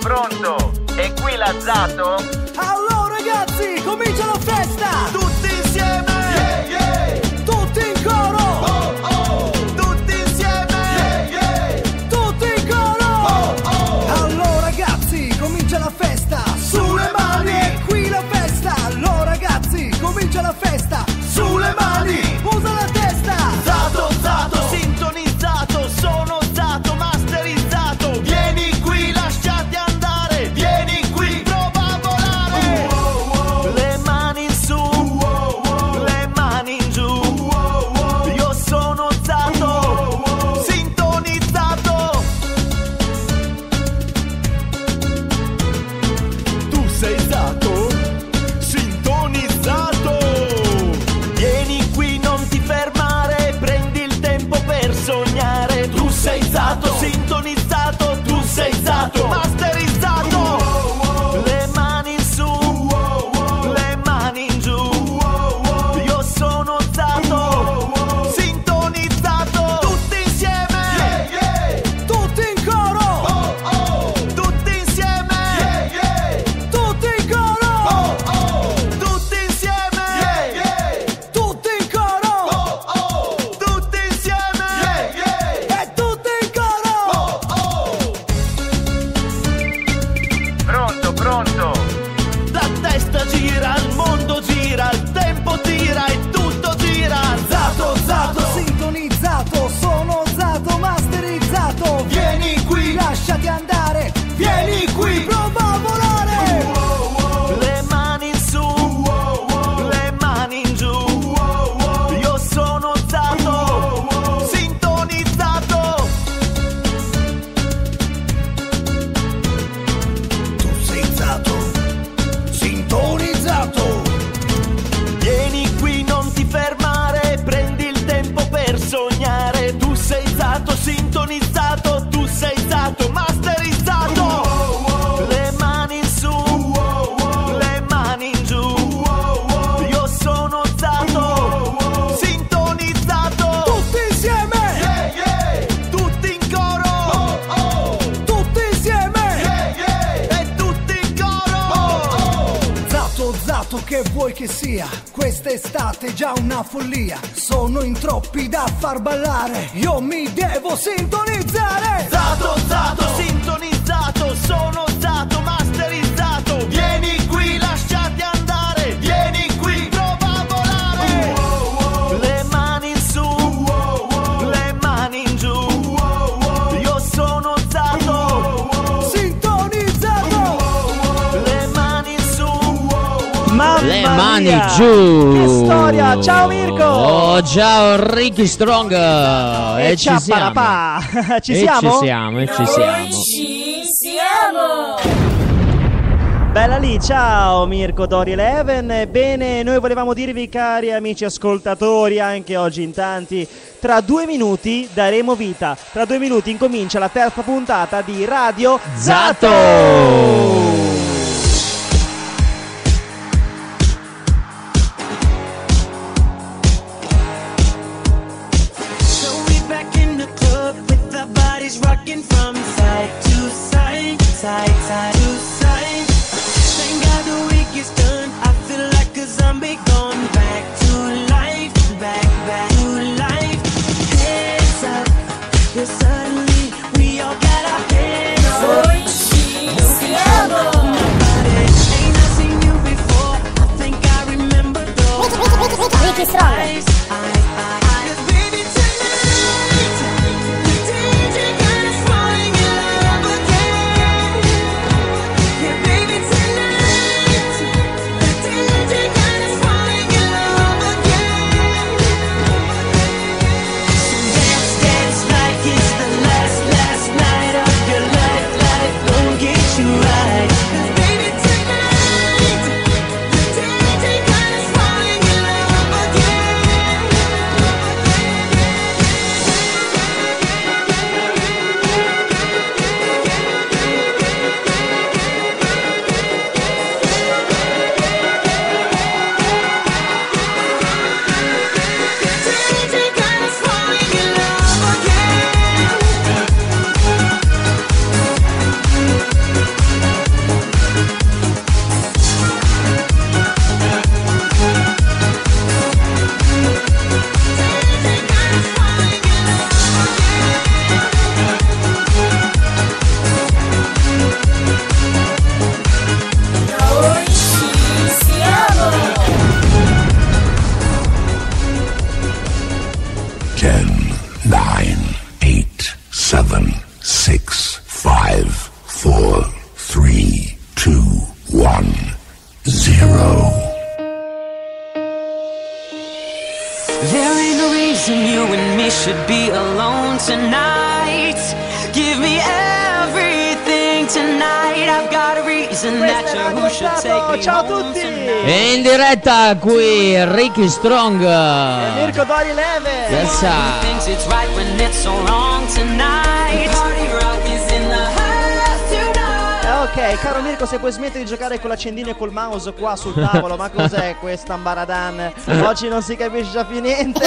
pronto? E qui la Zato? Allora ragazzi, comincia la festa! Tutti insieme! Yeah, yeah! Tutti in coro! Oh, oh! Tutti insieme! Yeah, yeah! Tutti in coro! Oh, oh! Allora ragazzi, comincia la festa! Sulle mani! E qui la festa! Allora ragazzi, comincia la festa! Sulle mani! Usa la testa! Zato, Zato, sintonizzato! Sono Zato, masterizzato! Vieni qui, lasciati andare! Vieni qui, prova a volare! Le mani in su, le mani in giù. Io sono Zato, sintonizzato. Tu sei Zato, sintonizzato. Vieni qui, non ti fermare, prendi il tempo per sognare. Tu sei Zato, sintonizzato. Tu sei Zato, masterizzato. Le mani in su, le mani in giù. Io sono Zato, sintonizzato. Tutti insieme, yeah, yeah. Tutti in coro, oh, oh. Tutti insieme, yeah, yeah. Tutti in coro, oh, oh. Tutti insieme, yeah, yeah. Tutti in coro, oh, oh. Tutti insieme, yeah, yeah. E tutti in coro, oh, oh. Pronto, pronto? La testa gira, il mondo gira, il tempo tira e tutto gira. Zato, Zato, sintonizzato, sono Zato, masterizzato. Vieni qui, lasciati andare, vieni qui, prova a volare. Le mani in su, le mani in giù. Io sono Zato, sintonizzato. Tu sei Zato, sintonizzato. Vieni qui, non ti fermare, prendi il tempo per sognare. Tu sei Zato, sintonizzato. Tu sei Zato, masterizzato. Le mani in su, le mani in giù. Io sono Zato, sintonizzato. Tutti insieme, yeah, yeah. Tutti in coro, oh, oh. Tutti insieme, yeah, yeah. E tutti in coro, oh, oh. Zato, Zato, che vuoi che sia? Quest'estate è già una follia. Sono in troppi da far ballare. Io mi devo sintonizzare. Zato, Zato, sintonizzato. Sono Zato, masterizzato. Vieni qui, lasciati andare. Vieni qui, prova a volare. Le mani in su, le mani in giù. Io sono Zato, sintonizzato. Le mani in su, Le mani mia, giù. che storia. Ciao Mirko. Oh, ciao Ricky Strong. E ci siamo. Ci siamo? Ci siamo. Bella lì, ciao Mirko Dori Eleven. Bene, noi volevamo dirvi, cari amici ascoltatori, anche oggi in tanti, tra 2 minuti daremo vita. Tra 2 minuti incomincia la terza puntata di Radio Zato. So we back in the club with our bodies rocking from side to side, side, side to side. Thank God the week is done. I feel like a zombie gone back to life, back to life. Hands up, yeah, suddenly we all got our hands up. Ain't I seen you before? I think I remember those Ricky Strong. eyes. Baby, tonight the DJ got us falling in love again. Yeah, baby, tonight the DJ got us falling in love again. So dance, dance like it's the should be alone tonight. Give me everything tonight. I've got a reason that you who should take me Ciao a home tutti. tonight. E in diretta qui Ricky Strong. Mirko Dori Leve. Yes, sir. Thinks it's right when it's so wrong tonight. Party rock is in the house tonight. Ok, caro Mirko, se puoi smettere di giocare con l'accendino e col mouse qua sul tavolo, ma cos'è questa ambaradan? Oggi non si capisce già più niente.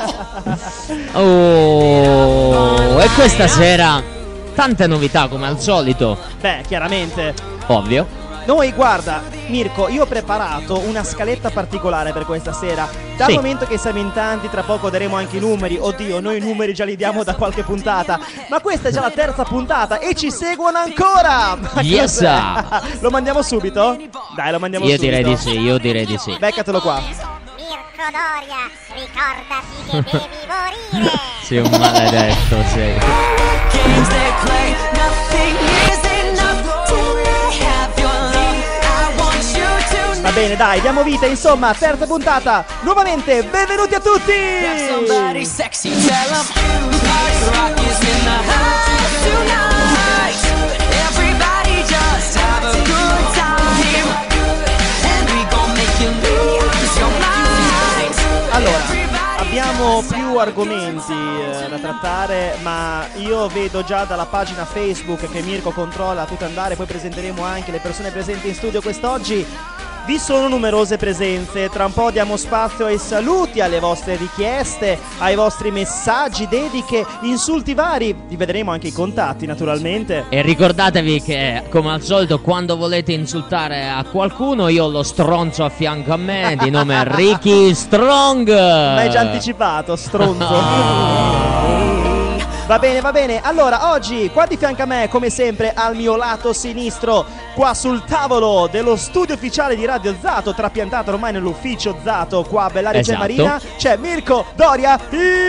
Oh, e questa sera tante novità come al solito. Beh, chiaramente. Ovvio. Noi, guarda, Mirko, io ho preparato una scaletta particolare per questa sera. Dal Sì. momento che siamo in tanti, tra poco daremo anche i numeri. Oddio, noi i numeri già li diamo da qualche puntata. Ma questa è già la terza puntata e ci seguono ancora. Ma Yes, cos'è? sir. Lo mandiamo subito? Dai, lo mandiamo Io subito. direi di sì, io direi di sì. Beccatelo qua. Mirko Doria, ricordati che devi morire. Sei un maledetto, sei. Games they play, nothing is enough till I have your love. I want you to Va bene, dai, diamo vita, insomma, terza puntata. Nuovamente, benvenuti a tutti. somebody sexy, tell 'em party rock is in the house tonight. Everybody just have a good time, and we gon' make you lose your mind. Allora, abbiamo più argomenti da trattare, ma io vedo già dalla pagina Facebook che Mirko controlla a tutto andare, poi presenteremo anche le persone presenti in studio quest'oggi. Vi sono numerose presenze, tra un po' diamo spazio ai saluti, alle vostre richieste, ai vostri messaggi, dediche, insulti vari. Vi vedremo anche i contatti, naturalmente. E ricordatevi che, come al solito, quando volete insultare a qualcuno, io ho lo stronzo a fianco a me, di nome Ricky Strong. Ma hai già anticipato, stronzo. Va bene. Allora, oggi, qua di fianco a me, come sempre, al mio lato sinistro, qua sul tavolo dello studio ufficiale di Radio Zato, trapiantato ormai nell'ufficio Zato, qua a Bellaria Esatto. Marina, c'è Mirko Doria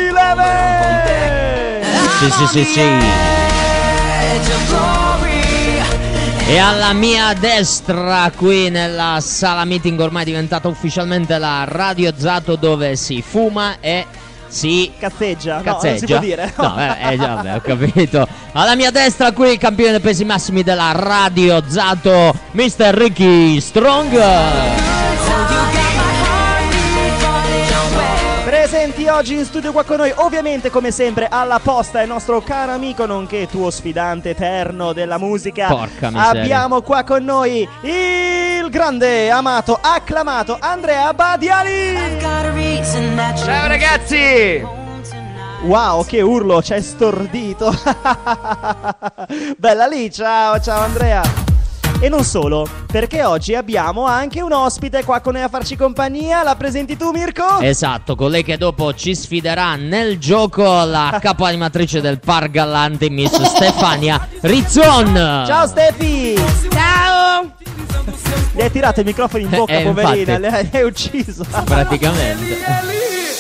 Leve. Sì. E alla mia destra, qui nella sala meeting ormai diventata ufficialmente la Radio Zato, dove si fuma e si Cazzeggia, no, non si cazzeggia. può dire. No, già, vabbè, ho capito. Alla mia destra qui il campione dei pesi massimi della Radio Zato, Mr. Ricky Strong. Presenti oggi in studio qua con noi, ovviamente come sempre alla posta il nostro caro amico nonché tuo sfidante eterno della musica. Porca miseria. Abbiamo qua con noi il grande, amato, acclamato Andrea Badiali. Ciao ragazzi! Wow, che urlo, c'è stordito. Bella lì, ciao Andrea. E non solo, perché oggi abbiamo anche un ospite qua con noi a farci compagnia. La presenti tu, Mirko? Esatto, colei che dopo ci sfiderà nel gioco, la capo animatrice del Par Galante, Miss Stefania Rizzon. Ciao Stefi! Ciao! Le hai tirato il microfono in bocca, poverina, infatti. le hai ucciso. Praticamente.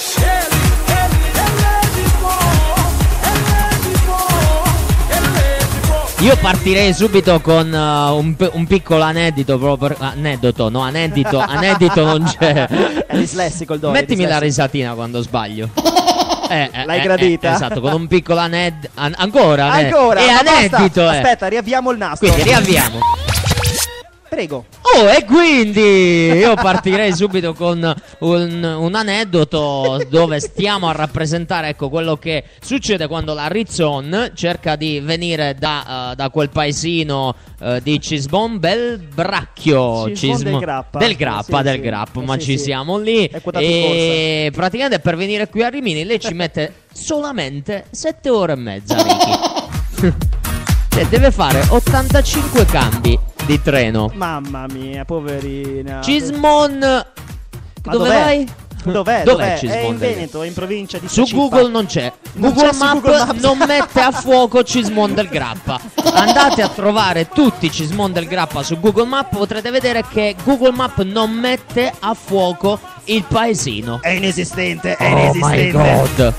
Io partirei subito con un piccolo aneddoto proprio aneddoto non c'è. È dislessico il Doria. Mettimi la risatina quando sbaglio. L'hai gradita? Esatto, con un piccolo ancora. Ancora, E ma basta. aneddoto. Aspetta, riavviamo il nastro. Quindi riavviamo. Prego. Oh, e quindi io partirei subito con un aneddoto dove stiamo a rappresentare, ecco, quello che succede quando la Rizzon cerca di venire da quel paesino di Cismon Belbracchio. Cismon del Grappa. Del Sì, Grappa, sì. ma Sì, ci sì. siamo lì. È quotato in E praticamente per venire qui a Rimini lei ci mette solamente 7 ore e mezza, Ricky. Cioè deve fare 85 cambi di treno. Mamma mia, poverina. Cismon. Ma Dove vai? Dov'è? È Cismon in del Veneto, è in provincia di Su Sacippa. Google non c'è. Non Google c'è su Maps, Google Maps. non mette a fuoco Cismon del Grappa. Andate a trovare tutti i Cismon del Grappa su Google Maps, potrete vedere che Google Maps non mette a fuoco il paesino. È inesistente, è Oh my inesistente. god.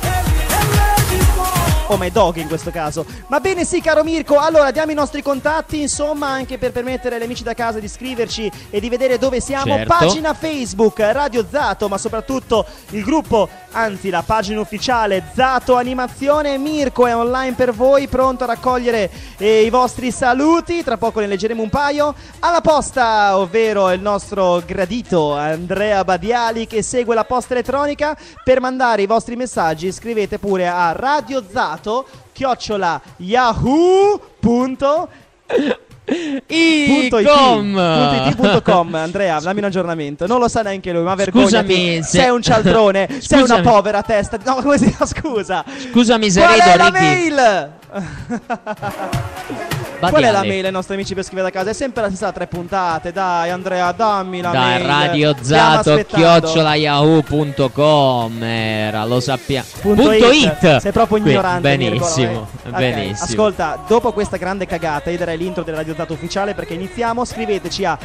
Oh my dog in questo caso. Ma bene, sì, caro Mirko, allora diamo i nostri contatti, insomma, anche per permettere agli amici da casa di scriverci e di vedere dove siamo. Certo. Pagina Facebook Radio Zato, ma soprattutto il gruppo anzi la pagina ufficiale Zato Animazione. Mirko è online per voi, pronto a raccogliere i vostri saluti, tra poco ne leggeremo un paio. Alla posta, ovvero il nostro gradito Andrea Badiali che segue la posta elettronica. Per mandare i vostri messaggi scrivete pure a radiozato@yahoo.it.com. Andrea, dammi un aggiornamento. Non lo sa neanche lui, ma vergognati. Scusami, sei un cialtrone, sei una povera testa. No, come si chiama? Scusami se qual rido, è la Ricky. mail? Qual è la Badiali. mail ai nostri amici per scrivere da casa? È sempre la stessa 3 puntate. Dai Andrea, dammi la Dai, mail. radiozato@yahoo.com era, lo sappiamo. .it. Sei proprio ignorante. Benissimo, Mirko, benissimo. Ascolta, dopo questa grande cagata io darei l'intro del Radio Zato ufficiale, perché iniziamo. Scriveteci a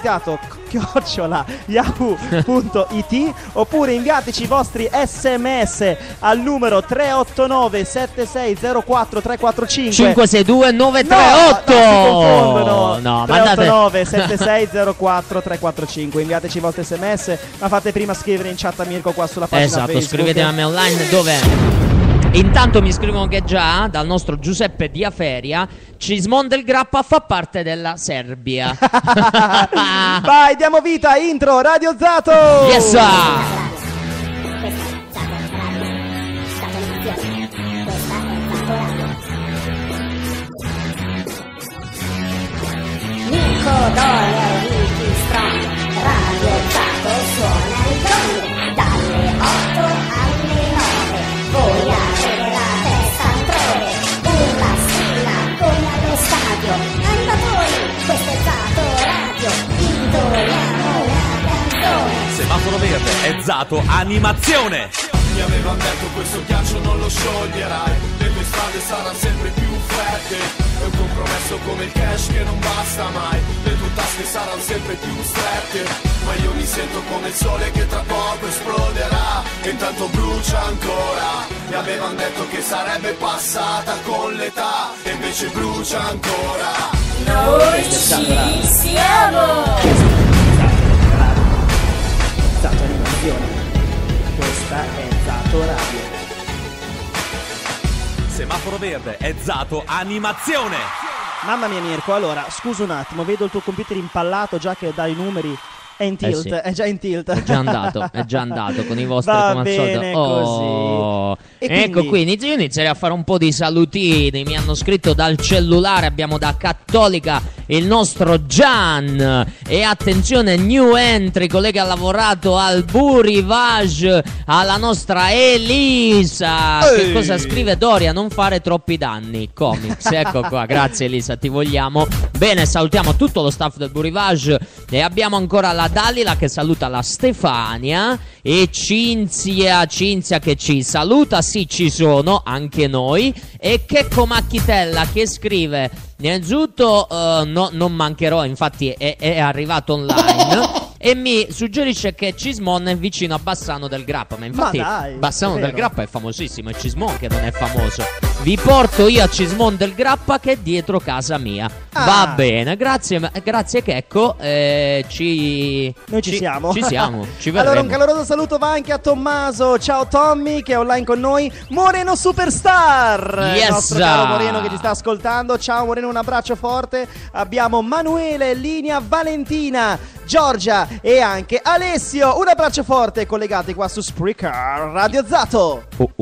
radiozato@yahoo.it oppure inviateci i vostri sms al numero 389 7604 345 562 938. No, si confondono. No, 389 7604 345. Inviateci i vostri sms, ma fate prima scrivere in chat a Mirko qua sulla pagina Esatto, Facebook. scrivete a me online dove intanto mi scrivono che già dal nostro Giuseppe Diaferia Cismon del Grappa fa parte della Serbia. Vai, diamo vita, intro Radio Zato. Yes sir. Mirko, Doria e Ricky Strong, Radio Zato suona il gong, dalle 8 alle 9, voi avete la testa altrove, urla, strilla come allo stadio, animatori, questo è Zato Radio, intoniamo la canzone. Semaforo verde è Zato Animazione. Mi avevano detto questo ghiaccio non lo scioglierai, le tue strade saranno sempre più fredde. È un compromesso come il cash che non basta mai, le tue tasche saranno sempre più strette. Ma io mi sento come il sole che tra poco esploderà, e intanto brucia ancora. Mi avevano detto che sarebbe passata con l'età, e invece brucia ancora. Noi ci siamo! Zato Animazione. Questa è Zato Radio. Semaforo verde è Zato Animazione. Mamma mia Mirko, allora, scusa un attimo, vedo il tuo computer impallato già che dai numeri. È in tilt, sì. è già in tilt. È già andato con i vostri Va come al solito. bene Oh. così. E Ecco quindi- qui, io inizierei a fare un po' di salutini. Mi hanno scritto dal cellulare, abbiamo da Cattolica il nostro Gian. E attenzione, new entry, collega che ha lavorato al Burivage, alla nostra Elisa. Che cosa scrive Doria? Non fare troppi danni. Comics, ecco qua, grazie Elisa, ti vogliamo. Bene, salutiamo tutto lo staff del Burivage. E abbiamo ancora la Dalila che saluta la Stefania. E Cinzia che ci saluta. Sì, ci sono anche noi. E Checco Macchitella che scrive: innanzitutto non mancherò, infatti è arrivato online. E mi suggerisce che Cismon è vicino a Bassano del Grappa. Ma infatti Ma dai, Bassano è del vero. Grappa è famosissimo, è Cismon che non è famoso. Vi porto io a Cismon del Grappa che è dietro casa mia. Ah. Va bene, grazie Checco. Noi ci siamo. Ci siamo, ci Allora verremo. un caloroso saluto va anche a Tommaso. Ciao Tommy che è online con noi. Moreno Superstar, Yes. il nostro caro Moreno che ci sta ascoltando. Ciao Moreno, un abbraccio forte. Abbiamo Manuele, linea Valentina, Giorgia e anche Alessio. Un abbraccio forte, collegati qua su Spreaker Radio Zato.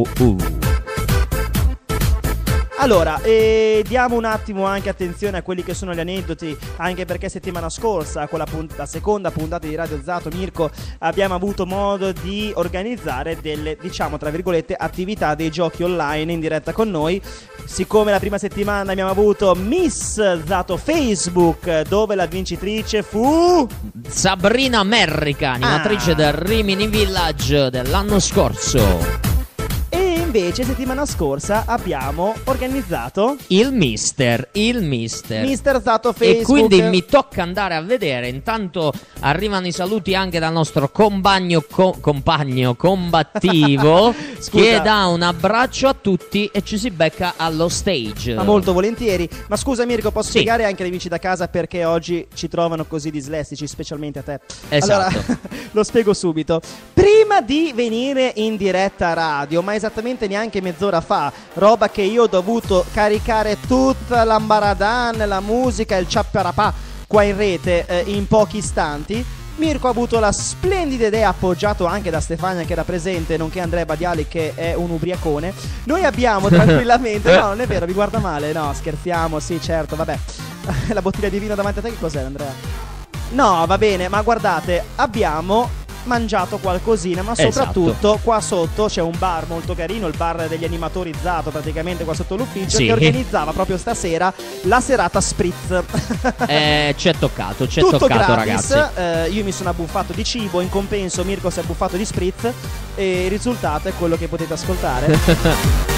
Allora, diamo un attimo anche attenzione a quelli che sono gli aneddoti, anche perché settimana scorsa, con la seconda puntata di Radio Zato, Mirko, abbiamo avuto modo di organizzare delle, diciamo, tra virgolette, attività dei giochi online in diretta con noi. Siccome la prima settimana abbiamo avuto Miss Zato Facebook, dove la vincitrice fu... Sabrina Merrica, animatrice del Rimini Village dell'anno scorso. E invece settimana scorsa abbiamo organizzato il Mister Mister Zato Facebook. E quindi mi tocca andare a vedere. Intanto arrivano i saluti anche dal nostro compagno combattivo che dà un abbraccio a tutti e ci si becca allo stage. Ma molto volentieri. Ma scusa Mirko, posso spiegare anche agli amici da casa perché oggi ci trovano così dislessici, specialmente a te? Esatto. Allora, lo spiego subito. Prima di venire in diretta radio, ma esattamente neanche mezz'ora fa, roba che io ho dovuto caricare tutta l'ambaradan, la musica, il ciapparapà qua in rete in pochi istanti, Mirko ha avuto la splendida idea, appoggiato anche da Stefania che era presente, nonché Andrea Badiali che è un ubriacone. Noi abbiamo tranquillamente no, non è vero, mi guarda male. No, scherziamo, sì, certo, vabbè. La bottiglia di vino davanti a te che cos'è, Andrea? No, va bene, ma guardate, abbiamo mangiato qualcosina, ma soprattutto qua sotto c'è un bar molto carino, il bar degli animatori Zato, praticamente qua sotto l'ufficio, che organizzava proprio stasera la serata spritz. Ci è toccato Tutto gratis, ragazzi. Io mi sono abbuffato di cibo, in compenso Mirko si è abbuffato di spritz e il risultato è quello che potete ascoltare.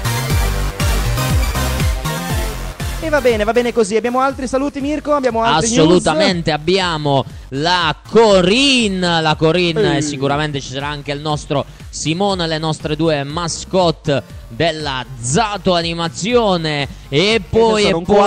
E va bene così. Abbiamo altri saluti, Mirko? Abbiamo altri assolutamente news? Abbiamo la Corinne e sicuramente ci sarà anche il nostro Simone, le nostre due mascotte della Zato Animazione. E poi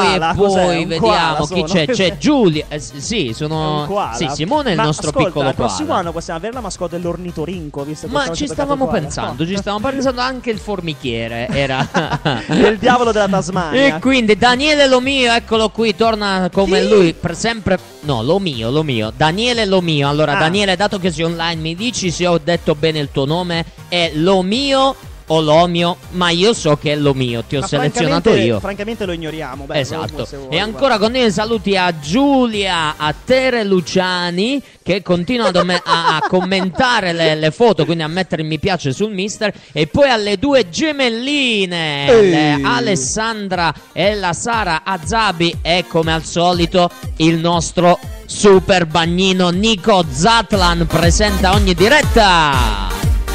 vediamo chi c'è. C'è Giulia. Sì, sono Simone è il nostro piccolo il prossimo anno possiamo avere la mascotte dell'ornitorinco, visto che ma ci stavamo pensando anche il formichiere era il diavolo della Tasmania. E quindi Daniele Lomio, eccolo qui, torna come lui per sempre. No, Lomio, Daniele Lomio. Allora Daniele, dato che sei online, mi dici se ho detto bene il tuo nome. È Lomio o Lomio, ma io so che è Lomio, ti ho selezionato io. Francamente lo ignoriamo. Esatto. E ancora con noi saluti a Giulia, a Tere Luciani che continuano a commentare le foto, quindi a mettere mi piace sul Mister. E poi alle due gemelline, Alessandra e la Sara Azabi, e come al solito il nostro super bagnino Nico Zatlan presenta ogni diretta.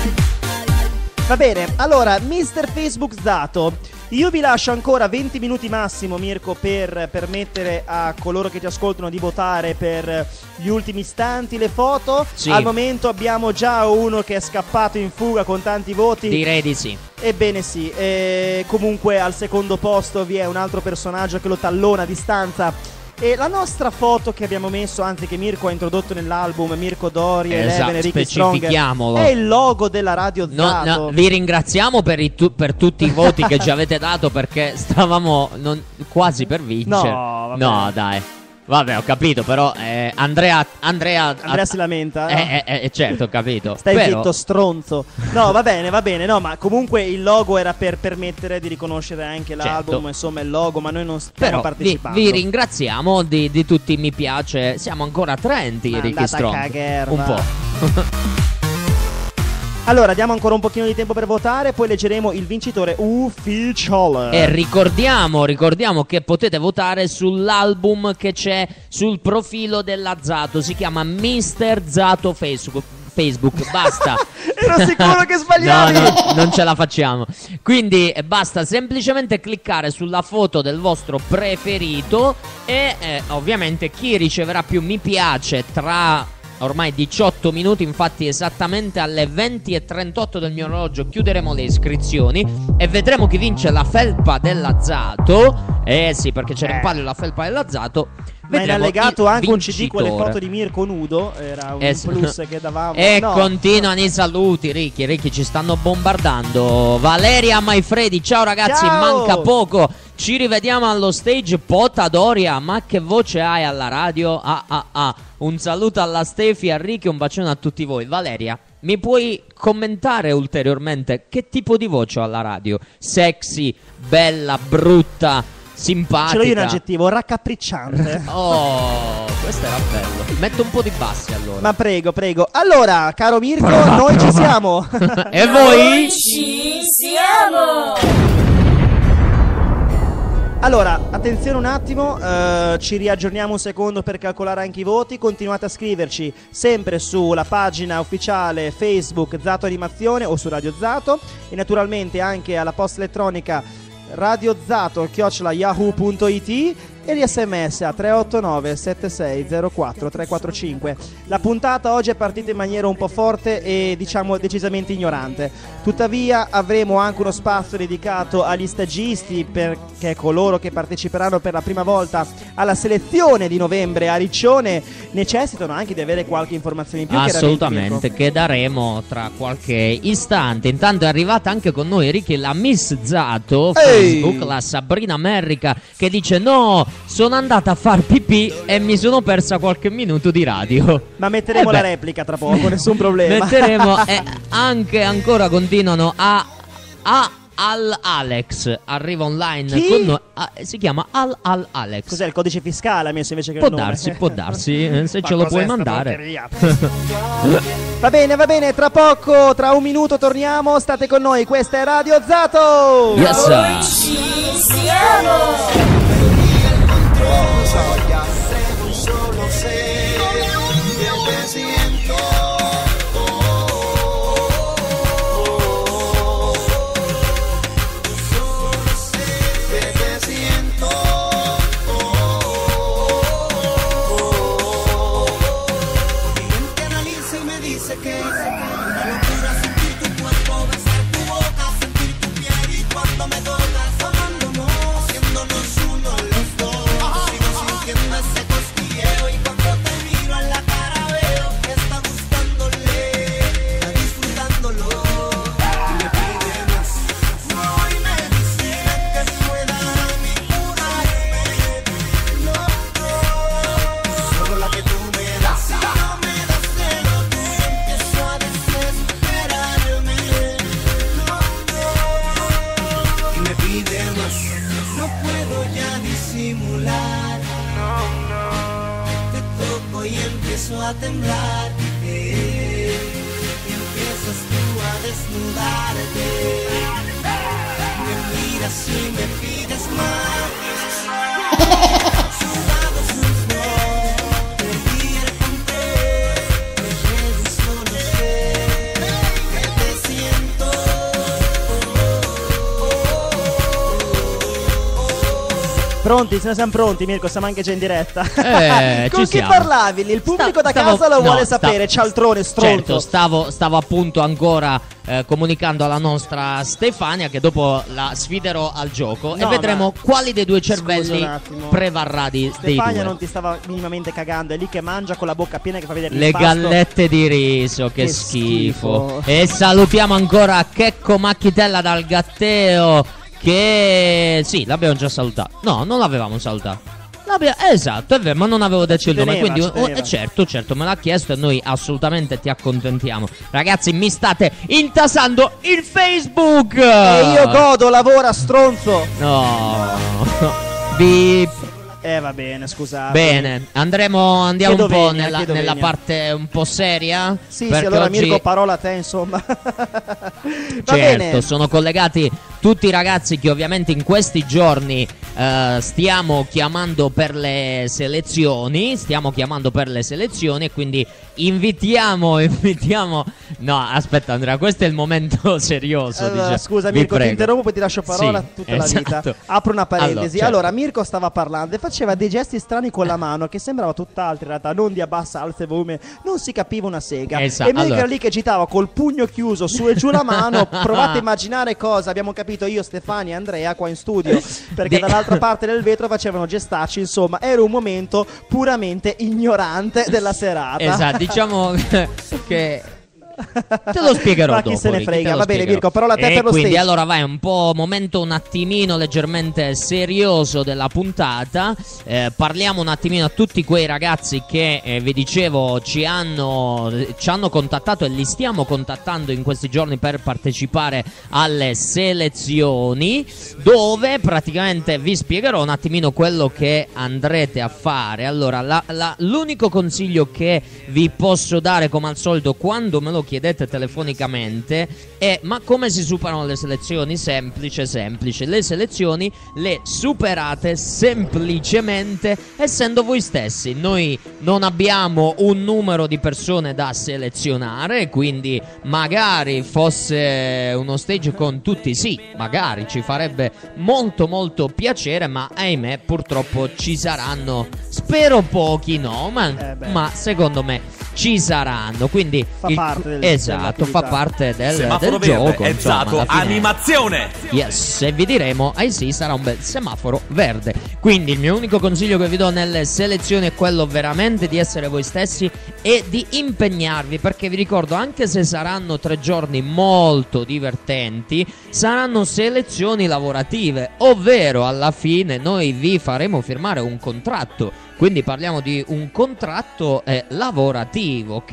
Va bene, allora, Mister Facebook Zato, io vi lascio ancora 20 minuti massimo, Mirko, per permettere a coloro che ti ascoltano di votare per gli ultimi istanti le foto. Sì. Al momento abbiamo già uno che è scappato in fuga con tanti voti. Direi di sì. Ebbene sì, comunque al secondo posto vi è un altro personaggio che lo tallona a distanza. E la nostra foto che abbiamo messo, anzi che Mirko ha introdotto nell'album, Mirko Dori e Eleven e Ricky Strong, è il logo della Radio Zato. No, vi ringraziamo per tutti i voti che ci avete dato, perché stavamo quasi per vincere. No, dai. Vabbè, ho capito, però Andrea si lamenta. Certo, ho capito. Stai zitto, stronzo. No, va bene, no, ma comunque il logo era per permettere di riconoscere anche l'album, certo. Insomma, il logo, ma noi non stiamo partecipando. Vi ringraziamo di tutti i mi piace. Siamo ancora attraenti, Ricky Strong. Un po'. Allora, diamo ancora un pochino di tempo per votare, poi leggeremo il vincitore ufficiale. E ricordiamo che potete votare sull'album che c'è sul profilo della Zato, si chiama Mister Zato Facebook, basta. Ero sicuro che sbagliavi. No, non ce la facciamo. Quindi basta semplicemente cliccare sulla foto del vostro preferito e ovviamente chi riceverà più mi piace tra ormai 18 minuti, infatti esattamente alle 20:38 del mio orologio chiuderemo le iscrizioni e vedremo chi vince la felpa della Zato. Sì, perché c'era in palio la felpa della Zato. Ma in allegato anche un CD con le foto di Mirko nudo. Era un plus che davamo. E continuano i saluti, Ricky ci stanno bombardando. Valeria Maifredi, ciao ragazzi, ciao. Manca poco, ci rivediamo allo stage. Pota Doria, ma che voce hai alla radio? Un saluto alla Stefi, a Ricky, un bacione a tutti voi. Valeria, mi puoi commentare ulteriormente che tipo di voce ho alla radio? Sexy, bella, brutta, simpatica? Ce l'ho io un aggettivo, raccapricciante. Oh, questo era bello. Metto un po' di bassi allora. Ma prego. Allora, caro Mirko, noi ci siamo. E voi? Ci siamo. Allora, attenzione un attimo, ci riaggiorniamo un secondo per calcolare anche i voti. Continuate a scriverci sempre sulla pagina ufficiale Facebook Zato Animazione o su Radio Zato, e naturalmente anche alla posta elettronica radiozato@yahoo.it e gli sms a 389 7604 345. La puntata oggi è partita in maniera un po' forte e diciamo decisamente ignorante, tuttavia avremo anche uno spazio dedicato agli stagisti, perché coloro che parteciperanno per la prima volta alla selezione di novembre a Riccione necessitano anche di avere qualche informazione in più. Assolutamente, che daremo tra qualche istante. Intanto è arrivata anche con noi, Ricky, la Miss Zato Facebook, la Sabrina Merrica, che dice: no, sono andata a far pipì e mi sono persa qualche minuto di radio. Ma metteremo la replica tra poco, nessun problema. Metteremo e anche ancora continuano Al Alex arriva online con noi. Si chiama Al Alex. Cos'è il codice fiscale? Ha messo invece che può il nome? Può darsi, se ce lo puoi mandare. Va bene, tra poco, tra un minuto torniamo, state con noi, questa è Radio Zato. Yes, sir. Ci siamo! A temblar y empiezas tú a desnudarte, me miras y me pides más, sudados sus ojos, perdí el control, me solo sé que te siento. Pronti? Se ne siamo pronti, Mirko, siamo anche già in diretta. Con chi siamo. parlavi lì? Il pubblico da casa lo vuole sapere, cialtrone, stronzo. Certo, stavo appunto ancora comunicando alla nostra Stefania che dopo la sfiderò al gioco e vedremo quali dei due cervelli prevarrà dei Stefania due. non ti stava minimamente cagando, è lì che mangia con la bocca piena che fa vedere le l'impasto. gallette di riso, che schifo. E salutiamo ancora Checco Macchitella dal Gatteo, che sì, l'abbiamo già salutato. No, non l'avevamo salutato. Esatto, è vero, ma non avevo detto il nome, quindi certo, me l'ha chiesto e noi assolutamente ti accontentiamo. Ragazzi, mi state intasando il Facebook e io godo, lavora, stronzo. No. Beep. Va bene, scusate. Bene, andiamo un po' nella venia. parte un po' seria. Sì, allora oggi... Mirko, parola a te, insomma. Va certo, bene. sono collegati tutti i ragazzi che ovviamente in questi giorni stiamo chiamando per le selezioni. E quindi invitiamo. No, aspetta Andrea, questo è il momento serioso. Allora, scusa Mirko, ti interrompo, poi ti lascio parola tutta la vita. Apro una parentesi. Allora, Mirko stava parlando e faceva dei gesti strani con la mano che sembrava tutt'altro in realtà, non di abbassa, alza e volume, non si capiva una sega. E Mirko era lì che agitava col pugno chiuso su e giù la mano. Provate a immaginare cosa abbiamo capito io, Stefania e Andrea qua in studio, perché dall'altra parte del vetro facevano gestacci. Insomma, era un momento puramente ignorante della serata. Esatto, diciamo che te lo spiegherò ma dopo. Chi se ne frega. Va bene Mirko, parola a te per lo quindi stage. allora vai, un po' momento un attimino leggermente serioso della puntata. Parliamo un attimino a tutti quei ragazzi che vi dicevo ci hanno contattato e li stiamo contattando in questi giorni per partecipare alle selezioni, dove praticamente vi spiegherò un attimino quello che andrete a fare. Allora l'unico consiglio che vi posso dare, come al solito, quando me lo chiedete telefonicamente è: ma come si superano le selezioni? Semplice. Le selezioni le superate semplicemente essendo voi stessi. Noi non abbiamo un numero di persone da selezionare, quindi magari fosse uno stage con tutti, sì, magari ci farebbe molto molto piacere, ma ahimè purtroppo ci saranno, spero pochi no, ma secondo me ci saranno, quindi fa parte esatto, fa parte del gioco, esatto, animazione. Yes, e vi diremo, sì, sarà un bel semaforo verde. Quindi il mio unico consiglio che vi do nelle selezioni è quello veramente di essere voi stessi e di impegnarvi, perché vi ricordo, anche se saranno 3 giorni molto divertenti, saranno selezioni lavorative, ovvero alla fine noi vi faremo firmare un contratto. Quindi parliamo di un contratto lavorativo, ok?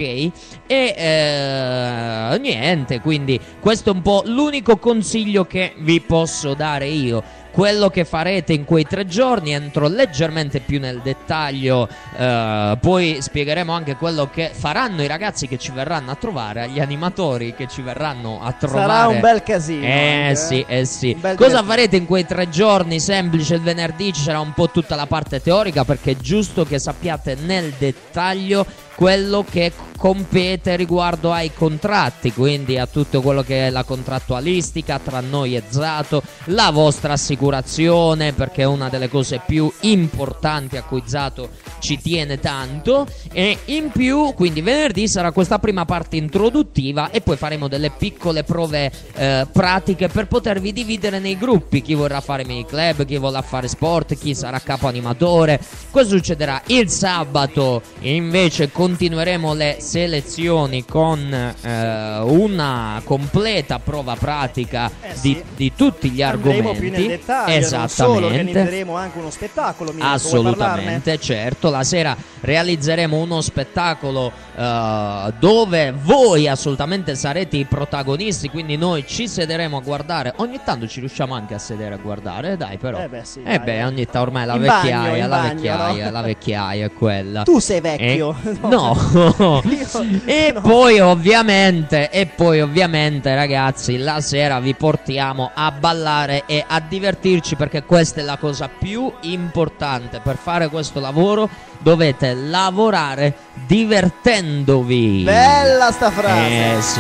E niente, quindi questo è un po' l'unico consiglio che vi posso dare io. Quello che farete in quei 3 giorni, entro leggermente più nel dettaglio, poi spiegheremo anche quello che faranno i ragazzi che ci verranno a trovare, gli animatori che ci verranno a trovare. Sarà un bel casino. Sì. Cosa farete in quei 3 giorni? Semplice, il venerdì ci sarà un po' tutta la parte teorica, perché è giusto che sappiate nel dettaglio quello che compete riguardo ai contratti, quindi a tutto quello che è la contrattualistica tra noi e Zato, la vostra assicurazione, perché è una delle cose più importanti a cui Zato ci tiene tanto. E in più, quindi venerdì sarà questa prima parte introduttiva e poi faremo delle piccole prove pratiche per potervi dividere nei gruppi, chi vorrà fare mini club, chi vorrà fare sport, chi sarà capo animatore. Cosa succederà? Il sabato invece continueremo le selezioni con una completa prova pratica di tutti gli Andremo argomenti. più nel dettaglio, Esattamente. non solo, organizzeremo anche uno spettacolo. Mirko, assolutamente, certo. La sera realizzeremo uno spettacolo dove voi assolutamente sarete i protagonisti, quindi noi ci sederemo a guardare. Ogni tanto ci riusciamo anche a sedere a guardare, dai, però sì, ogni tanto ormai la in vecchiaia, bagno, no? la vecchiaia è quella. Tu sei vecchio. No. E poi ovviamente ragazzi, la sera vi portiamo a ballare e a divertirci, perché questa è la cosa più importante. Per fare questo lavoro dovete lavorare divertendovi. Bella sta frase. Sì.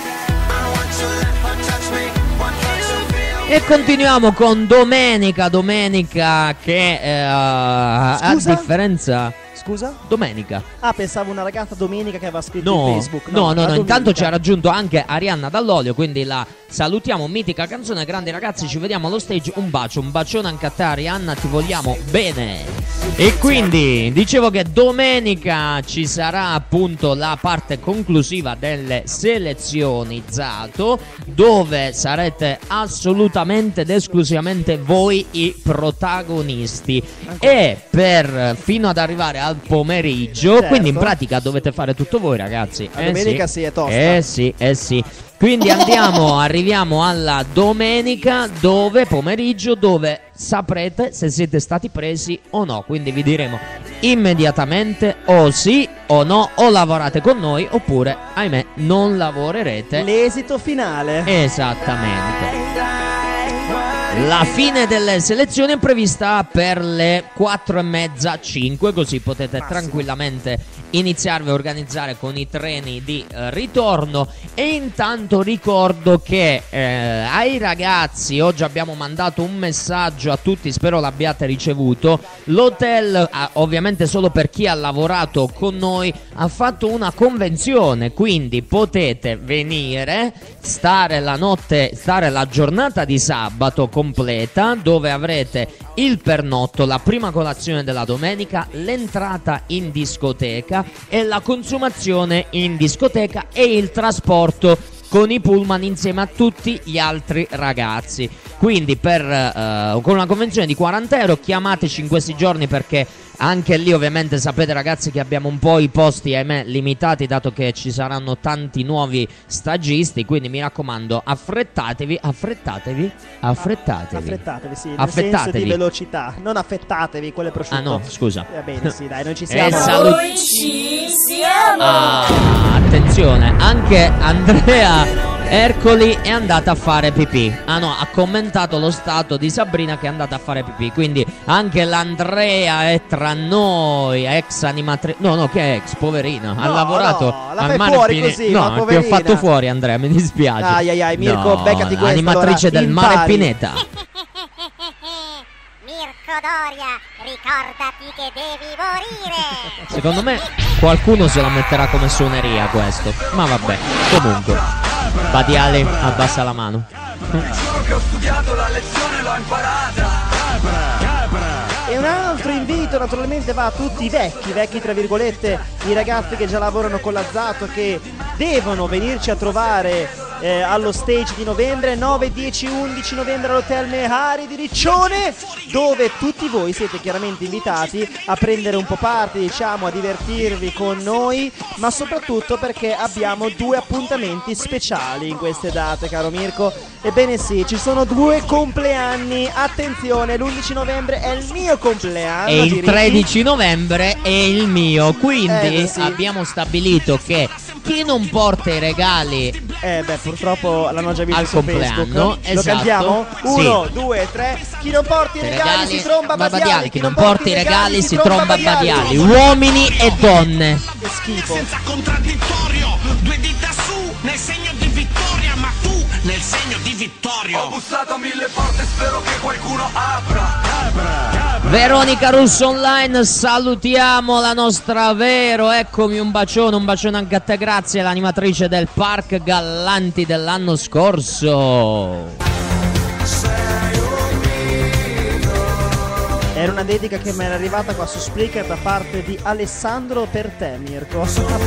E continuiamo con domenica che a differenza... Scusa? Domenica. Ah, pensavo una ragazza domenica che aveva scritto No, in Facebook. no, domenica. intanto ci ha raggiunto anche Arianna Dall'Olio, quindi la salutiamo, mitica canzone. Grandi ragazzi, ci vediamo allo stage. Un bacio, un bacione anche a te Arianna, ti vogliamo bene. E quindi dicevo che domenica ci sarà appunto la parte conclusiva delle selezioni Zato, dove sarete assolutamente ed esclusivamente voi i protagonisti. E fino ad arrivare al pomeriggio, certo. Quindi in pratica dovete fare tutto voi ragazzi. La domenica sì, è tosta. Sì. Quindi arriviamo alla domenica, pomeriggio, dove saprete se siete stati presi o no. Quindi vi diremo immediatamente o sì o no, o lavorate con noi oppure, ahimè, non lavorerete. L'esito finale. Esattamente. La fine delle selezioni è prevista per le 4:30, 5, così potete tranquillamente iniziarvi a organizzare con i treni di ritorno. E intanto ricordo che ai ragazzi oggi abbiamo mandato un messaggio a tutti, spero l'abbiate ricevuto. L'hotel, ovviamente solo per chi ha lavorato con noi, ha fatto una convenzione, quindi potete venire, stare la giornata di sabato completa, dove avrete il pernotto, la prima colazione della domenica, l'entrata in discoteca e la consumazione in discoteca e il trasporto con i pullman insieme a tutti gli altri ragazzi. Quindi con una convenzione di €40 chiamateci in questi giorni, perché Anche lì ovviamente sapete ragazzi che abbiamo un po' i posti ahimè limitati, dato che ci saranno tanti nuovi stagisti, quindi mi raccomando affrettatevi, sì, nel senso di velocità, non affettatevi, quello è prosciutto. Ah no, scusa. Va bene, sì, dai, noi ci siamo. Noi ci siamo. Attenzione, anche Andrea Ercoli è andata a fare pipì. Ah no, ha commentato lo stato di Sabrina che è andata a fare pipì. Quindi anche l'Andrea è tra noi, ex animatrice. No, che è ex, poverina. Ha lavorato la fai fuori così, no, ma ti ho fatto fuori Andrea, mi dispiace. Ai, Mirko, beccati questa. Animatrice allora, del Mare Pineta. Mirko Doria, ricordati che devi morire. Secondo me qualcuno se la metterà come suoneria questo. Ma vabbè, comunque Badiali abbassa la mano. Che ho studiato la lezione, l'ho imparata. E un altro invito naturalmente va a tutti i vecchi tra virgolette, i ragazzi che già lavorano con l'Azzato, che devono venirci a trovare allo stage di novembre, 9, 10, 11 novembre all'Hotel Mehari di Riccione, dove tutti voi siete chiaramente invitati a prendere un po' parte, diciamo, a divertirvi con noi, ma soprattutto perché abbiamo 2 appuntamenti speciali in queste date, caro Mirko. Ebbene sì, ci sono 2 compleanni, attenzione, l'11 novembre è il mio compleanno e il 13 novembre è il mio, quindi sì, abbiamo stabilito che chi non porta i regali purtroppo l'hanno già visto al su compleanno, Facebook. esatto. Lo cantiamo? 1, Sì. 2, 3. Chi non porta i regali si tromba Badiali. Chi non porta i regali si tromba Badiali. Uomini e donne. Che schifo. Senza contraddittorio, 2 dita su nel segno di vittoria, ma tu nel segno di Vittorio. Ho bussato a 1000 porte, spero che qualcuno apra. Veronica Russo Online, salutiamo la nostra Vero, eccomi, un bacione anche a te, grazie, l'animatrice del Park Gallanti dell'anno scorso. Era una dedica che mi era arrivata qua su Spreaker da parte di Alessandro per te, Mirko.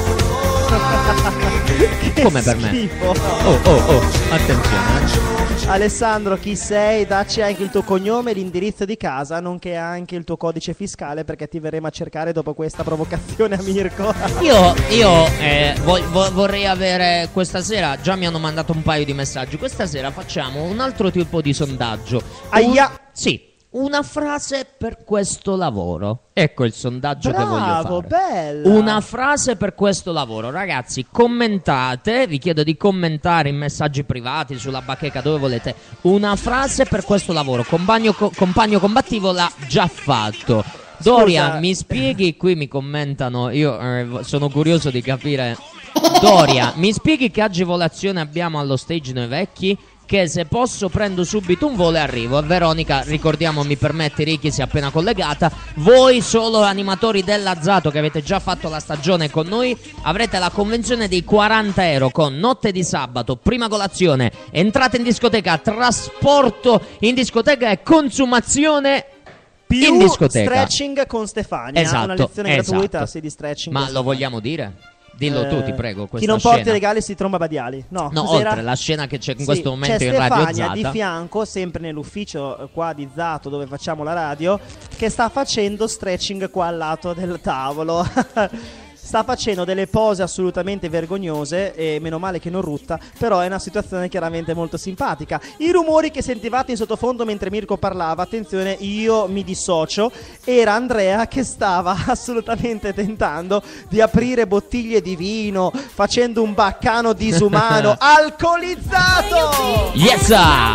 Come per me? Schifo. Oh, attenzione. Alessandro, chi sei? Dacci anche il tuo cognome, l'indirizzo di casa, nonché anche il tuo codice fiscale, perché ti verremo a cercare dopo questa provocazione a Mirko. Io vorrei avere questa sera, già mi hanno mandato un paio di messaggi, questa sera facciamo un altro tipo di sondaggio. Aia! Sì. Una frase per questo lavoro. Ecco il sondaggio che voglio fare. Bella. Una frase per questo lavoro. Ragazzi, commentate. Vi chiedo di commentare in messaggi privati, sulla bacheca, dove volete. Una frase per questo lavoro. Compagno combattivo l'ha già fatto. Doria, Scusa. mi spieghi? Qui mi commentano. Io sono curioso di capire. Doria, mi spieghi che agevolazione abbiamo allo stage noi vecchi? Che se posso prendo subito un volo e arrivo. E Veronica, ricordiamo, mi permette, Ricky si è appena collegata. Voi solo animatori dell'Azzato che avete già fatto la stagione con noi avrete la convenzione dei 40 euro con notte di sabato, prima colazione, entrata in discoteca, trasporto in discoteca e consumazione più in discoteca. Stretching con Stefania. Esatto, una lezione gratuita, esatto. sì, di stretching. Ma lo vogliamo dire? Dillo tu, ti prego. Chi non porta i regali si tromba Badiali. No, oltre la scena che c'è in questo momento in Radio Stefania Zata. di fianco, sempre nell'ufficio qua di Zato dove facciamo la radio, che sta facendo stretching qua al lato del tavolo. Sta facendo delle pose assolutamente vergognose e meno male che non rutta, però è una situazione chiaramente molto simpatica. I rumori che sentivate in sottofondo mentre Mirko parlava, attenzione, io mi dissocio, era Andrea che stava assolutamente tentando di aprire bottiglie di vino, facendo un baccano disumano, alcolizzato! Yes!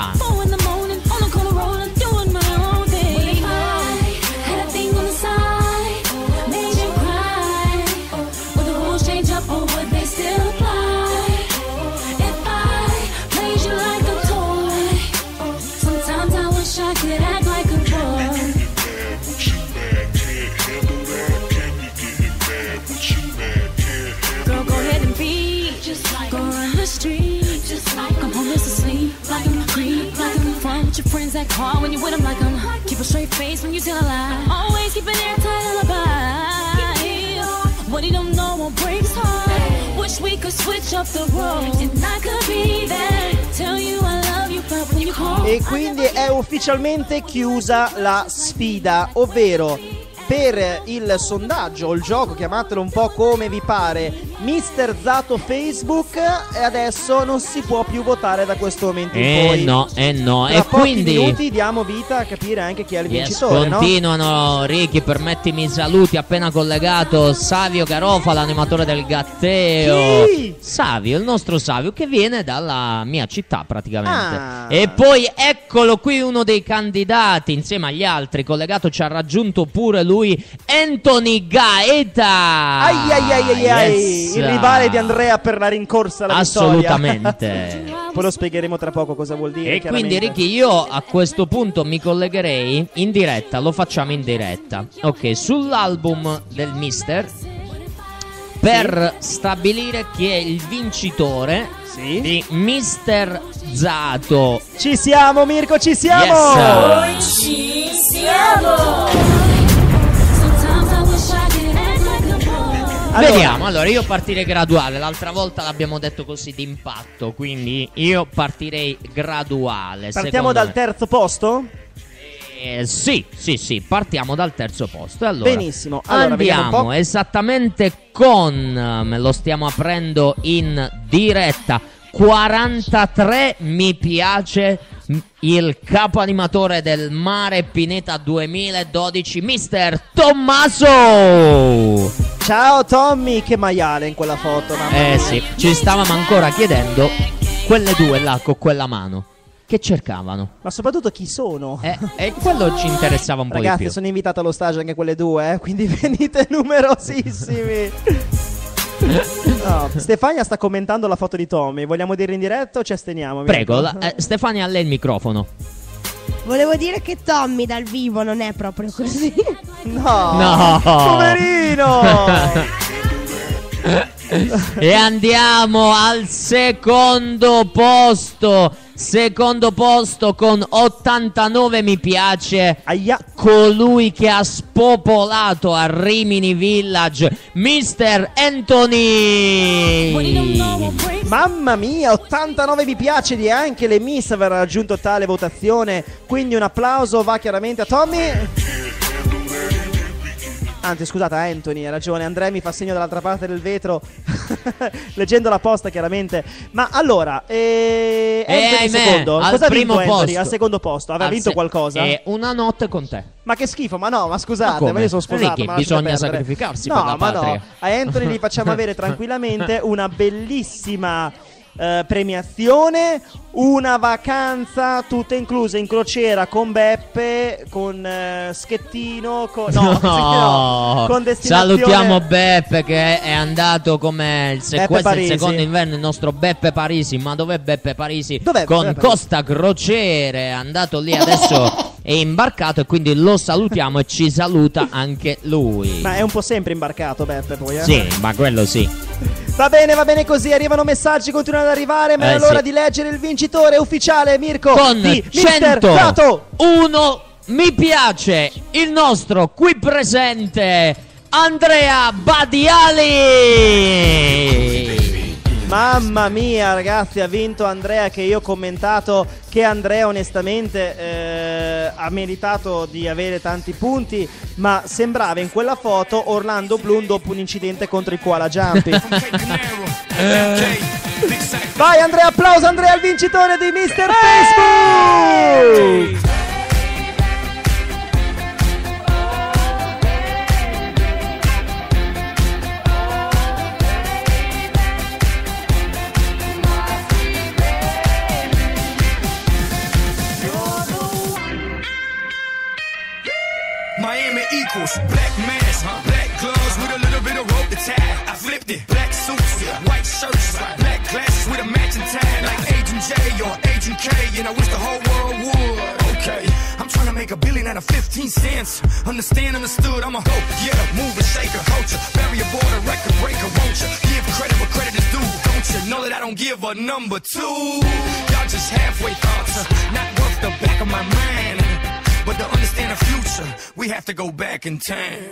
Your friends that call when you with them like them. Keep a straight face when you tell a lie. Always keep an airtight alibi. What he don't know won't break his heart. Wish we could switch up the roles and I could be there. Tell you I love you, but when you call. E quindi è ufficialmente chiusa la sfida, ovvero per il sondaggio o il gioco, chiamatelo un po' come vi pare, Mister Zato Facebook, e adesso non si può più votare da questo momento in poi. No. Tra E pochi quindi minuti diamo vita a capire anche chi è il vincitore, no? continuano, Ricky, permettimi i saluti, appena collegato Savio Garofa, l'animatore del Gatteo. Chi? Savio, il nostro Savio, che viene dalla mia città praticamente. Ah. E poi eccolo qui uno dei candidati, insieme agli altri, collegato ci ha raggiunto pure lui, Anthony Gaeta. Ai, Yes. il rivale di Andrea per la rincorsa alla Assolutamente. vittoria. Poi lo spiegheremo tra poco cosa vuol dire. E quindi Ricky, io a questo punto mi collegherei in diretta, lo facciamo in diretta. Ok, sull'album del Mister, per stabilire chi è il vincitore di Mister Zato. Ci siamo, Mirko, ci siamo! Yes. Ci siamo! Sometimes I wish I could act like a boy. Vediamo, allora io partirei graduale. L'altra volta l'abbiamo detto così d'impatto, quindi io partirei graduale. Partiamo secondo dal me. terzo posto? Sì, partiamo dal terzo posto. E allora, Benissimo, allora vediamo un andiamo po'. esattamente con, me lo stiamo aprendo in diretta, 43 mi piace, il capo animatore del Mare Pineta 2012, Mister Tommaso. Ciao Tommy, che maiale in quella foto, mamma mia. Sì, ci stavamo ancora chiedendo quelle due là con quella mano che cercavano. Ma soprattutto chi sono? E quello ci interessava un po' Ragazzi, di più. sono invitato allo stage anche quelle due, quindi venite numerosissimi. No, Stefania sta commentando la foto di Tommy. Vogliamo dire in diretta o ci asteniamo? Prego, Mirko? Stefania, a lei il microfono. Volevo dire che Tommy dal vivo non è proprio così. No, poverino. E andiamo al secondo posto. Secondo posto con 89 mi piace. Aia. Colui che ha spopolato a Rimini Village, Mister Anthony. Mamma mia, 89 mi piace di anche le Miss aver raggiunto tale votazione. Quindi un applauso va chiaramente a Tommy. Anzi, scusate, Anthony, ha ragione. Andrea mi fa segno dall'altra parte del vetro leggendo la posta, chiaramente. Ma allora, Anthony secondo. al Cosa ha primo vinto Anthony posto. al secondo posto? Avrà vinto qualcosa? Una notte con te. Ma che schifo, ma no, ma scusate, Ma come? ma io sono sposato. Ricky, ma lasciate bisogna perdere. sacrificarsi No, per la ma patria. no, a Anthony gli facciamo avere tranquillamente una bellissima premiazione, una vacanza tutta inclusa in crociera con Beppe, con Schettino, con, con destinazione. Salutiamo Beppe che è andato come questo è il Parisi. secondo inverno, il nostro Beppe Parisi. Ma dov'è Beppe Parisi? Dov'è con Beppe Parisi? Costa Crociere, è andato lì adesso è imbarcato e quindi lo salutiamo e ci saluta anche lui. Ma è un po' sempre imbarcato Beppe poi, Sì, ma quello sì. Va bene così, arrivano messaggi, continuano ad arrivare, ma è l'ora di leggere il vincitore ufficiale, Mirko, Con di Mister Zato. 101 mi piace, il nostro qui presente Andrea Badiali. Mamma mia ragazzi, ha vinto Andrea, che io ho commentato che Andrea onestamente ha meritato di avere tanti punti, ma sembrava in quella foto Orlando Bloom dopo un incidente contro il koala jumping. Vai Andrea, applauso Andrea, il vincitore di Mister Facebook. Miami equals black mask, black gloves with a little bit of rope to tie. I flipped it, black suits, white shirts, black glasses with a matching tie, like Agent J or Agent K, and I wish the whole world would. Okay, I'm trying to make $1 billion out of 15 cents. Understand, understood, I'm a hope, yeah, move and shake a culture, bury a border, record breaker, won't you? Give credit where credit is due, don't you know that I don't give a number two? Y'all just halfway thoughts, not worth the back of my mind. But to understand the future, we have to go back in time.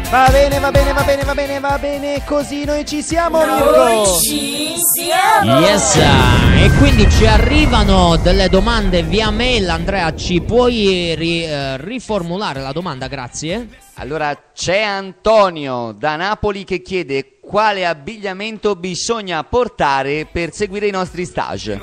Va bene, così noi ci siamo, Mirko. Yes, e quindi ci arrivano delle domande via mail. Andrea, ci puoi riformulare la domanda, grazie? Allora, c'è Antonio da Napoli che chiede quale abbigliamento bisogna portare per seguire i nostri stage.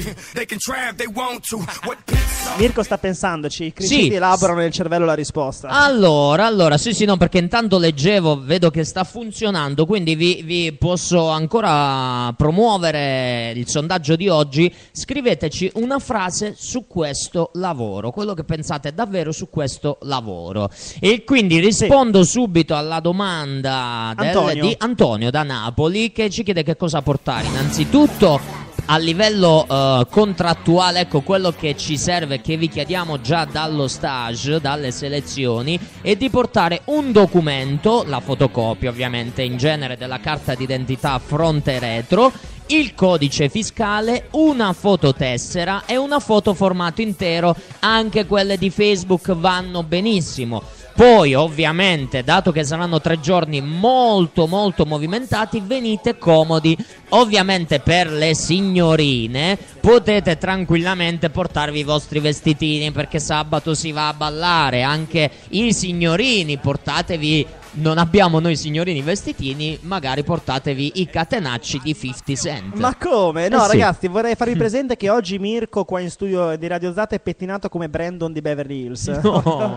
Mirko sta pensandoci, i Sì. elaborano nel cervello la risposta. Allora, sì, no, perché intanto leggevo, vedo che sta funzionando, quindi vi posso ancora promuovere il sondaggio di oggi. Scriveteci una frase su questo lavoro, quello che pensate davvero su questo lavoro. E quindi rispondo subito alla domanda di Antonio da Napoli, che ci chiede che cosa portare. Innanzitutto a livello contrattuale, ecco, quello che ci serve, che vi chiediamo già dallo stage, dalle selezioni, è di portare un documento, la fotocopia ovviamente in genere della carta d'identità fronte e retro, il codice fiscale, una fototessera e una foto formato intero. Anche quelle di Facebook vanno benissimo. Poi ovviamente, dato che saranno 3 giorni molto movimentati, venite comodi. Ovviamente per le signorine potete tranquillamente portarvi i vostri vestitini, perché sabato si va a ballare. Anche i signorini, portatevi, non abbiamo noi signorini vestitini, magari portatevi i catenacci di 50 Cent. Ma come? No, sì. Ragazzi, vorrei farvi presente che oggi Mirko qua in studio di Radio Zata è pettinato come Brandon di Beverly Hills. No.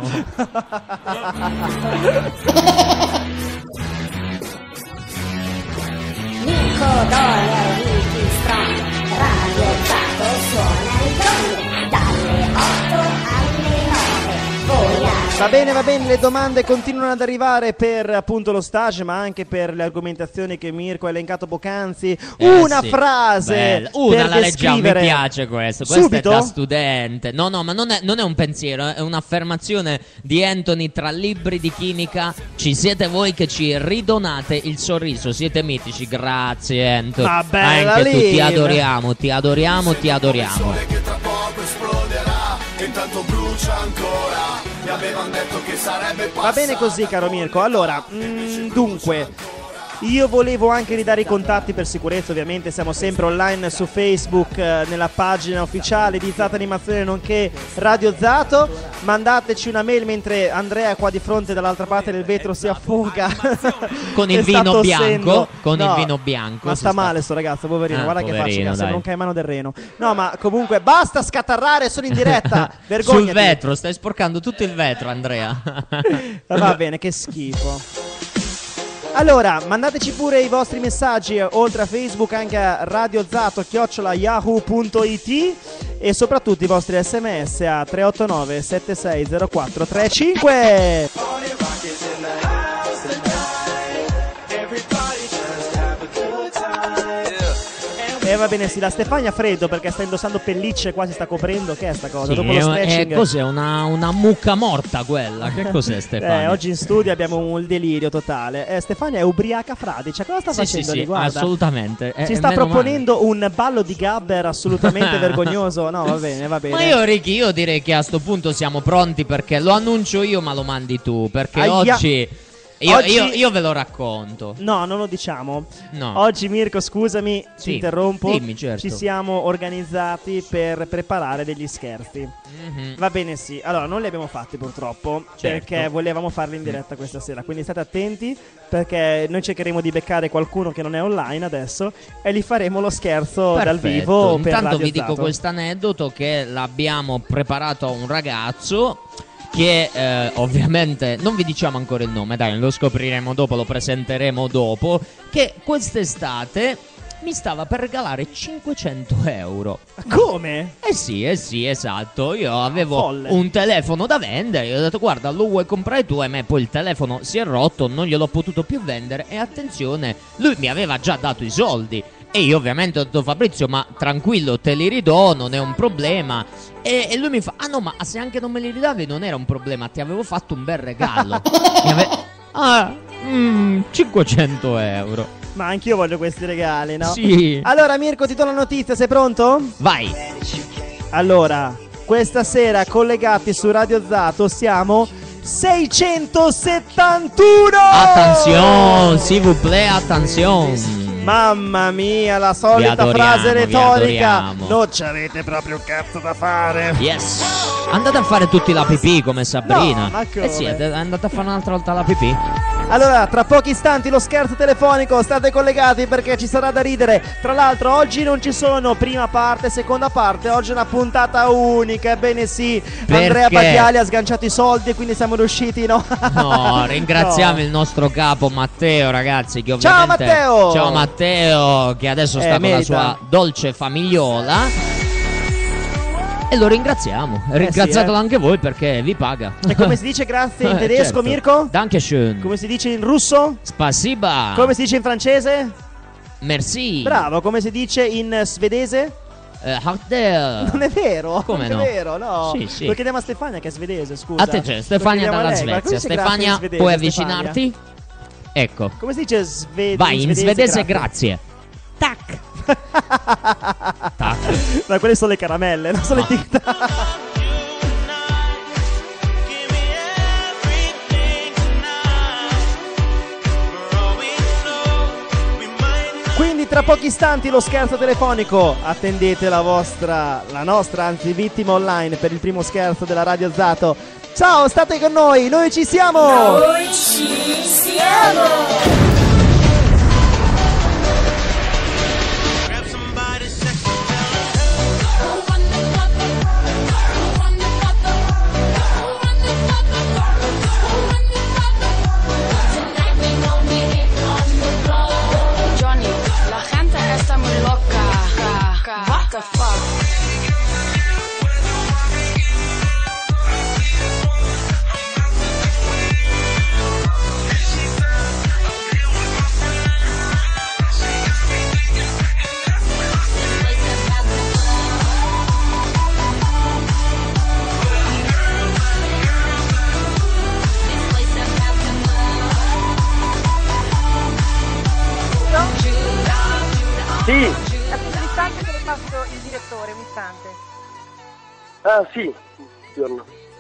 Mirko Doria, Ricky Strong, Radio Zata suona il gong dalle 8 alle 9. Voi Va bene, le domande continuano ad arrivare per appunto lo stage, ma anche per le argomentazioni che Mirko ha elencato poc'anzi. Una sì. frase Bella. Una per la leggiamo, mi descrivere. piace questo. Questo Subito? è da studente. No, ma non è un pensiero, è un'affermazione di Anthony tra libri di chimica. Ci siete voi che ci ridonate il sorriso, siete mitici, grazie Anthony. Ma bella anche tu, lì. ti adoriamo. Che tra poco esploderà, che intanto brucia ancora. Mi avevano detto che sarebbe passato. Va bene così, caro Mirko. Allora, dunque, io volevo anche ridare i contatti per sicurezza. Ovviamente siamo sempre online su Facebook, nella pagina ufficiale di Zata Animazione nonché Radio Zato. Mandateci una mail mentre Andrea qua di fronte dall'altra parte del vetro si affoga Con il E sta vino tossendo. bianco. No, il vino bianco. ma si sta male sto ragazzo, poverino. Guarda che poverino, faccia, sembra dai. un caimano del Reno. No, ma comunque basta scatarrare, sono in diretta. Vergognati. Sul vetro, stai sporcando tutto il vetro, Andrea. Va bene, che schifo. Allora, mandateci pure i vostri messaggi oltre a Facebook anche a radiozato@yahoo.it e soprattutto i vostri SMS a 389 7604 35. E va bene, sì, la Stefania ha freddo perché sta indossando pellicce, qua si sta coprendo. Che è sta cosa? Sì, Dopo lo stretching. cos'è? Una mucca morta quella? Che cos'è, Stefania? Oggi in studio abbiamo un delirio totale. Stefania è ubriaca fradicia. Cosa sta facendo lì? Guarda. Assolutamente. Ci sta proponendo un ballo di gabber assolutamente vergognoso. No, va bene, va bene. Ma io, Ricky, io direi che a sto punto siamo pronti, perché lo annuncio io ma lo mandi tu. Perché Aia. oggi io ve lo racconto. No, non lo diciamo. No. Oggi, Mirko, scusami, Sì, ti interrompo. dimmi, certo. Ci siamo organizzati per preparare degli scherzi. Mhm. Va bene, sì. Allora, non li abbiamo fatti purtroppo, Certo. perché volevamo farli in diretta questa sera. Quindi state attenti, perché noi cercheremo di beccare qualcuno che non è online adesso e gli faremo lo scherzo dal Perfetto. vivo per Intanto Radio vi dico Zato. questo aneddoto che l'abbiamo preparato a un ragazzo che ovviamente non vi diciamo ancora il nome, dai, lo scopriremo dopo, lo presenteremo dopo, che quest'estate mi stava per regalare 500 euro. Come? Eh sì, esatto. Io avevo Folle. un telefono da vendere. Io ho detto: guarda, lo vuoi comprare tu? E me poi il telefono si è rotto, non gliel'ho potuto più vendere. E attenzione, lui mi aveva già dato i soldi. E io ovviamente ho detto: Fabrizio, ma tranquillo, te li ridò, non è un problema. E lui mi fa: ah no, ma se anche non me li ridavi non era un problema, ti avevo fatto un bel regalo. 500 euro. Ma anch'io voglio questi regali, no? Sì. Allora, Mirko, ti do la notizia, sei pronto? Vai. Allora, questa sera collegati su Radio Zato siamo 671. Attenzione, s'il vous plaît, attenzione. Mamma mia, la solita Vi adoriamo, frase vi retorica. adoriamo. Non c'avete proprio un cazzo da fare. Yes. Andate a fare tutti la pipì come Sabrina. No, ma come? Sì, andate a fare un'altra volta la pipì. Allora, tra pochi istanti lo scherzo telefonico, state collegati perché ci sarà da ridere. Tra l'altro oggi non ci sono prima parte, seconda parte, oggi è una puntata unica, ebbene sì. Andrea Bagliali ha sganciato i soldi e quindi siamo riusciti, no? No, ringraziamo No. il nostro capo Matteo, ragazzi, che Ciao, ovviamente Matteo! Ciao Matteo, che adesso sta con la merita. sua dolce famigliola. E lo ringraziamo. Ringraziatelo anche voi perché vi paga. E come si dice grazie in tedesco, Certo. Mirko? Dankeschön. Come si dice in russo? Spasiba. Come si dice in francese? Merci. Bravo, come si dice in svedese? Harder. Non è vero? Come non no? è vero, no. Sì, sì. Lo chiediamo a Stefania che è svedese, scusa. A te c'è Stefania Lo chiediamo a dalla lei. Guarda, Svezia. come si dice grazie Stefania, in svedese, puoi Stefania? avvicinarti? Ecco. Come si dice Vai, in svedese grazie. Tac. Tac. Ma quelle sono le caramelle, non sono No. le tic tac. Quindi tra pochi istanti lo scherzo telefonico. Attendete la nostra anzi vittima online per il primo scherzo della Radio Zato. Ciao, state con noi ci siamo! Noi ci siamo! Johnny, la gente está muy loca. What the fuck? Sì, Un istante che le passo il direttore, un istante. ah sì, buongiorno.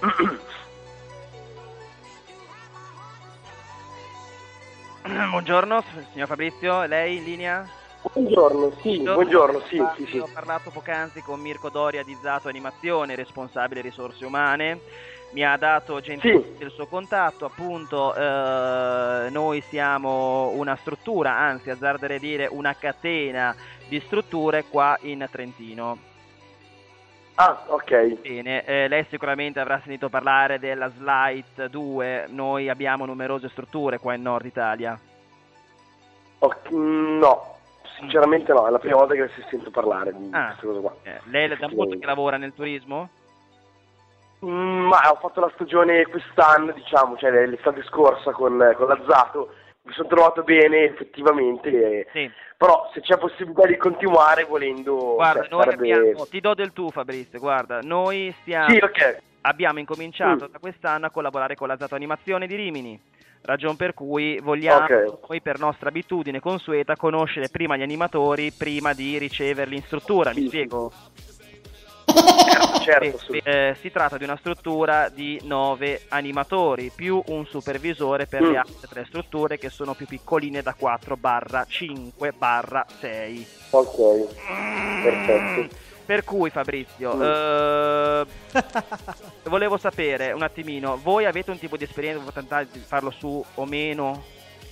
Buongiorno, signor Fabrizio, lei in linea? Buongiorno, sì, buongiorno, sì, sì, sì. Ho parlato poc'anzi con Mirko Doria di Zato Animazione, responsabile risorse umane. Mi ha dato gentilmente il suo contatto, appunto. Noi siamo una struttura, anzi azzarderei dire una catena di strutture qua in Trentino. Ah, ok. Bene, lei sicuramente avrà sentito parlare della Slide 2. Noi abbiamo numerose strutture qua in Nord Italia. No, sinceramente no, è la prima volta che si sento parlare di questa cosa qua. Lei è da molto che lavora nel turismo? Ma ho fatto la stagione quest'anno, diciamo, cioè l'estate scorsa con la Zato, mi sono trovato bene effettivamente, Sì. però se c'è possibilità di continuare volendo, Guarda, cioè, noi sarebbe... abbiamo, ti do del tu Fabrizio, guarda, noi stiamo, Sì, ok. abbiamo incominciato da quest'anno a collaborare con la Zato Animazione di Rimini, ragion per cui vogliamo, Ok. noi per nostra abitudine consueta, conoscere prima gli animatori prima di riceverli in struttura, mi spiego? Certo, Si tratta di una struttura di 9 animatori più un supervisore per le altre 3 strutture che sono più piccoline da 4/5/6. Ok, perfetto. Per cui Fabrizio, volevo sapere un attimino, voi avete un tipo di esperienza, potete tentare di farlo su o meno?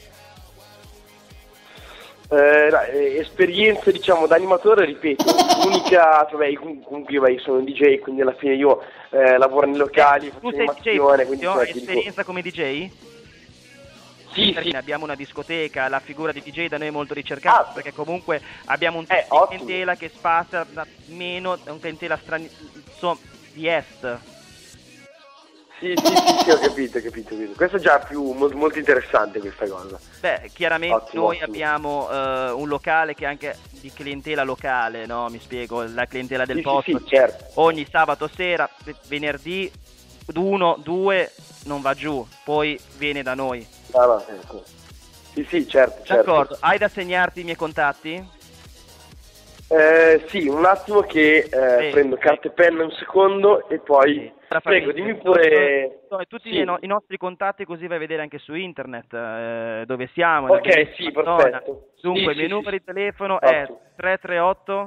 Esperienza, diciamo, da animatore, ripeto, l'unica, vabbè, comunque io sono un DJ, quindi alla fine io lavoro nei locali, Tu faccio sei animazione, DJ, quindi hai cioè, ti dico- esperienza come DJ? Sì, Perché sì. abbiamo una discoteca, la figura di DJ da noi è molto ricercata, perché comunque abbiamo un tipo di ottimo. clientela che spazia da meno, è un clientela insomma, di est. Sì, ho capito. Questo è già più molto interessante questa cosa. Beh, chiaramente Ottimo, noi ottimo. abbiamo un locale che è anche di clientela locale, no? Mi spiego, la clientela del Sì, posto. sì, certo. Ogni sabato sera, venerdì 1, 2 non va giù, poi viene da noi. No, sì, certo. D'accordo, hai da segnarti i miei contatti? Sì, un attimo che prendo carta e penna un secondo e poi prego, dimmi pure. Tutti i nostri contatti, così vai a vedere anche su internet dove siamo. Ok, sì, perfetto. Dunque, il mio numero di telefono è 338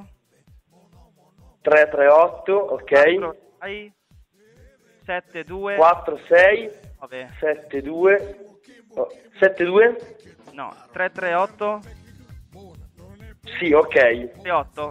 338, ok. 72 46 9 72 72. No, 338 Sì, ok. 38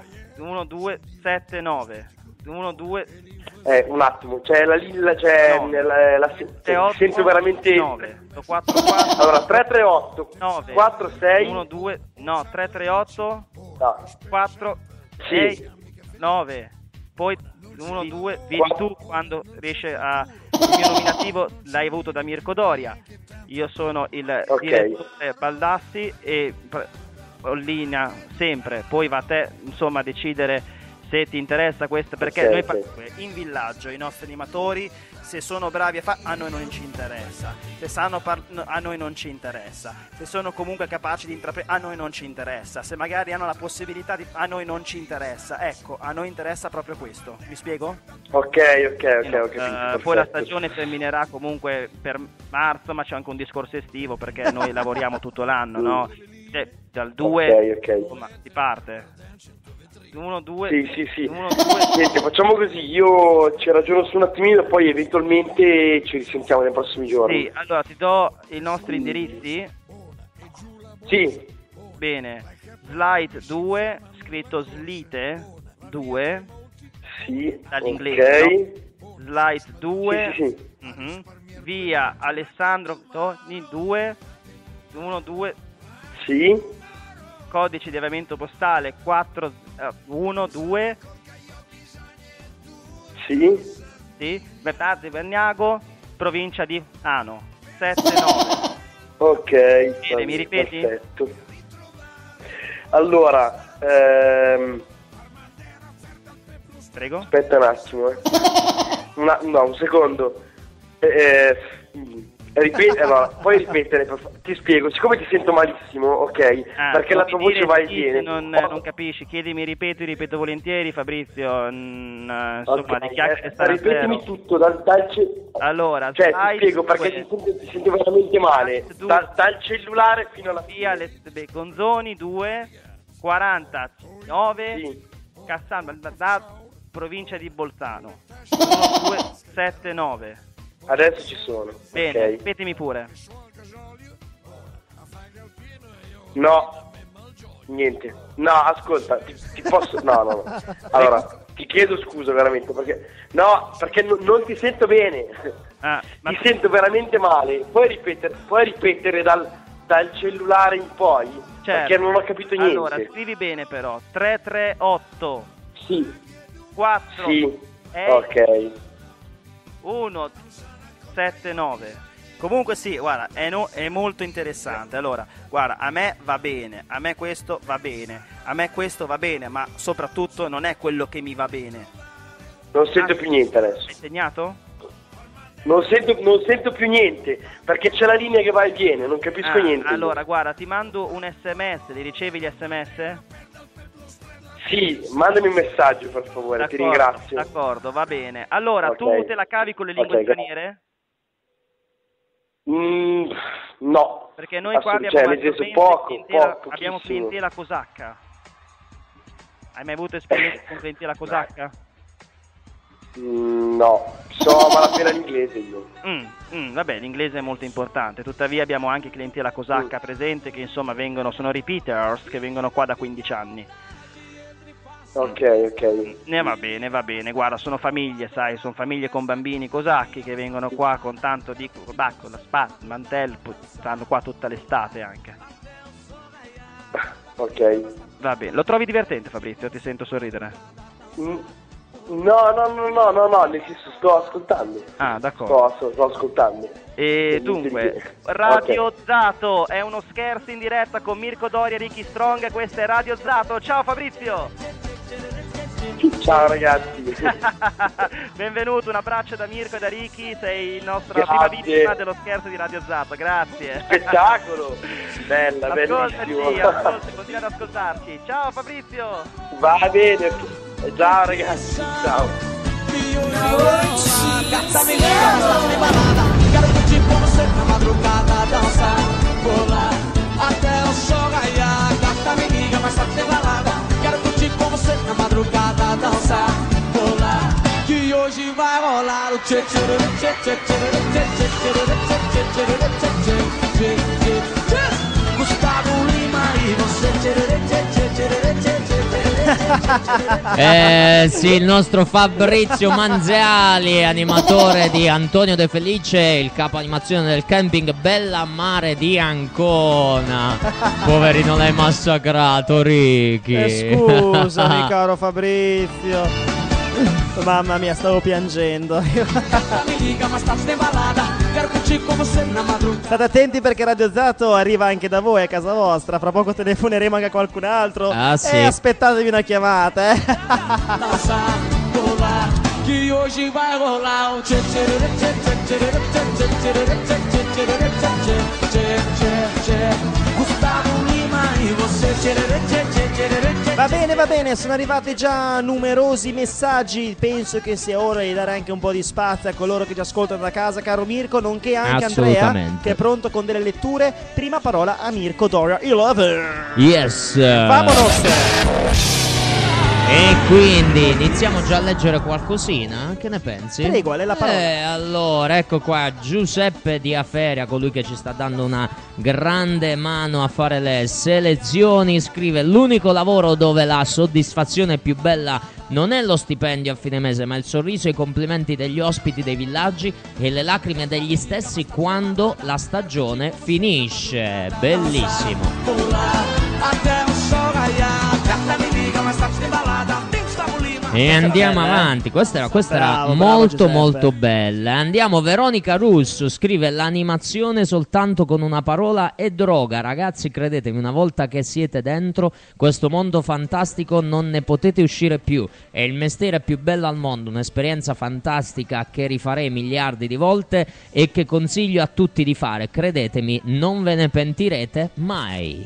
1279 12 Un attimo, c'è la lilla, c'è sento veramente 9 Allora 338 9 46 12 no 338 no. 4 Sì. 6 9 poi 1 2 vieni tu quando riesce a il mio nominativo l'hai avuto da Mirko Doria. Io sono il direttore Baldassi e Ollina sempre, poi va a te insomma decidere se ti interessa questo, perché noi in villaggio i nostri animatori, se sono bravi a noi non ci interessa, se sanno a noi non ci interessa, se sono comunque capaci di intraprendere a noi non ci interessa, se magari hanno la possibilità a noi non ci interessa. Ecco, a noi interessa proprio questo, mi spiego? Ok, ho capito. Poi la stagione terminerà comunque per marzo, ma c'è anche un discorso estivo perché noi lavoriamo tutto l'anno, no? Dal 2 insomma, si parte 1 2 sì. 1 2 Niente, facciamo così, io ci ragiono su un attimino, poi eventualmente ci risentiamo nei prossimi giorni. Sì, allora ti do i nostri indirizzi. Sì. Bene, Slide 2, scritto Slite 2. Sì. Dall'inglese, no? Slide 2. Sì. Via Alessandro Toni 2 1 2. Sì. Codice di avviamento postale 412. Sì. Bernardo Vergnago, provincia di Ano 79. Ok. Bene, mi ripeti? Perfetto. Allora, prego. Aspetta un attimo. No, un secondo. Allora, puoi ripetere, ti spiego, siccome ti sento malissimo, ok? Perché la tua voce va e viene. Non capisci, chiedimi, ripeto volentieri, Fabrizio. Insomma, le chiacchiere stanno a zero. Ripetimi tutto, allora, cioè, ti spiego perché ti sento veramente male. Dal cellulare fino alla via Gonzoni 2 49 sì. Cassano, provincia di Bolzano 1279. Adesso ci sono. Bene, ripetimi pure. No, niente. No, ascolta, ti posso. No. Allora, ti chiedo scusa veramente perché. No, perché non ti sento bene. Ti sento veramente male. Puoi ripetere dal cellulare in poi? Certo. Perché non ho capito niente. Allora, scrivi bene però. 338. Sì. 4. Sì. Ok. 1 7 9. Comunque sì, guarda, è molto interessante. Allora, guarda, a me va bene, a me questo va bene, a me questo va bene, ma soprattutto non è quello che mi va bene. Non sento più niente adesso. Hai segnato? Non sento più niente, perché c'è la linea che va e viene, non capisco niente. Allora, guarda, ti mando un SMS, li ricevi gli SMS? Sì, mandami un messaggio per favore, ti ringrazio. D'accordo, va bene. Allora, tu te la cavi con le lingue straniere? No. Perché noi qua abbiamo clientela cosacca. Hai mai avuto esperienza con clientela cosacca? No, so a malapena l'inglese io. Vabbè, l'inglese è molto importante. Tuttavia abbiamo anche clientela cosacca presente che insomma sono repeaters che vengono qua da 15 anni. Ok. Va bene, guarda, sono famiglie, sai, sono famiglie con bambini cosacchi che vengono qua con tanto di bacco, la spada, il mantello, stanno qua tutta l'estate anche. Ok. Va bene, lo trovi divertente Fabrizio? Ti sento sorridere. No, nel senso sto ascoltando. Ah, d'accordo. Sto ascoltando. E dunque, Radio Zato è uno scherzo in diretta con Mirko Doria e Ricky Strong, questa è Radio Zato. Ciao Fabrizio! Ciao ragazzi. Benvenuto, un abbraccio da Mirko e da Ricky, sei il nostro Grazie. prima vittima dello scherzo di Radio Zato, grazie. Spettacolo. Bella, Ascoltaci, bellissimo. continua ad ascoltarci. Ciao Fabrizio. Va bene. Ciao ragazzi. Ciao. Gata me liga, mas tá balada. Quero curtir com você na madrugada, dançar, pular até o sol raiar. Gata me liga, mas tá balada. Quero curtir com você na madrugada, dançar, pular. Que hoje vai rolar o tchê tchê tchê tchê tchê tchê tchê tchê tchê tchê. Gustavo Lima e você tchê tchê tchê tchê tchê. Sì, il nostro Fabrizio Manziali, animatore di Antonio De Felice, il capo animazione del camping Bella Mare di Ancona. Poverino, l'hai massacrato, Ricky. Scusami, caro Fabrizio. Mamma mia, stavo piangendo. State attenti perché Radio Zato arriva anche da voi a casa vostra. Fra poco telefoneremo anche a qualcun altro. Ah, sì. E aspettatevi una chiamata, Que hoje vai rolar um tchê tchê tchê tchê tchê tchê tchê tchê. Gustavo Lima e você tchê tchê tchê tchê. Va bene, sono arrivati già numerosi messaggi. Penso che sia ora di dare anche un po' di spazio a coloro che ci ascoltano da casa, caro Mirko, nonché anche Andrea, che è pronto con delle letture. Prima parola a Mirko Doria, il lover. Yes. Vamonos. E quindi iniziamo già a leggere qualcosina? Che ne pensi? Prego, a lei la parola. Allora, ecco qua Giuseppe di Aferia, colui che ci sta dando una grande mano a fare le selezioni, scrive: l'unico lavoro dove la soddisfazione più bella non è lo stipendio a fine mese, ma il sorriso e i complimenti degli ospiti dei villaggi e le lacrime degli stessi quando la stagione finisce. Bellissimo. E andiamo avanti. Questa era Bravo, molto Giuseppe. molto bella. Andiamo, Veronica Russo scrive: l'animazione soltanto con una parola è droga. Ragazzi, credetemi, una volta che siete dentro questo mondo fantastico non ne potete uscire più. È il mestiere più bello al mondo, un'esperienza fantastica che rifarei miliardi di volte e che consiglio a tutti di fare. Credetemi, non ve ne pentirete mai.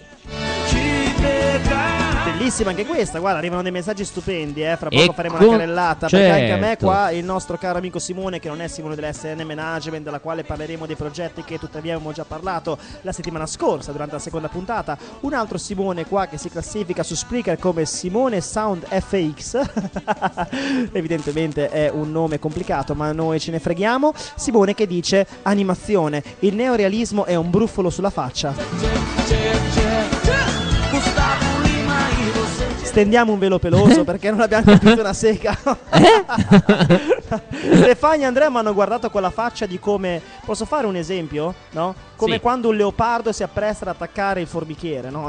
Bellissima anche questa, guarda, arrivano dei messaggi stupendi, fra poco faremo Ecco, una carrellata, perché anche a me certo. qua il nostro caro amico Simone, che non è Simone dell'SN Management, della quale parleremo dei progetti che tuttavia abbiamo già parlato la settimana scorsa durante la seconda puntata, un altro Simone qua che si classifica su Spreaker come Simone Sound FX evidentemente è un nome complicato, ma noi ce ne freghiamo. Simone che dice: animazione, il neorealismo è un bruffolo sulla faccia. Stendiamo un velo peloso perché non abbiamo capito una sega. Stefania e Andrea mi hanno guardato con la faccia di come... Posso fare un esempio? No? Come Sì. quando un leopardo si appresta ad attaccare il formichiere, no?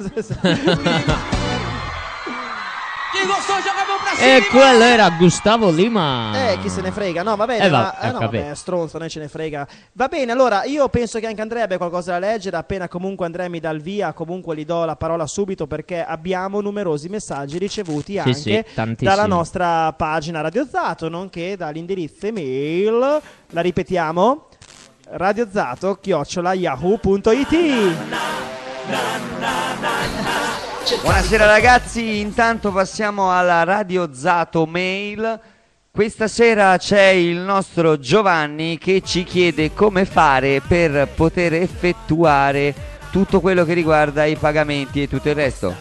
E quello era Gustavo Lima. Chi se ne frega, no, va bene, no, vabbè, stronzo, noi ce ne frega. Va bene, allora io penso che anche Andrea abbia qualcosa da leggere. Appena comunque Andrea mi dà il via, comunque gli do la parola subito, perché abbiamo numerosi messaggi ricevuti anche sì, tantissimi. dalla nostra pagina Radio Zato, nonché dall'indirizzo email. La ripetiamo: radiozato@yahoo.it. Buonasera ragazzi, intanto passiamo alla Radio Zato Mail. Questa sera c'è il nostro Giovanni che ci chiede come fare per poter effettuare tutto quello che riguarda i pagamenti e tutto il resto.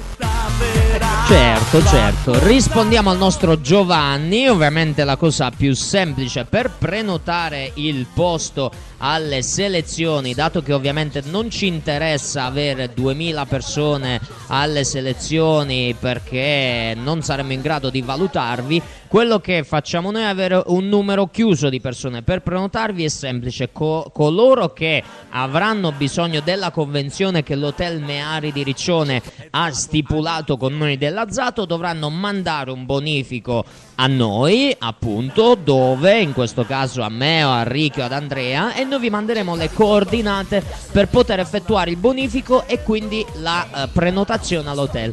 Certo, rispondiamo al nostro Giovanni. Ovviamente la cosa più semplice per prenotare il posto alle selezioni, dato che ovviamente non ci interessa avere 2000 persone alle selezioni perché non saremmo in grado di valutarvi, quello che facciamo noi è avere un numero chiuso di persone. Per prenotarvi è semplice: coloro che avranno bisogno della convenzione che l'Hotel Meari di Riccione ha stipulato con noi della Zato dovranno mandare un bonifico a noi, appunto, dove in questo caso a me o a Ricky o ad Andrea, e noi vi manderemo le coordinate per poter effettuare il bonifico e quindi la prenotazione all'hotel.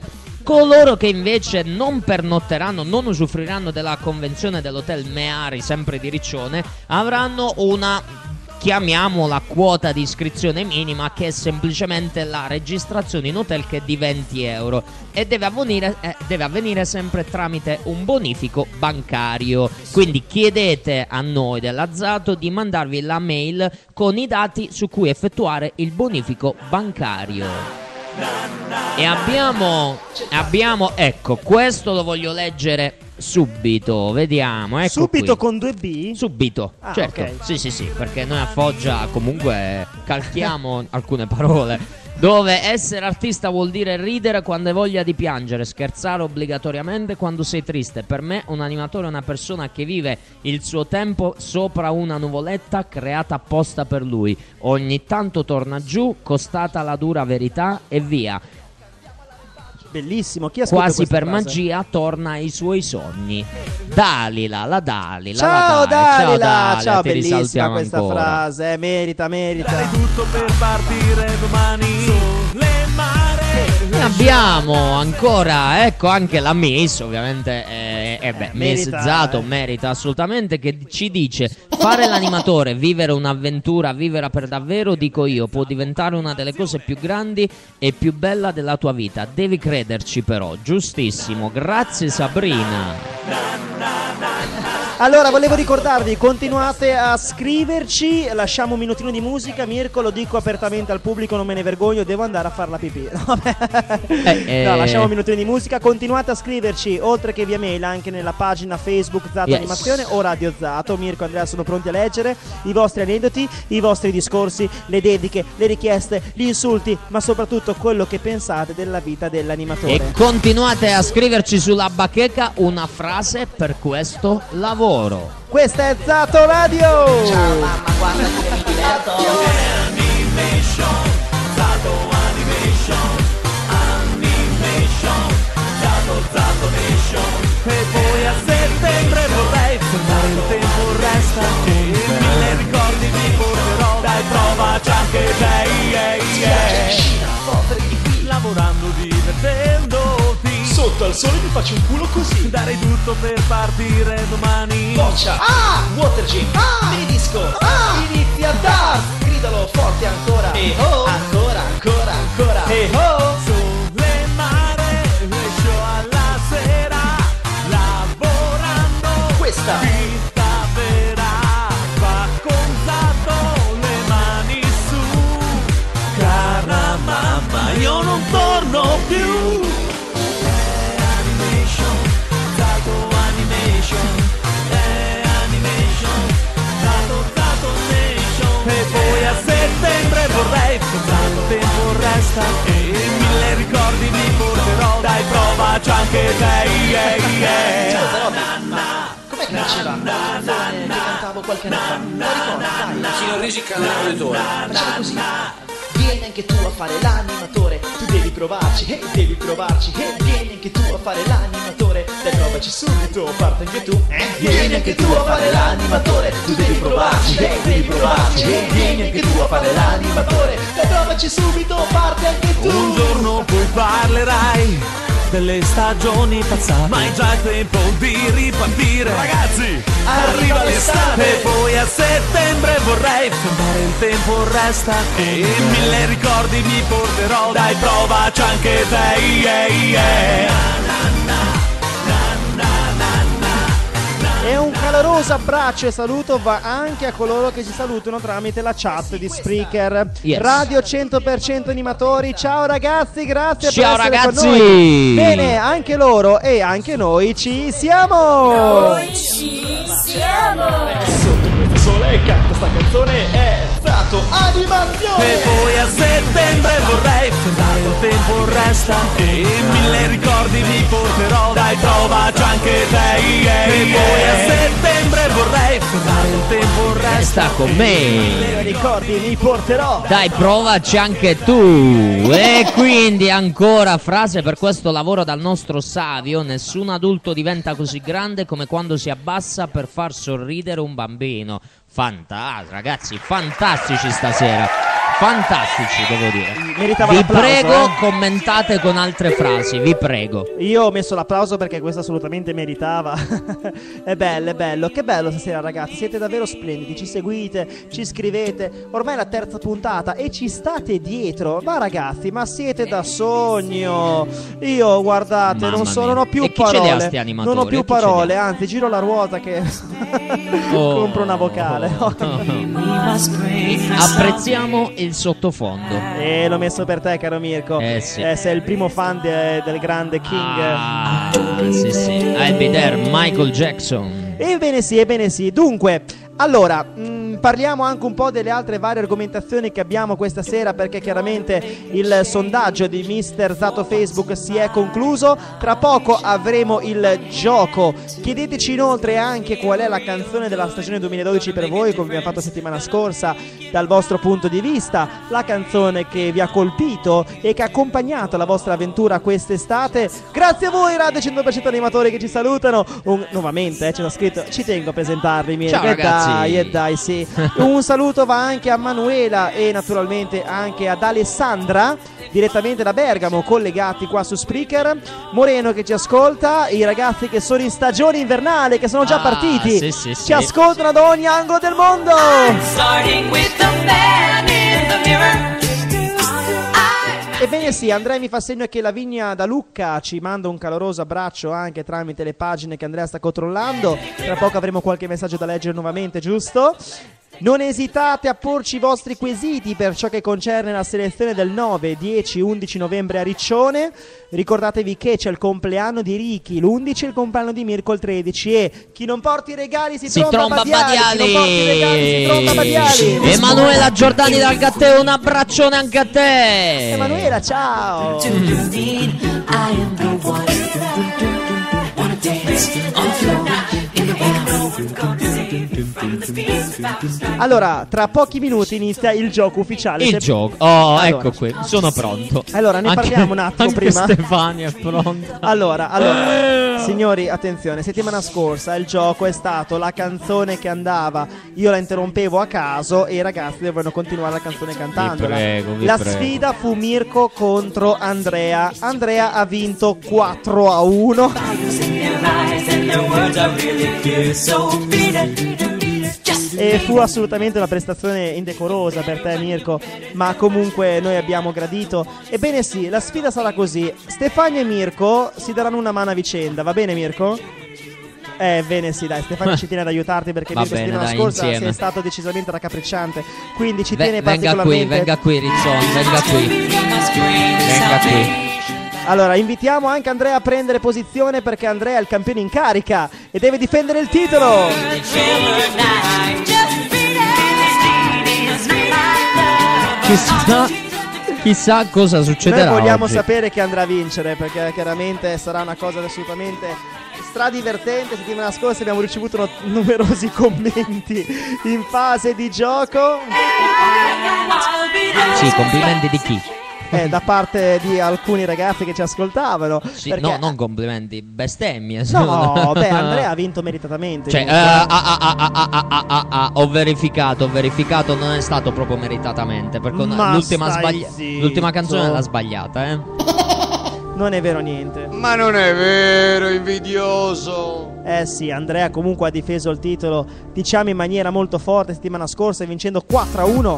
Coloro che invece non pernotteranno, non usufruiranno della convenzione dell'hotel Meari, sempre di Riccione, avranno una, chiamiamola, quota di iscrizione minima, che è semplicemente la registrazione in hotel, che è di 20 euro e deve avvenire sempre tramite un bonifico bancario. Quindi chiedete a noi della Zato di mandarvi la mail con i dati su cui effettuare il bonifico bancario. E abbiamo, ecco, questo lo voglio leggere subito, vediamo, ecco Subito qui. con 2B? Subito, certo, ok. sì, perché noi a Foggia comunque calchiamo alcune parole. Dove essere artista vuol dire ridere quando hai voglia di piangere, scherzare obbligatoriamente quando sei triste. Per me un animatore è una persona che vive il suo tempo sopra una nuvoletta creata apposta per lui. Ogni tanto torna giù, costata la dura verità e via. Bellissimo, chi ha scritto Quasi questa per frase? magia torna ai suoi sogni. Dalila. Ciao Dalila, ciao, ti bellissima risaltiamo questa ancora. frase, merita. Dai tutto per partire domani sulle mare. E abbiamo ancora, ecco, anche la Miss, ovviamente, Miss Zato merita assolutamente, che ci dice: fare l'animatore, vivere un'avventura, vivere per davvero, dico io, può diventare una delle cose più grandi e più bella della tua vita. Devi crederci però, giustissimo. Grazie Sabrina. Allora, volevo ricordarvi, continuate a scriverci, lasciamo un minutino di musica. Mirko, lo dico apertamente al pubblico, non me ne vergogno, devo andare a far la pipì. No, lasciamo un minutino di musica. Continuate a scriverci, oltre che via mail, anche nella pagina Facebook Zato Animazione o Radio Zato. Mirko e Andrea sono pronti a leggere i vostri aneddoti, i vostri discorsi, le dediche, le richieste, gli insulti, ma soprattutto quello che pensate della vita dell'animatore. E continuate a scriverci sulla bacheca una frase per questo lavoro. Questa è Zato Radio. Ciao mamma, guarda come mi diverto. Animation, Zato Animation, Animation, Zato Nation. E poi a settembre vorrei fermare il tempo, resta che mille ricordi mi porterò. Dai, provaci anche te, lavorando, divertendoti. Sotto al sole mi faccio un culo così. Darei tutto per partire domani. Boccia, water gym, mini disco, inizia dance, gridalo forte ancora, e ho, ancora, e ho, sulle mare, esco alla sera, lavorando, questa vita vera, va con Zato, le mani su, cara mamma, io non torno più. E poi a settembre vorrei fermare il tempo, resta e mille ricordi mi porterò. Dai, provaci anche te. com'è che diceva una canzone che cantavo qualche anno fa? Lo ricordi? Dai. Signor Risi canta l'uditore. Facciamo così. Vieni anche tu a fare l'animatore, tu devi provarci, devi provarci, vieni anche tu a fare l'animatore, dai provaci subito, parte anche tu, vieni anche tu a fare l'animatore, tu devi provarci, devi provarci, vieni anche tu a fare l'animatore, dai provaci subito, parte anche tu. Un giorno poi parlerai delle stagioni passate, ma è già il tempo di ripartire. Ragazzi, arriva l'estate. E poi a settembre vorrei fermare il tempo, resta e mille ricordi mi porterò. Dai, provaci anche te. E un caloroso abbraccio e saluto va anche a coloro che ci salutano tramite la chat di Spreaker. Yes. Radio 100% Animatori. Ciao ragazzi, grazie Ciao per essere ragazzi. con noi. Bene, anche loro e anche noi ci siamo. Noi ci siamo. Sotto questo sole canta sta canzone, è Zato Animazione. E poi a settembre vorrei fermare il tempo, resta e mille ricordi mi porterò. Dai, provaci anche te. E poi a settembre vorrei fermare il tempo, resta Sta con me. Ricordi mi porterò. Dai, provaci anche tu. E quindi ancora frase per questo lavoro dal nostro Savio: nessun adulto diventa così grande come quando si abbassa per far sorridere un bambino. Fantastico, ragazzi, fantastici stasera. fantastici, devo dire. Meritava Vi l'applauso, prego, commentate con altre frasi, vi prego. Io ho messo l'applauso perché questo assolutamente meritava. È bello. Che bello stasera, ragazzi. Siete davvero splendidi. Ci seguite, ci scrivete. Ormai è la terza puntata e ci state dietro. Ma ragazzi, ma siete da sogno. Io, guardate, non ho più E chi ce li ha parole. sti animatori? Non ho più Chi ce li ha? parole, anzi, giro la ruota che compro una vocale. Apprezziamo il sottofondo. L'ho messo per te, caro Mirko. Sì. Sei il primo fan del grande King. Sì. I'll be there, Michael Jackson. Ebbene sì. Dunque, allora, parliamo anche un po' delle altre varie argomentazioni che abbiamo questa sera, perché chiaramente il sondaggio di Mr. Zato Facebook si è concluso. Tra poco avremo il gioco. Chiedeteci inoltre anche qual è la canzone della stagione 2012 per voi, come abbiamo fatto settimana scorsa, dal vostro punto di vista, la canzone che vi ha colpito e che ha accompagnato la vostra avventura quest'estate. Grazie a voi, Radio 100% Animatori, che ci salutano. Nuovamente, c'è scritto, ci tengo a presentarvi. Ciao, ragazzi. Dai, sì. Un saluto va anche a Manuela e naturalmente anche ad Alessandra, direttamente da Bergamo, collegati qua su Spreaker. Moreno che ci ascolta, i ragazzi che sono in stagione invernale, che sono già partiti, sì. ci ascoltano da ogni angolo del mondo. Ebbene sì, Andrea mi fa segno che Lavinia da Lucca ci manda un caloroso abbraccio anche tramite le pagine che Andrea sta controllando. Tra poco avremo qualche messaggio da leggere nuovamente, giusto? Non esitate a porci i vostri quesiti per ciò che concerne la selezione del 9, 10, 11 novembre a Riccione. Ricordatevi che c'è il compleanno di Ricky l'11 e il compleanno di Mirko il 13. E chi non porti i regali si tromba Badiali. Chi non porti i regali si tromba Badiali. Emanuela Giordani dal Gatteo, un abbraccione anche a te. Emanuela, ciao. Allora, tra pochi minuti inizia il gioco ufficiale. Allora, ecco qui, sono pronto. Allora, ne parliamo un attimo anche prima. Stefania è pronta. Allora, signori, attenzione, settimana scorsa il gioco è stato la canzone che andava. Io la interrompevo a caso e i ragazzi dovevano continuare la canzone cantandola. Vi La prego. sfida fu Mirko contro Andrea. Andrea ha vinto 4-1. E fu assolutamente una prestazione indecorosa per te, Mirko, ma comunque noi abbiamo gradito. Ebbene sì, la sfida sarà così: Stefania e Mirko si daranno una mano a vicenda, va bene Mirko? Bene sì, dai, Stefania ci tiene ad aiutarti perché Va Mirko bene, settimana dai, scorsa insieme. sei stato decisamente raccapricciante, quindi ci tiene Venga particolarmente. qui Rizzon, venga qui. Allora, invitiamo anche Andrea a prendere posizione perché Andrea è il campione in carica e deve difendere il titolo. Chissà cosa succederà. Noi vogliamo oggi. sapere chi andrà a vincere, perché chiaramente sarà una cosa assolutamente stradivertente. Settimana scorsa abbiamo ricevuto numerosi commenti in fase di gioco. Sì, complimenti di chi? Da parte di alcuni ragazzi che ci ascoltavano. Sì, perché... no, non complimenti, bestemmie. No, beh, Andrea ha vinto meritatamente. Cioè, ho verificato, non è stato proprio meritatamente. Perché Ma l'ultima, stai zitto. l'ultima canzone l'ha sbagliata, Non è vero niente. Ma non è vero, invidioso. Sì, Andrea comunque ha difeso il titolo, diciamo in maniera molto forte settimana scorsa, vincendo 4-1.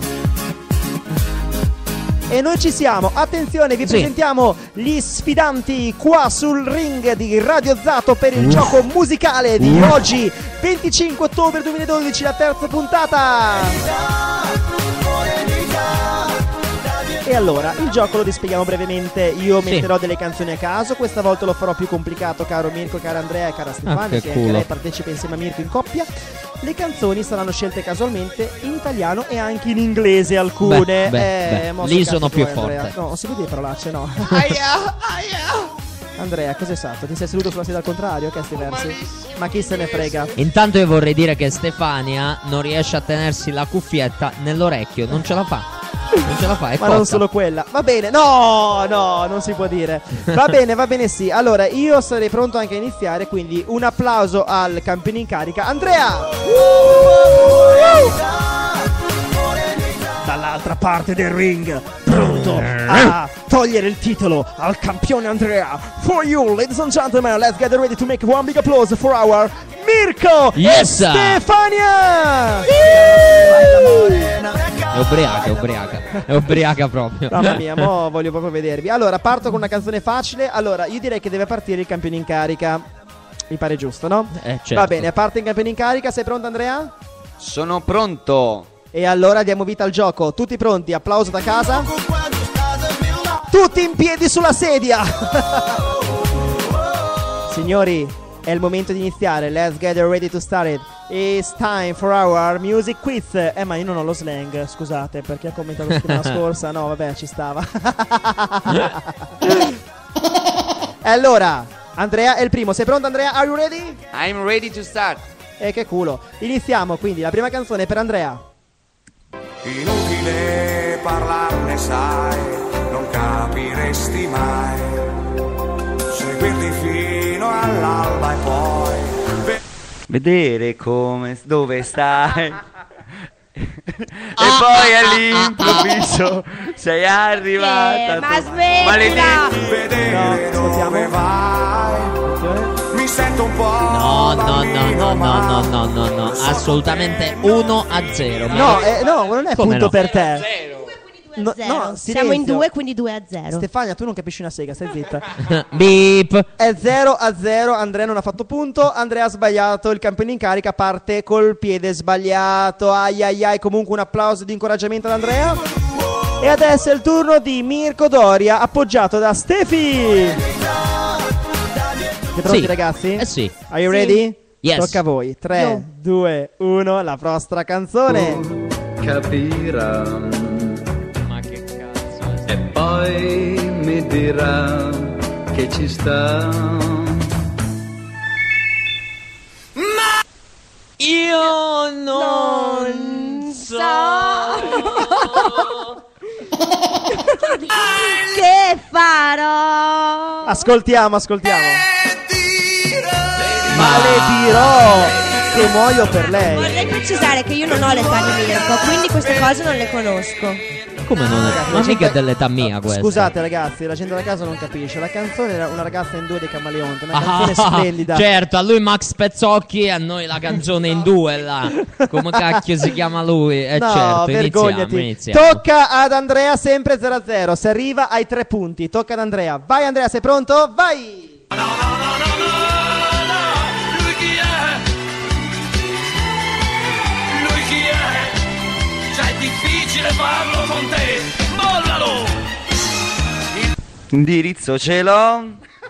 E noi ci siamo, attenzione, vi presentiamo gli sfidanti qua sul ring di Radio Zato per il gioco musicale di oggi, 25 ottobre 2012, la terza puntata. E allora, il gioco lo dispieghiamo brevemente. Io metterò delle canzoni a caso. Questa volta lo farò più complicato, caro Mirko, cara Andrea e cara Stefania, che anche lei partecipa insieme a Mirko in coppia. Le canzoni saranno scelte casualmente in italiano e anche in inglese alcune. Lì sono più forte. No, non si può dire parolacce, no. Andrea, cos'è stato? Ti sei seduto sulla sedia al contrario? Che sti versi? Ma chi se ne frega? Intanto io vorrei dire che Stefania non riesce a tenersi la cuffietta nell'orecchio, non ce la fa. Non ce la fai, ma non solo quella. Va bene, no, non si può dire. Va bene, sì. Allora, io sarei pronto anche a iniziare, quindi un applauso al campione in carica, Andrea! Dalla dall'altra parte del ring, pronto a togliere il titolo al campione Andrea. For you, ladies and gentlemen, let's get ready to make one big applause for our Mirko e Stefania. È ubriaca proprio. Mamma mia, mo voglio proprio vedervi. Allora, parto con una canzone facile. Allora, io direi che deve partire il campione in carica. Mi pare giusto, no? Certo. Va bene, parte il campione in carica. Sei pronto, Andrea? Sono pronto. E allora diamo vita al gioco. Tutti pronti? Applauso da casa. Tutti in piedi sulla sedia. Signori, è il momento di iniziare. Let's get ready to start it. It's time for our music quiz. Ma io non ho lo slang, scusate, perché ha commentato la settimana scorsa. No, vabbè, ci stava. E allora, Andrea è il primo. Sei pronto, Andrea? Are you ready? I'm ready to start. Che culo. Iniziamo, quindi, la prima canzone è per Andrea. Inutile parlarne, sai, non capiresti mai. Seguirti fino all'alba e poi vedere dove stai. E poi all'improvviso sei arrivata. Ma smettila! Maledetti. vedere dove vai. Mi sento un po' No, assolutamente 1-0. No, non è Come punto no? per te. No, Siamo in silenzio. 2, quindi 2-0. Stefania, tu non capisci una sega, stai zitta. Beep. È 0-0, Andrea non ha fatto punto. Andrea ha sbagliato, il campione in carica parte col piede sbagliato. Ai ai ai, comunque un applauso di incoraggiamento ad Andrea. E adesso è il turno di Mirko Doria, appoggiato da Stefi. Siete pronti, Sì. ragazzi? Sì. Are you ready? Yes. Tocca a voi. 3, 2, 1, la vostra canzone. Capirà Ma che cazzo e poi mi dirà che ci sta. Io non so Che farò? Ascoltiamo. Maledirò che muoio per lei. Vorrei precisare che io non ho l'età di Mirko, quindi queste cose non le conosco. Come non è? Ma mica è dell'età mia questa. Scusate ragazzi, la gente da casa non capisce. La canzone era Una ragazza in due dei Camaleonte. Una canzone splendida. Certo, a lui Max Pezzocchi e a noi la canzone in due là. Come cacchio si chiama lui? No, Certo, vergognati. iniziamo. Tocca ad Andrea, sempre 0-0. Si arriva ai 3 punti. Tocca ad Andrea. Vai Andrea, sei pronto? Vai! Lui chi è? Lui chi è? Già è difficile farlo con te. Mollalo! Indirizzo ce l'ho.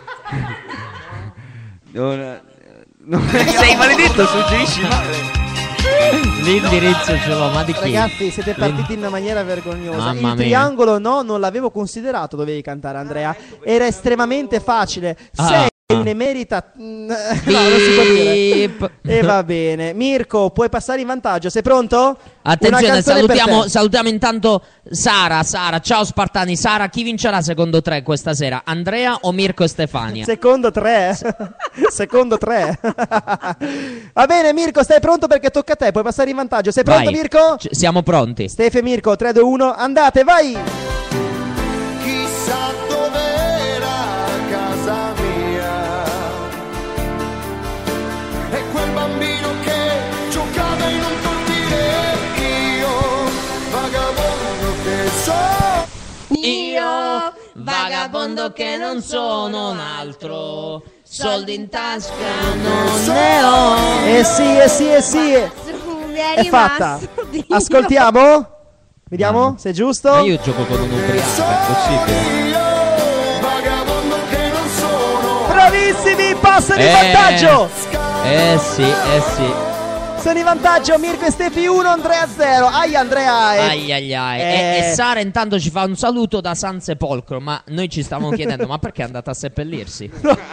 Sei maledetto, suggerisci male. L'indirizzo ce l'ho, ma di chi? Ragazzi, siete partiti in una maniera vergognosa. Mamma Il mia. triangolo non l'avevo considerato, dovevi cantare Andrea. Era estremamente facile. Sei un emerita. No, non si può dire. Beep. E va bene. Mirko, puoi passare in vantaggio. Sei pronto? Una Attenzione, canzone per te. salutiamo intanto Sara. Ciao Spartani. Sara, chi vincerà secondo te questa sera? Andrea o Mirko e Stefania? Secondo 3. Secondo 3. Va bene, Mirko, stai pronto perché tocca a te. Puoi passare in vantaggio. Sei pronto, Vai. Mirko? Siamo pronti. Stefe e Mirko, 3, 2, 1. Andate, vai. chissà dov'era casa mia. E quel bambino che giocava in un cortile. Io, vagabondo che so. Io, vagabondo che non sono un altro, soldi in tasca non ne ho. Sì. È fatta. Ascoltiamo. Vediamo se è giusto. Ma io gioco con un ubriaco, è possibile? Bravissimi, passano in vantaggio. Sì. Sono in vantaggio Mirko e Stefi 1, Andrea 0. Ai Andrea. Ai. E Sara intanto ci fa un saluto da San Sepolcro, ma noi ci stavamo chiedendo ma perché è andata a seppellirsi?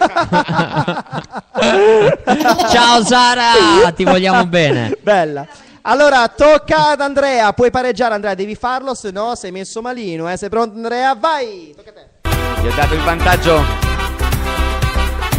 Ciao Sara, ti vogliamo bene. Bella. Allora tocca ad Andrea. Puoi pareggiare Andrea, devi farlo, se no sei messo malino. Sei pronto Andrea? Vai. Tocca a te. Gli ho dato il vantaggio.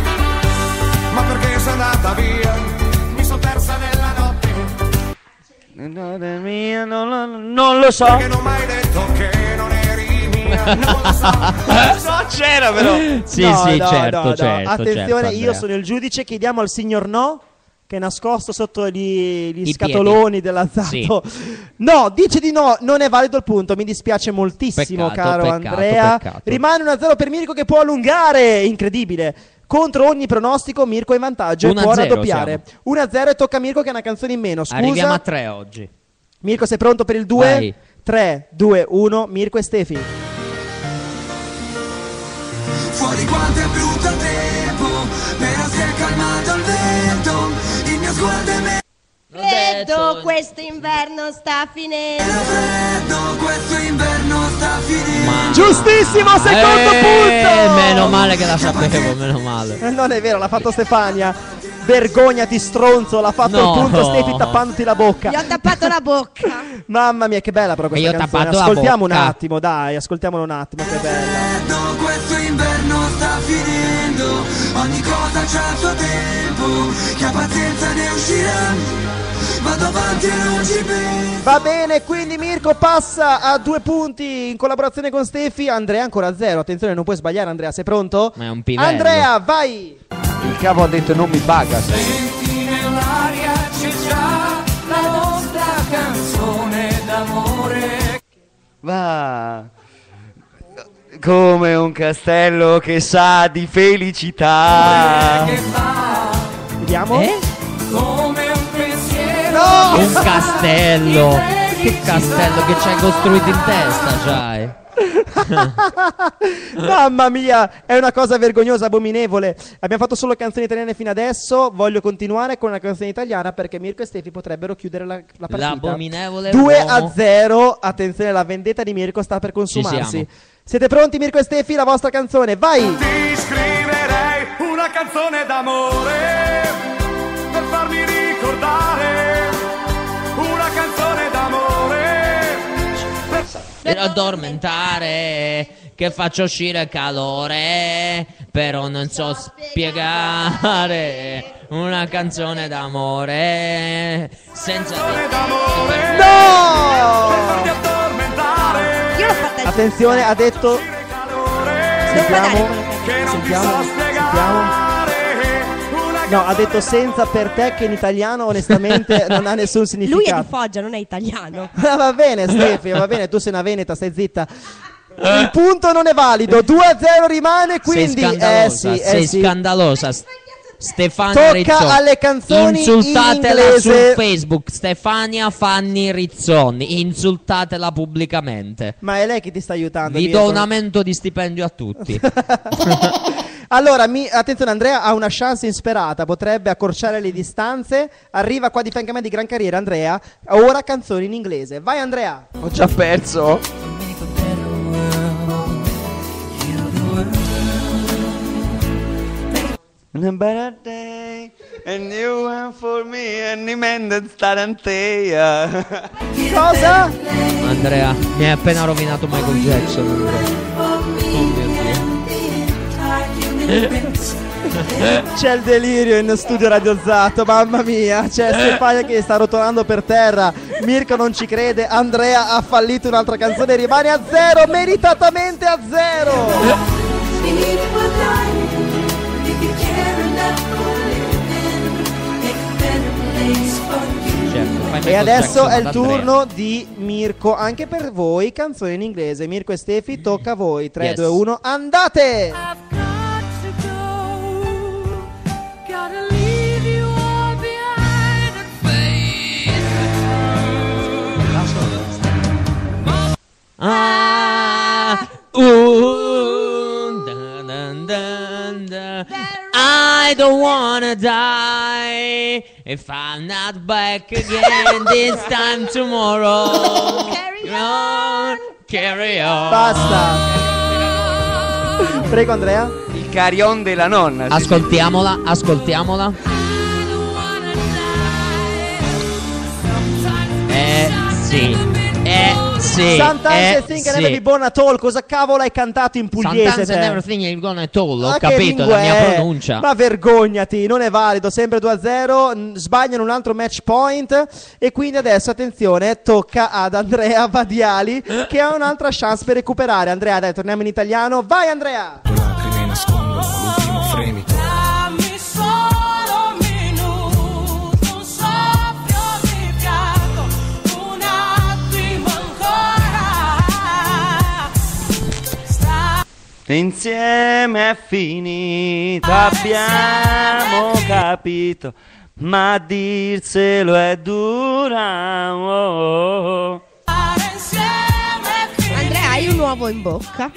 Ma perché sei andata via? Mi sono persa nella notte. Non lo so. Perché non mi hai detto che non eri mia. Non lo so. C'era però. Sì, No, sì, no, certo, no, no. certo. Attenzione, certo, io sono il giudice. Chiediamo al signor No, che è nascosto sotto gli I scatoloni dell'Azzato. No, dice di no, non è valido il punto. Mi dispiace moltissimo, Peccato, caro peccato, Andrea. peccato. Rimane 1-0 per Mirko, che può allungare. Incredibile. Contro ogni pronostico Mirko è in vantaggio e può 1-0 raddoppiare. 1-0 e tocca a Mirko, che ha una canzone in meno. Scusa. Arriviamo a 3 oggi. Mirko, sei pronto per il 2? Vai. 3, 2, 1, Mirko e Stefi. Fuori quanto è brutto il tempo, però si è calmato il vento, il mio sguardo è Freddo, questo inverno sta finendo. freddo, questo inverno sta finendo. Giustissimo, secondo punto. Meno male che la sapevo, meno male. Non è vero, l'ha fatto Stefania. Vergognati, stronzo, l'ha fatto No. il punto Stefi tappandoti la bocca. Gli ho tappato la bocca. Mamma mia, che bella però questa E io ho canzone. tappato la Ascoltiamo un bocca. attimo, dai, ascoltiamolo un attimo, che bella. Freddo, questo inverno sta finendo, ogni cosa c'ha il suo tempo, chi ha pazienza ne uscirà. Vado avanti e non ci penso. Va bene, quindi Mirko passa a 2 punti in collaborazione con Stefi. Andrea ancora a 0. Attenzione, non puoi sbagliare, Andrea, sei pronto? Ma è un pivello. Andrea, vai! Il capo ha detto non mi paga. Senti nell'aria c'è già la nostra canzone d'amore. Va. Come un castello che sa di felicità. Che fa Vediamo. come un pensiero. No! Un castello. Che castello che ci hai costruito in testa, c'hai. Mamma mia, è una cosa vergognosa, abominevole. Abbiamo fatto solo canzoni italiane fino adesso. Voglio continuare con una canzone italiana, perché Mirko e Stefi potrebbero chiudere la partita. L'abominevole 2-0. Attenzione, la vendetta di Mirko sta per consumarsi. siamo. Siete pronti, Mirko e Stefi? La vostra canzone, vai! Ti scriverei una canzone d'amore per farmi ricordare una canzone d'amore Per addormentare, che faccio uscire calore, però non so spiegare una canzone d'amore senza No! Io l'ho fatta giusta. Attenzione, ha detto. Sentiamo. Sentiamo. No, ha detto senza per te, che in italiano onestamente non ha nessun Lui è significato. di Foggia, non è italiano. Ah, va bene, Stefi, va bene, tu sei una veneta, stai zitta. Il punto non è valido, 2-0 rimane, quindi sei scandalosa, sei sì. scandalosa. Stefania Tocca Rizzoni. alle canzoni Insultatela in inglese. su Facebook, Stefania Fanny Rizzoni. Insultatela pubblicamente. Ma è lei che ti sta aiutando. Vi Mirko. do un aumento di stipendio a tutti. Allora, attenzione, Andrea ha una chance insperata, potrebbe accorciare le distanze. Arriva qua di fianco a me di gran carriera, Andrea. Ora canzoni in inglese. Vai, Andrea. Ho già perso. On a better day, and you went for me, and you mended starantea. Cosa? Andrea, mi hai appena rovinato Michael Jackson, Andrea. Oh mio Dio. C'è il delirio in studio radiozzato, mamma mia. C'è Stefania che sta rotolando per terra. Mirko non ci crede. Andrea ha fallito un'altra canzone. Rimane a 0, meritatamente a 0. Certo, E adesso è il turno di Mirko. Anche per voi, canzone in inglese. Mirko e Stefi, tocca a voi. 3, Yes. 2, 1, andate! Dun, dun, dun. I don't wanna die if I'm not back again this time tomorrow. Carry on, carry on. Basta. Prego, Andrea. Il carillon della nonna. sì, Ascoltiamola, ascoltiamola. Sì. Sì, Sometimes I think I never be born at all. Cosa cavolo hai cantato in pugliese? Sometimes I never think you're gonna tall. Ho Ma che capito lingua la mia è? pronuncia. Ma vergognati, non è valido. Sempre 2-0. Sbagliano un altro match point. E quindi adesso, attenzione, tocca ad Andrea Badiali, che ha un'altra chance per recuperare. Andrea, dai, torniamo in italiano. Vai, Andrea! Lacrime nascondono l'ultimo fremito. Dammi solo un minuto, un soffio di fiato, un attimo ancora. Insieme è finita, abbiamo capito, ma dirselo è dura. Oh. Andrea, hai un uovo in bocca?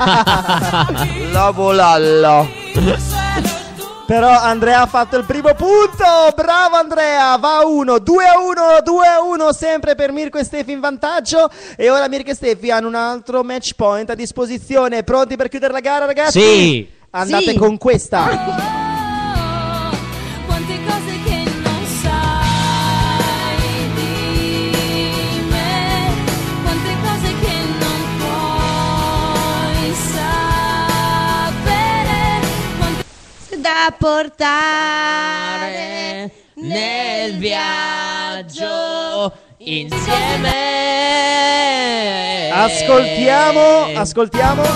Lobo lallo. Però Andrea ha fatto il primo punto. Bravo Andrea, va 1, 2-1, sempre per Mirko e Stefi in vantaggio. E ora Mirko e Stefi hanno un altro match point a disposizione. Pronti per chiudere la gara, ragazzi? Sì. Andate Sì. con questa. Quante cose che non sai di me, quante cose che non puoi sapere, Da portare nel viaggio insieme. Ascoltiamo.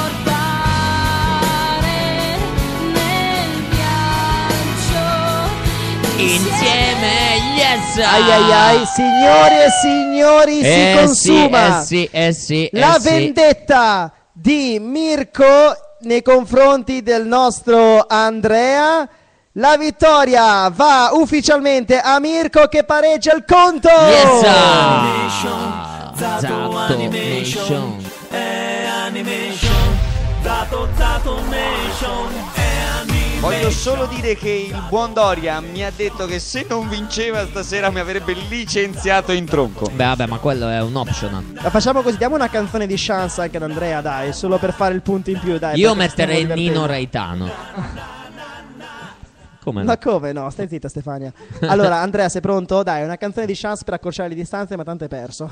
Insieme, yes. Ai, signori e signori, si consuma sì. la vendetta di Mirko nei confronti del nostro Andrea. La vittoria va ufficialmente a Mirko, che pareggia il conto. Yes. Zato Animation è animation. Zato Nation è animation. Voglio solo dire che il buon Doria mi ha detto che se non vinceva stasera mi avrebbe licenziato in tronco. Beh, vabbè, ma quello è un optional. La facciamo così, diamo una canzone di chance anche ad Andrea, dai, solo per fare il punto in più, dai. Io perché metterei stiamo Nino divertendo. Reitano. Come no? Ma come no? Stai zitta, Stefania. Allora, Andrea, sei pronto? Dai, una canzone di chance per accorciare le distanze, ma tanto hai perso.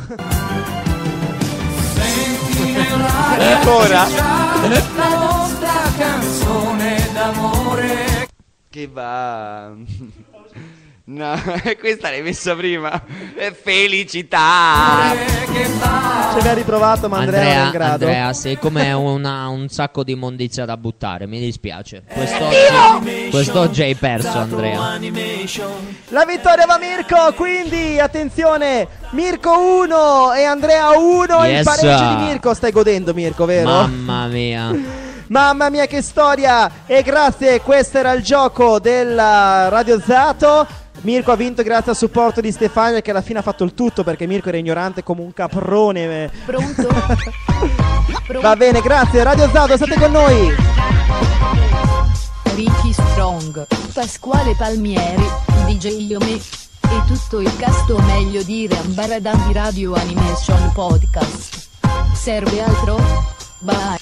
Ancora? La nostra canzone d'amore. Che va. No, questa l'hai messa prima. Felicità. Ci abbiamo riprovato, ma Andrea non è in grado. Andrea, sei come un sacco di immondizia da buttare. Mi dispiace. Quest'oggi hai perso, Andrea. La vittoria va a Mirko, quindi attenzione, Mirko 1 e Andrea 1. Il Yes. pareggio di Mirko. Stai godendo, Mirko, vero? Mamma mia. Mamma mia, che storia! E grazie, questo era il gioco della Radio Zato. Mirko ha vinto grazie al supporto di Stefania, che alla fine ha fatto il tutto, perché Mirko era ignorante come un caprone. Pronto? Va bene, grazie. Radio Zato, state con noi. Ricky Strong, Pasquale Palmieri, DJ Yome e tutto il cast, o meglio dire Ambaradan di Radio Animation Podcast. Serve altro? Bye.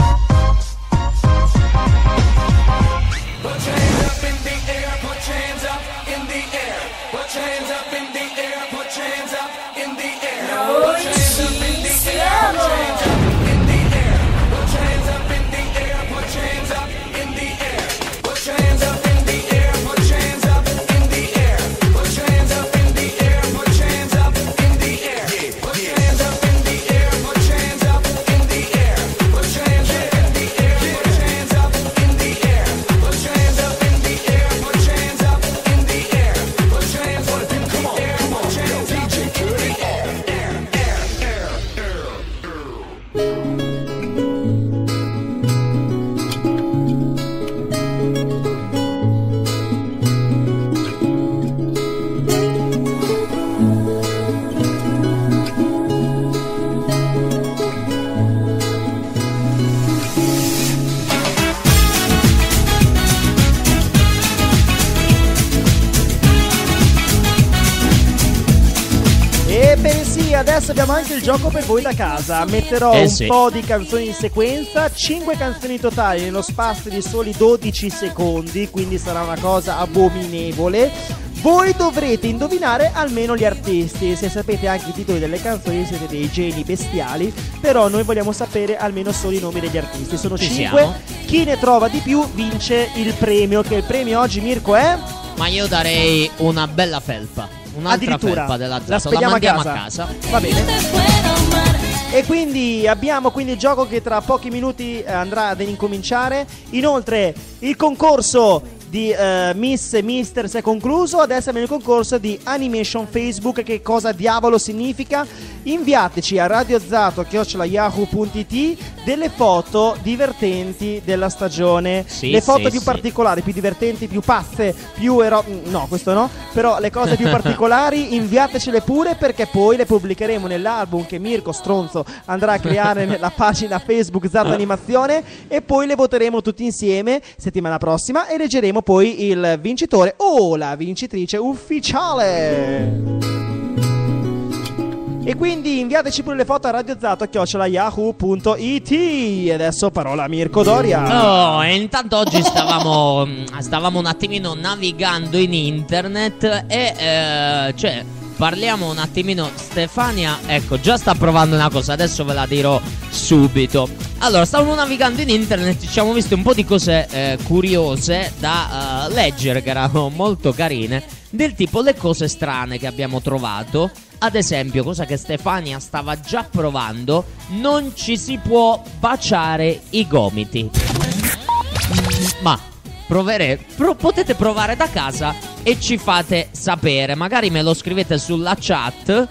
Put your hands up in the air, put your hands up in the air. Put your hands up in the air, put your hands up in the air. Put your hands up in the air, put your hands up in the air. Put your hands up in the air, put your hands up in the air. Put your hands up in the air, put your hands up in the air. Put your hands up in the air, put your hands up in the air. Put your hands up in the air, put your hands up in the air. Put your adesso abbiamo anche il gioco per voi da casa. Metterò un po' di canzoni in sequenza, 5 canzoni totali nello spazio di soli 12 secondi, quindi sarà una cosa abominevole. Voi dovrete indovinare almeno gli artisti. Se sapete anche i titoli delle canzoni siete dei geni bestiali, però noi vogliamo sapere almeno solo i nomi degli artisti. Sono 5. Chi ne trova di più vince il premio, che il premio oggi, Mirko, è... Ma io darei una bella felpa. Un'altra felpa della Zato. La mandiamo a casa. Va bene. E quindi abbiamo il gioco che tra pochi minuti andrà ad incominciare. Inoltre il concorso di Miss e Mister si è concluso. Adesso abbiamo il concorso di Animation Facebook. Che cosa diavolo significa? Inviateci a radiozato@yahoo.it delle foto divertenti della stagione. Le foto più particolari, più divertenti, più pazze, più no, questo no. Però le cose più particolari inviatecele pure, perché poi le pubblicheremo nell'album che Mirko Stronzo andrà a creare nella pagina Facebook Zato Animazione, e poi le voteremo tutti insieme settimana prossima e leggeremo poi il vincitore o la vincitrice ufficiale. E quindi inviateci pure le foto a radiozato@yahoo.it. E adesso parola a Mirko Doria. E intanto oggi stavamo un attimino navigando in internet e parliamo un attimino. Stefania, ecco, già sta provando una cosa, adesso ve la dirò subito. Allora, stavamo navigando in internet, ci siamo visti un po' di cose curiose da leggere, che erano molto carine, del tipo le cose strane che abbiamo trovato. Ad esempio, cosa che Stefania stava già provando, non ci si può baciare i gomiti. Ma potete provare da casa e ci fate sapere. Magari me lo scrivete sulla chat.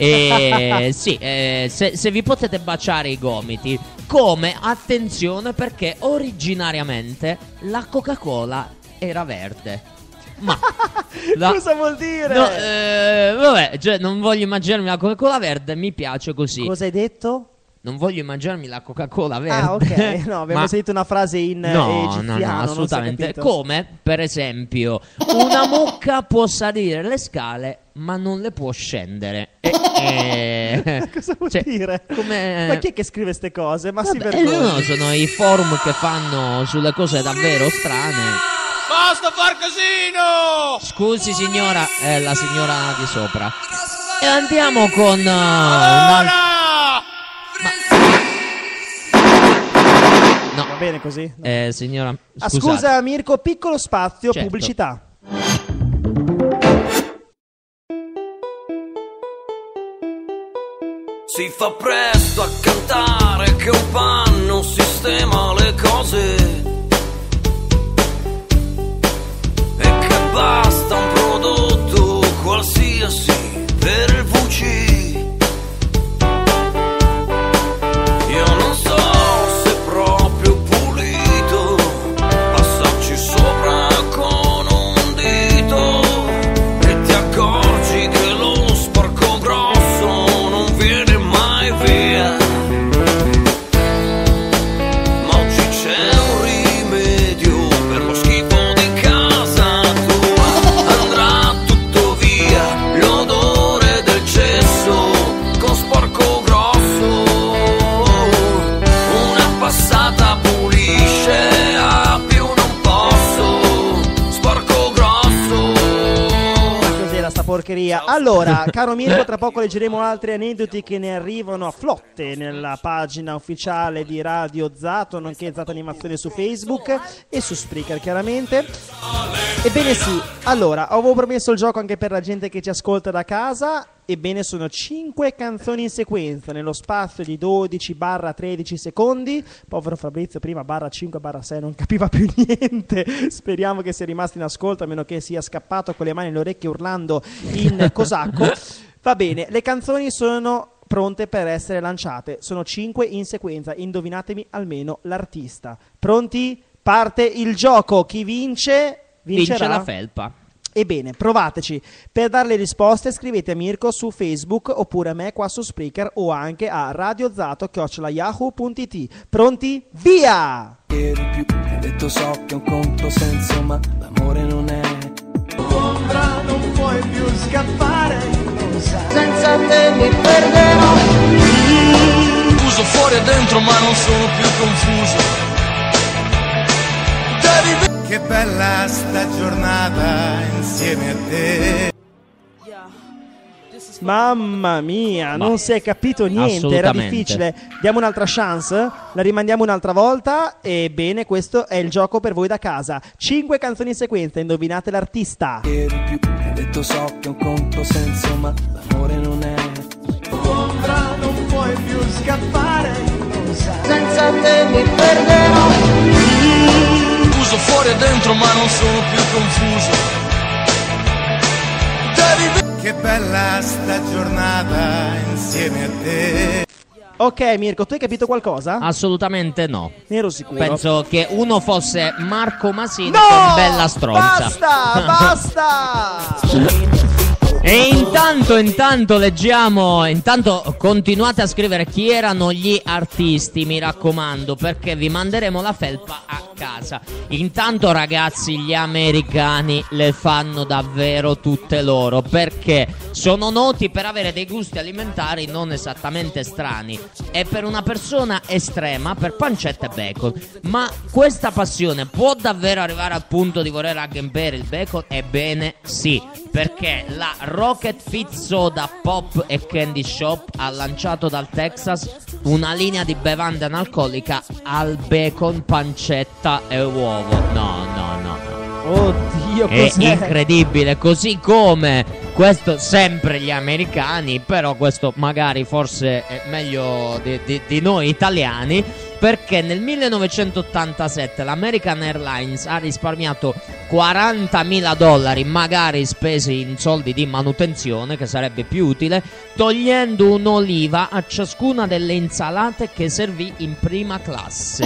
Se vi potete baciare i gomiti. Come? Attenzione, perché originariamente la Coca-Cola era verde. Ma cosa vuol dire? No, vabbè, non voglio immaginarmi la Coca-Cola verde, mi piace così. Cosa hai detto? Non voglio immaginarmi la Coca-Cola verde. Ah, ok. No, abbiamo sentito una frase in egiziano. No, assolutamente. Come, per esempio, una mucca può salire le scale, ma non le può scendere. Cosa vuol dire? Ma chi è che scrive ste cose? Ma si vergogna. No, sono i forum che fanno sulle cose davvero strane. Basta far casino! Scusi signora, è la signora di sopra. E andiamo con No, va bene così? No. Signora, scusa Mirko, piccolo spazio, certo. Pubblicità. Si fa presto a cantare che un panno sistema le cose e che basta un prodotto qualsiasi per il VC. Io non so se è proprio pulito, passarci sopra con un dito e ti accorgi che lo sporco grosso non viene mai via. Ma oggi c'è un rimedio per lo schifo di casa tua, andrà tutto via l'odore del cesso con sporco grosso. Una passata pulisce, a più non posso, sporco grosso. Ma cos'era sta porcheria? Allora, caro Mirko, tra poco leggeremo altri aneddoti che ne arrivano a flotte nella pagina ufficiale di Radio Zato, nonché Zato Animazione su Facebook e su Spreaker, chiaramente. Ebbene sì, allora, avevo promesso il gioco anche per la gente che ci ascolta da casa. Ebbene, sono 5 canzoni in sequenza nello spazio di 12-13 secondi. Povero Fabrizio, prima /5/6 non capiva più niente. Speriamo che sia rimasto in ascolto, a meno che sia scappato con le mani nelle orecchie urlando in cosacco. Va bene, le canzoni sono pronte per essere lanciate. Sono 5 in sequenza. Indovinatemi almeno l'artista. Pronti? Parte il gioco. Chi vince? Vince la felpa. Ebbene, provateci. Per dare le risposte scrivete a Mirko su Facebook oppure a me qua su Spreaker o anche a radiozato@yahoo.it. Pronti? Via! Detto so che è un controsenso, ma l'amore non è. Ombra, non puoi più scappare, lo senza te mi perderò. Confuso fuori e dentro ma non sono più confuso. Che bella sta giornata insieme a te. Mamma mia, Ma non si è capito niente, era assolutamente. difficile. Diamo un'altra chance? La rimandiamo un'altra volta? Ebbene, questo è il gioco per voi da casa. 5 canzoni in sequenza, indovinate l'artista. Hai detto so che è un controsenso, ma l'amore non è. Ombra, non puoi più scappare, senza te mi perderò. Confuso fuori e dentro ma non sono più confuso. Che bella sta giornata insieme a te. Ok, Mirko, tu hai capito qualcosa? Assolutamente no. Ne ero sicuro. Penso che uno fosse Marco Masini No! con Bella Stronza. Basta! E intanto leggiamo, intanto continuate a scrivere chi erano gli artisti, mi raccomando, perché vi manderemo la felpa a casa. Intanto ragazzi, gli americani le fanno davvero tutte loro, perché sono noti per avere dei gusti alimentari non esattamente strani e per una persona estrema per pancetta e bacon. Ma questa passione può davvero arrivare al punto di voler agghempare il bacon? Ebbene sì, perché la Rocket Fit Soda Pop e Candy Shop ha lanciato dal Texas una linea di bevanda analcolica al bacon, pancetta e uovo. No. Oddio, È cos'è? incredibile, così come questo sempre gli americani, però questo magari forse è meglio di noi italiani, perché nel 1987 l'American Airlines ha risparmiato $40.000, magari spesi in soldi di manutenzione, che sarebbe più utile, togliendo un'oliva a ciascuna delle insalate che servì in prima classe.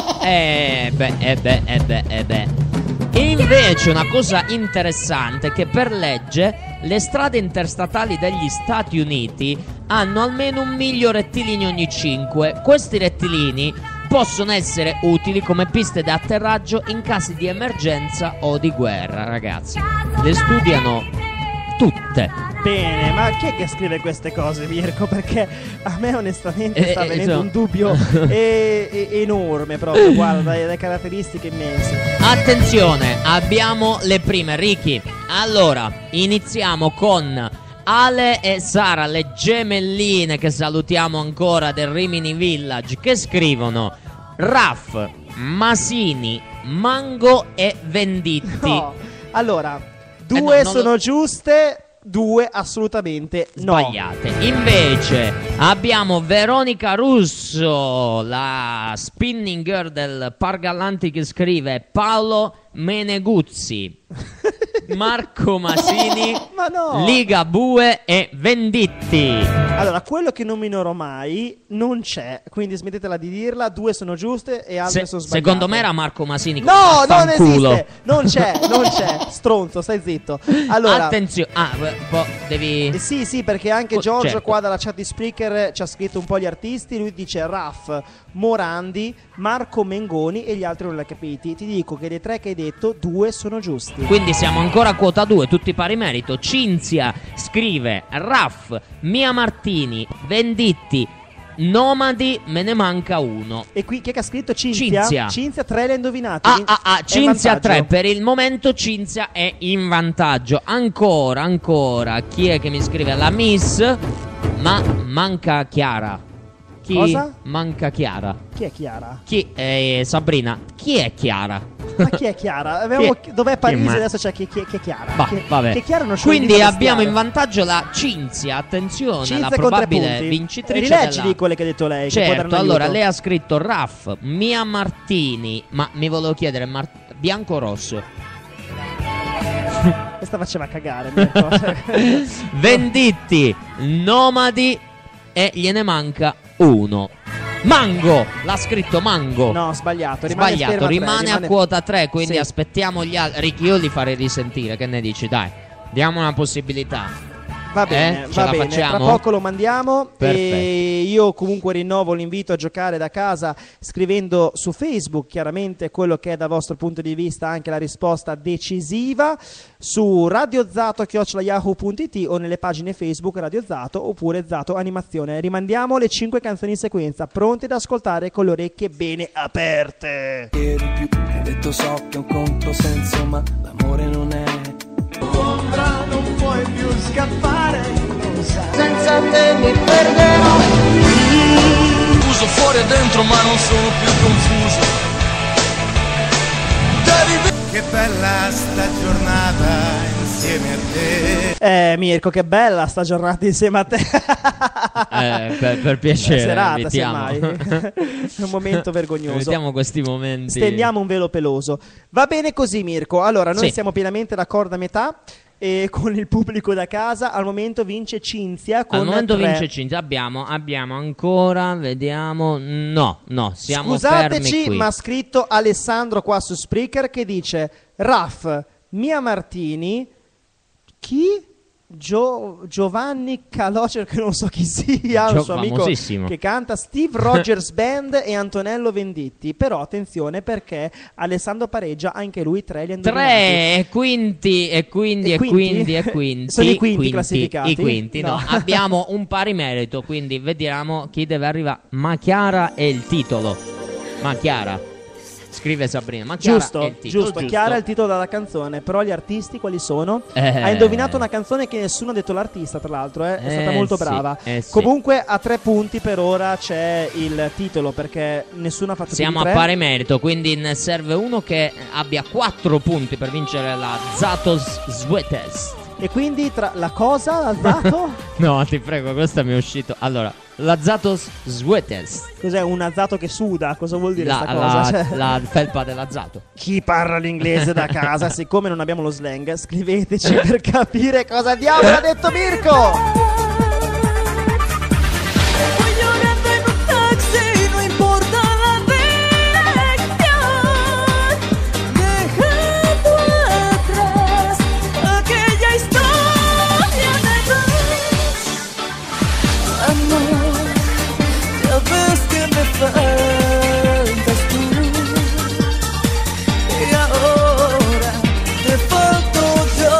Invece una cosa interessante è che per legge le strade interstatali degli Stati Uniti hanno almeno 1 miglio rettilini ogni 5. Questi rettilini possono essere utili come piste di atterraggio in casi di emergenza o di guerra, ragazzi. Le studiano tutte. Bene, ma chi è che scrive queste cose, Mirko? Perché a me onestamente sta venendo insomma. un dubbio enorme proprio, guarda, dalle caratteristiche immense. Attenzione, abbiamo le prime, Ricky. Allora, iniziamo con Ale e Sara, le gemelline che salutiamo ancora del Rimini Village, che scrivono Raff, Masini, Mango e Venditti. No. Allora, 2 non sono lo- giuste, 2 assolutamente no. Sbagliate. Invece abbiamo Veronica Russo, la spinning girl del Pargallanti, che scrive Paolo Meneguzzi, Marco Masini, Ma no. Ligabue e Venditti. Allora, quello che nominero mai non c'è, quindi smettetela di dirla. 2 sono giuste e altre sono sbagliate. Secondo me era Marco Masini. No, non Vaffanculo. esiste. Non c'è. Stronzo, stai zitto. Allora, Attenzione. Devi. sì, perché anche Giorgio certo. qua dalla chat di Spreaker ci ha scritto un po' gli artisti. Lui dice Raff, Morandi, Marco Mengoni e gli altri non li ha capiti. Ti dico che dei 3 che hai detto, 2 sono giusti. Quindi siamo ancora a quota 2, tutti pari merito. Cinzia scrive Raff, Mia Martini, Venditti, Nomadi, me ne manca uno. E qui chi è che ha scritto Cinzia? Cinzia 3 le ha indovinate. Cinzia 3, per il momento Cinzia è in vantaggio. Ancora, chi è che mi scrive? La Miss, ma manca Chiara. Chi? Cosa? Manca Chiara. Chi è Chiara? Chi? Sabrina, chi è Chiara? Ma chi è Chiara? Avevamo... Dov'è Parisi? ma- Adesso c'è chi è Chiara. Bah, vabbè. Che Chiara non c'è Quindi un dito abbiamo in bestiale. vantaggio la Cinzia, attenzione, Cinzia la con 3 probabile punti. vincitrice Rileggi della... di quelle che ha detto lei, che può dare Certo, un allora aiuto. lei ha scritto Raff, Mia Martini, ma mi volevo chiedere bianco o rosso? Questa faceva cagare, Mirko. Venditti, Nomadi e gliene manca uno. Mango, l'ha scritto Mango. No, sbagliato. Rimane Sbagliato, ferma a tre, rimane a rimane- quota 3, quindi Sì. aspettiamo gli altri. Ricky, io li farei risentire, che ne dici? Dai, diamo una possibilità. Va bene, Ce va la bene. facciamo? Tra poco lo mandiamo. Perfetto. E io comunque rinnovo l'invito a giocare da casa scrivendo su Facebook chiaramente quello che è dal vostro punto di vista anche la risposta decisiva su radiozato@yahoo.it o nelle pagine Facebook Radio Zato oppure Zato Animazione. Rimandiamo le 5 canzoni in sequenza, pronti ad ascoltare con le orecchie bene aperte. Ti ho detto so che è un controsenso, ma l'amore non è. Ombra, non puoi più scappare, lo sai. Senza te mi perderò. Confuso fuori e dentro ma non sono più confuso. Che bella sta giornata insieme a te. Mirko, che bella sta giornata insieme a te. Per piacere, serata, evitiamo. semmai. È un momento vergognoso. Evitiamo questi momenti. Stendiamo un velo peloso. Va bene così, Mirko. Allora, noi Sì. siamo pienamente d'accordo a metà. E con il pubblico da casa al momento vince Cinzia con Al momento 3. vince Cinzia. Abbiamo ancora, vediamo. No, siamo fermi Scusateci, qui. ma ha scritto Alessandro qua su Spreaker che dice Raff, Mia Martini, chi? Giovanni Calocer, che non so chi sia, un suo amico famosissimo. che canta, Steve Rogers Band e Antonello Venditti. Però attenzione perché Alessandro pareggia, anche lui 3 li ha indovinati. 3 e quinti. Sono i quinti classificati? I quinti, no. No. Abbiamo un pari merito, quindi vediamo chi deve arrivare. Ma Chiara è il titolo. Ma Chiara. Scrive Sabrina. Ma Chiara è il titolo. Giusto. Chiara è il titolo della canzone. Però gli artisti quali sono? Eh. Ha indovinato una canzone che nessuno ha detto l'artista, tra l'altro. È stata molto sì, brava. sì. Comunque a 3 punti per ora c'è il titolo, perché nessuno ha fatto Siamo più a di 3. pari merito, quindi ne serve uno che abbia 4 punti per vincere la Zatos Swetes. E quindi tra la cosa, la Zato? No, ti prego, questa mi è uscito. Allora, la Zatos Swetes. Cos'è un azzato che suda? Cosa vuol dire sta cosa? Cioè, La felpa della Zato. chi parla l'inglese da casa, siccome non abbiamo lo slang, scriveteci per capire cosa diavolo ha detto Mirko. No importa la dirección, dejando atrás aquella historia de dos. Amor, ya ves que me faltas tú. Y ahora te falto yo.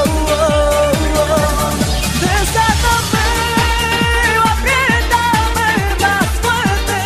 Desátame o apriétame más fuerte.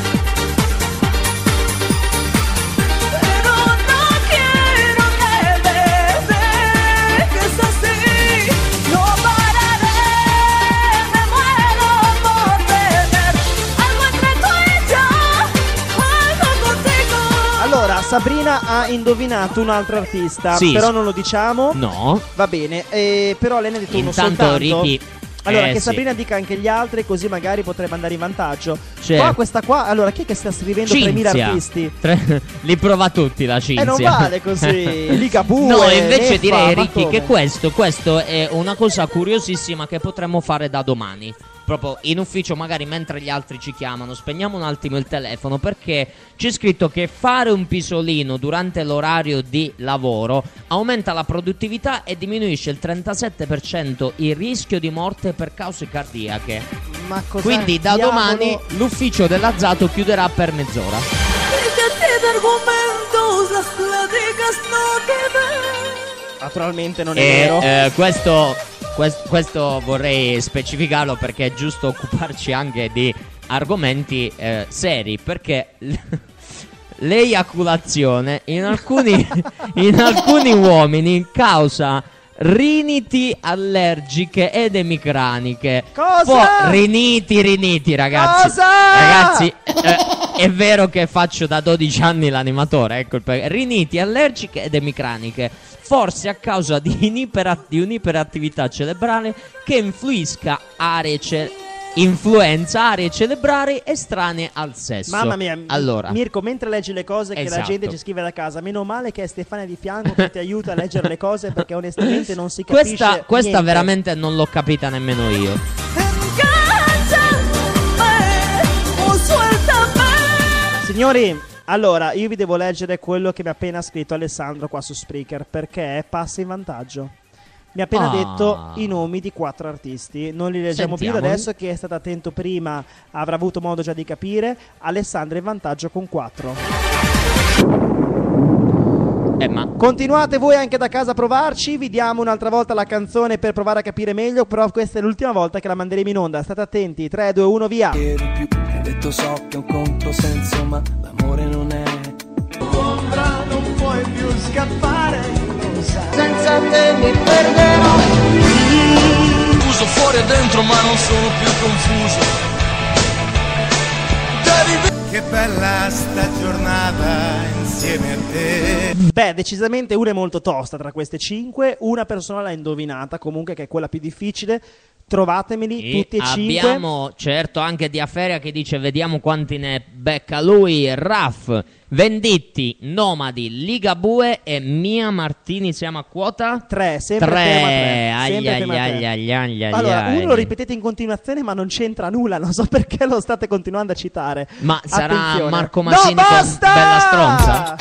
Pero no quiero que me dejes así. No pararé, me muero por tener algo entre tú y yo, algo contigo. Allora, Sabrina ha indovinato un altro artista, Sì. però non lo diciamo. No. Va bene, però lei ne ha detto uno Intanto soltanto. Ricky. Allora, che sì. Sabrina dica anche gli altri, così magari potrebbe andare in vantaggio. Certo. Qua, questa qua, allora, chi è che sta scrivendo 3000 Cinzia. artisti? Li prova tutti la Cinzia. Non vale così. Ligabue, No, invece Neffa, direi, ma Ricky, come? che questo è una cosa curiosissima che potremmo fare da domani. Proprio in ufficio, magari mentre gli altri ci chiamano, spegniamo un attimo il telefono, perché c'è scritto che fare un pisolino durante l'orario di lavoro aumenta la produttività e diminuisce il 37% il rischio di morte per cause cardiache. Ma cosa Quindi da diavolo? domani l'ufficio dell'Azzato chiuderà per mezz'ora. Fíjate de argumentos, las pláticas no quedan. Naturalmente non è vero. Questo vorrei specificarlo, perché è giusto occuparci anche di argomenti seri, perché l'eiaculazione in alcuni uomini causa riniti allergiche ed emicraniche. Cosa? Riniti, ragazzi. Cosa? Ragazzi, è vero che faccio da 12 anni l'animatore, ecco il riniti allergiche ed emicraniche, forse a causa di un'iperattività cerebrale che influenza aree cerebrali estranee al sesso. Mamma mia, allora, Mirko, mentre leggi le cose che la Esatto. gente ci scrive da casa, meno male che è Stefania di fianco che ti aiuta a leggere le cose, perché onestamente non si capisce questa niente. veramente non l'ho capita nemmeno io. O suéltame. Signori, allora, io vi devo leggere quello che mi ha appena scritto Alessandro qua su Spreaker, perché passa in vantaggio. mi ha appena detto i nomi di 4 artisti. Non li leggiamo più Sentiamo. adesso. Chi è stato attento prima avrà avuto modo già di capire. Alessandra in vantaggio con 4. Ma continuate voi anche da casa a provarci. Vi diamo un'altra volta la canzone per provare a capire meglio. Però questa è l'ultima volta che la manderemo in onda. State attenti. 3, 2, 1, via. Ti ho detto so che è un controsenso, ma l'amore non è. Ombra, non puoi più scappare, lo sai. Senza te mi perderò. Confuso fuori e dentro ma non sono più confuso. Che bella sta giornata insieme a te. Beh, decisamente una è molto tosta tra queste 5. Una persona l'ha indovinata, comunque, che è quella più difficile. Trovatemeli tutti e 5. Abbiamo certo anche Diaferia che dice vediamo quanti ne becca lui. Raff, Venditti, Nomadi, Ligabue e Mia Martini. Siamo a quota 3, sempre ferma 3. Allora, uno lo ai. ripetete in continuazione ma non c'entra nulla. Non so perché lo state continuando a citare. Ma sarà Attenzione. Marco Masini No, con basta! Bella Stronza?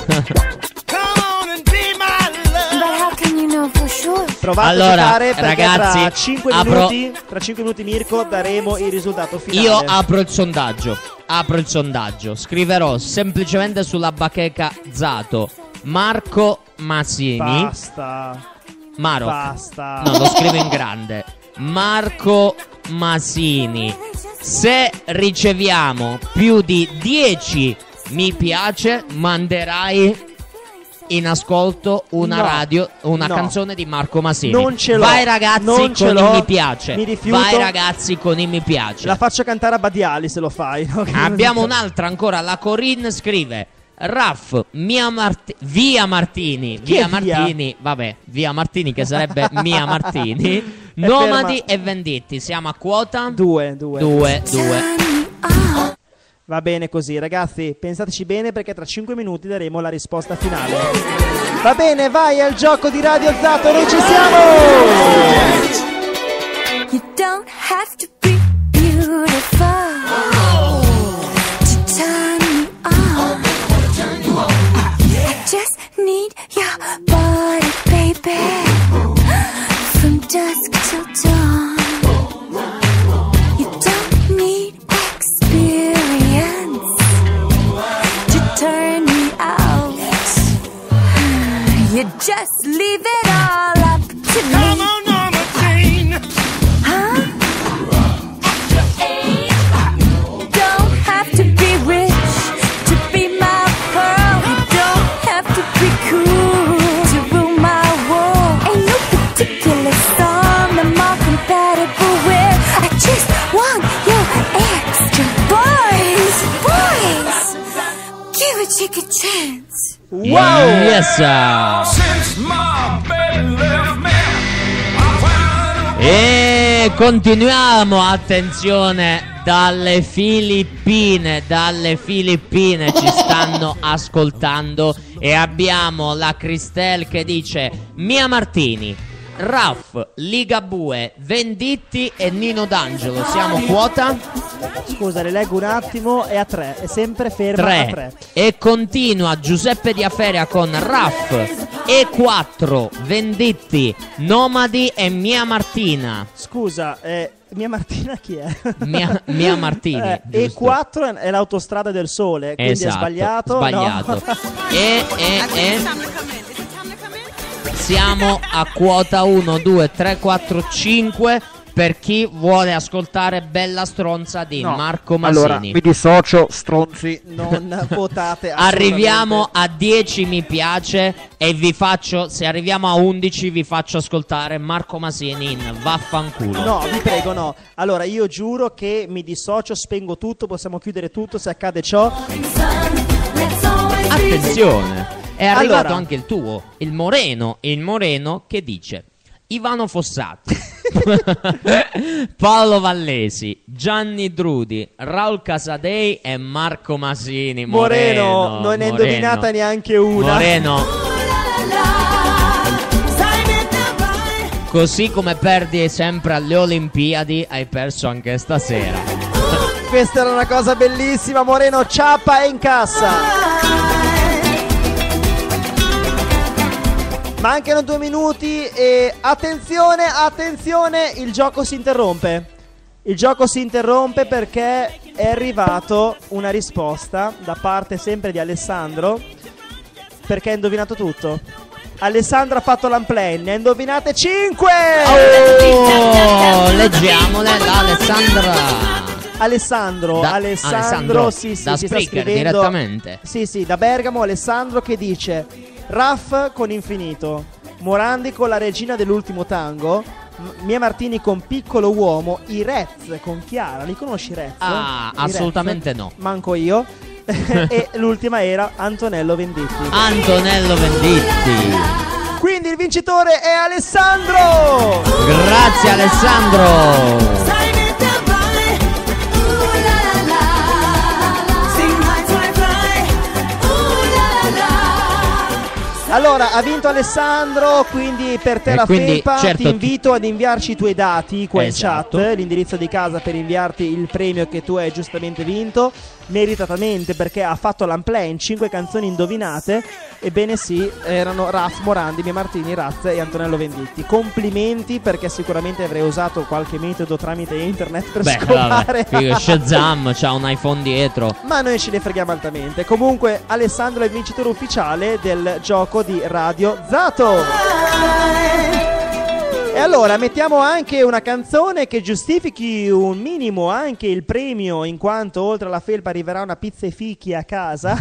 Provate Allora, a giocare perché ragazzi, tra 5 minuti Mirko daremo il risultato finale. Io apro il sondaggio. Scriverò semplicemente sulla bacheca Zato Marco Masini. Basta. Marok. Basta. No, lo scrivo in grande. Marco Masini. Se riceviamo più di 10 mi piace, manderai in ascolto una canzone di Marco Masini. Non ce l'ho. Vai ragazzi Non ce con l'ho. i mi piace. Mi rifiuto. Vai ragazzi con i mi piace. La faccio cantare a Badiali se lo fai. No? Abbiamo un'altra ancora. La Corinne scrive Raff, Via Martini. Chi è Via Martini. Vabbè, Via Martini che sarebbe Mia Martini. Nomadi e Venditti. Siamo a quota 2. Va bene così, ragazzi, pensateci bene perché tra 5 minuti daremo la risposta finale. Va bene, vai al gioco di Radio Zato, noi ci siamo! You don't have to be beautiful to turn me on. I just need your body, baby, from dusk till dawn. You don't need experience to turn me out. You just leave it all up to me. Come on, Mama Jane. Huh? Don't have to be rich to be my pearl. You don't have to be cool to rule my world. Ain't no particular song I'm all compatible with. I just want your extra boys. Give a chick a chance. Wow! Yes! E continuiamo, attenzione, dalle Filippine ci stanno ascoltando e abbiamo la Cristel che dice Mia Martini, Raff, Ligabue, Venditti e Nino D'Angelo. Siamo quota? Scusa, le leggo un attimo, è a 3, è sempre ferma a 3. E continua Giuseppe Diaferia con Raff e 4, Venditti, Nomadi e Mia Martina. Scusa, Mia Martina chi è? Mia Martini. E 4 è l'autostrada del sole, quindi Esatto, è sbagliato. sbagliato. No. E siamo a quota 1, 2, 3, 4, 5 per chi vuole ascoltare Bella Stronza di Marco Masini. Allora, mi dissocio, stronzi. Non votate. Arriviamo a 10 mi piace e vi faccio, se arriviamo a 11 vi faccio ascoltare Marco Masini in Vaffanculo. No, vi prego, no. Allora, io giuro che mi dissocio, spengo tutto, possiamo chiudere tutto se accade ciò. Attenzione, è arrivato Allora. anche il tuo, il Moreno che dice Ivano Fossati, Paolo Vallesi, Gianni Drudi, Raul Casadei e Marco Masini. Moreno, non è indovinata neanche una. Moreno, così come perdi sempre alle Olimpiadi, hai perso anche stasera. Questa era una cosa bellissima, Moreno, ciappa e incassa. Ma Mancano 2 minuti e attenzione, il gioco si interrompe. Il gioco si interrompe perché è arrivato una risposta da parte sempre di Alessandro, perché ha indovinato tutto. Alessandro ha fatto l'unplay, ne ha indovinate 5! Oh, leggiamole Alessandro, sì, da si sta Spreaker scrivendo direttamente. Sì, da Bergamo, Alessandro che dice Raff con Infinito, Morandi con La regina dell'ultimo tango, Mia Martini con Piccolo uomo, i Rez con Chiara. Li conosci i Rez? Assolutamente no. Manco io. E l'ultima era Antonello Venditti. Quindi il vincitore è Alessandro. Grazie Alessandro. Allora, ha vinto Alessandro, quindi per te la felpa, ti invito ad inviarci i tuoi dati qua in chat, l'indirizzo di casa per inviarti il premio che tu hai giustamente vinto, meritatamente, perché ha fatto l'unplay in 5 canzoni indovinate. Ebbene sì, erano Raff, Morandi, Mia Martini, Raz e Antonello Venditti. Complimenti, perché sicuramente avrei usato qualche metodo tramite internet per scovare. Shazam c'ha un iPhone dietro. Ma noi ce ne freghiamo altamente. Comunque Alessandro è il vincitore ufficiale del gioco di Radio Zato. E allora mettiamo anche una canzone che giustifichi un minimo anche il premio, in quanto oltre alla felpa arriverà una pizza e fichi a casa.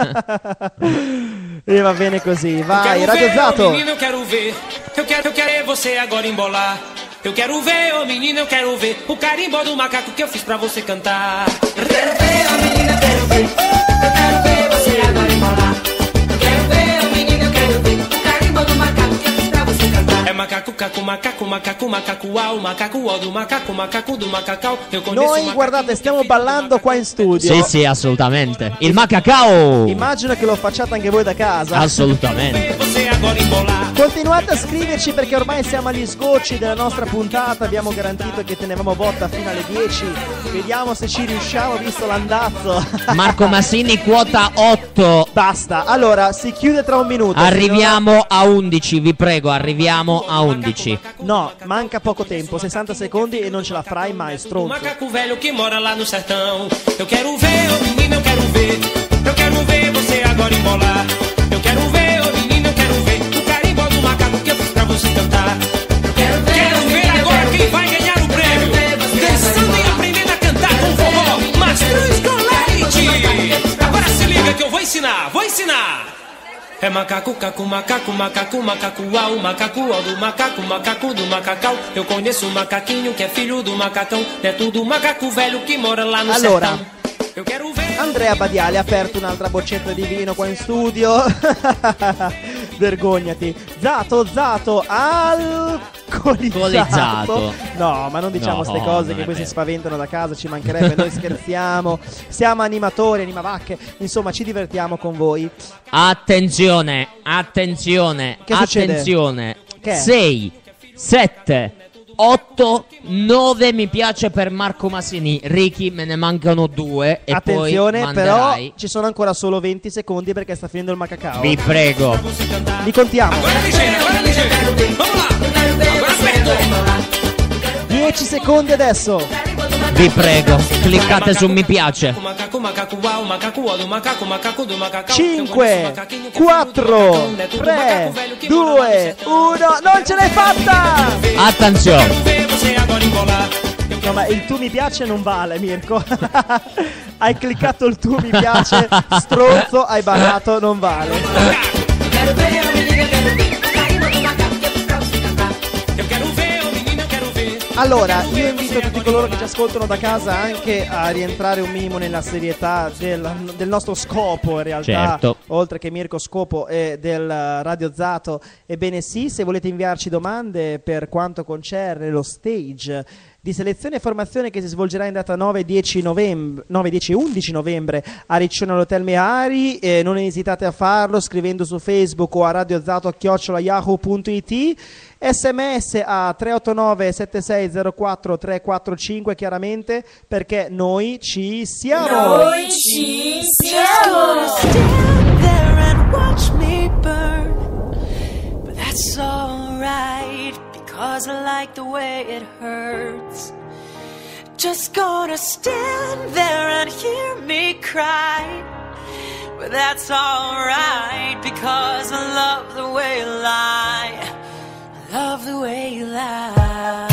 E va bene così, vai, Radio Zato. Menino, eu quero ver você agora embolar. Eu quero ver, ô menino, eu quero ver o carimbó do macaco que eu fiz pra você cantar. Eu quero ver, ô menino, eu quero ver você agora embolar. Eu quero ver, ô menino, eu quero ver o carimbó do macaco que eu fiz pra você cantar. É macaco, caco, macaco, macaco, macaco, uau, macaco, uau do macaco, macaco do macacau. Eu conheço Noi, guardate, stiamo ballando qua in studio. Sì, assolutamente. Il macacao. Immagino che lo facciate anche voi da casa. Assolutamente. Continuate a scriverci, perché ormai siamo agli sgocci della nostra puntata. Abbiamo garantito che tenevamo botta fino alle 10. Vediamo se ci riusciamo, visto l'andazzo. Marco Massini quota 8. Basta, allora si chiude tra un minuto. Arriviamo a 11, vi prego, arriviamo a 11. No, manca poco tempo, 60 secondi e non ce la farai mai, stronzo. Macaco velho que mora lá no sertão. Eu quero ver, ô menino, eu quero ver. Eu quero ver você agora embolar. Eu quero ver, ô menino, eu quero ver o carimbó do macaco que eu fiz pra você cantar. Quero ver agora quem vai ganhar o prêmio. Dançando e aprendendo a cantar com forró. Mastruz Colete. Agora se liga que eu vou ensinar, É macaco, caco, macaco, macaco, macaco, uau, macaco, uau do macaco, macaco do macacau. Eu conheço um macaquinho que é filho do macacão, neto do macaco velho que mora lá no sertão. Eu quero ver. Andrea Badiali ha aperto un'altra boccetta di vino qua in studio. Vergognati. Zato alcolizzato. No, ma non diciamo queste cose, che questi si spaventano da casa, ci mancherebbe. Noi scherziamo, siamo animatori, animavacche, insomma ci divertiamo con voi. Attenzione. Che succede? 6, 7, 8, 9 mi piace per Marco Massini. Ricky, me ne mancano 2 e attenzione, poi manderai. però ci sono ancora solo 20 secondi perché sta finendo il macacao. Vi prego. Li contiamo. Agora vamos lá. Agora aspetta. 10 secondi adesso. Vi prego, cliccate su mi piace. 5, 4, 3, 2, 1. Non ce l'hai fatta! Attenzione. No, ma il tu mi piace non vale, Mirko. Hai cliccato il tu mi piace, stronzo, hai barato, non vale. Allora, io invito tutti coloro che ci ascoltano da casa anche a rientrare un minimo nella serietà del nostro scopo, in realtà. Certo. Oltre che Mirko, scopo del Radio Zato. Ebbene sì, se volete inviarci domande per quanto concerne lo stage di selezione e formazione che si svolgerà in data 9, 10 e 11 novembre a Riccione all'Hotel Mehari, non esitate a farlo scrivendo su Facebook o a radiozato@yahoo.it. SMS a 389 7604 345, chiaramente, perché noi ci siamo. Noi ci siamo. Stand there and watch me burn. But that's because I like the way it hurts. Just gonna stand there and hear me cry. But that's alright because I love the way you lie. I love the way you lie.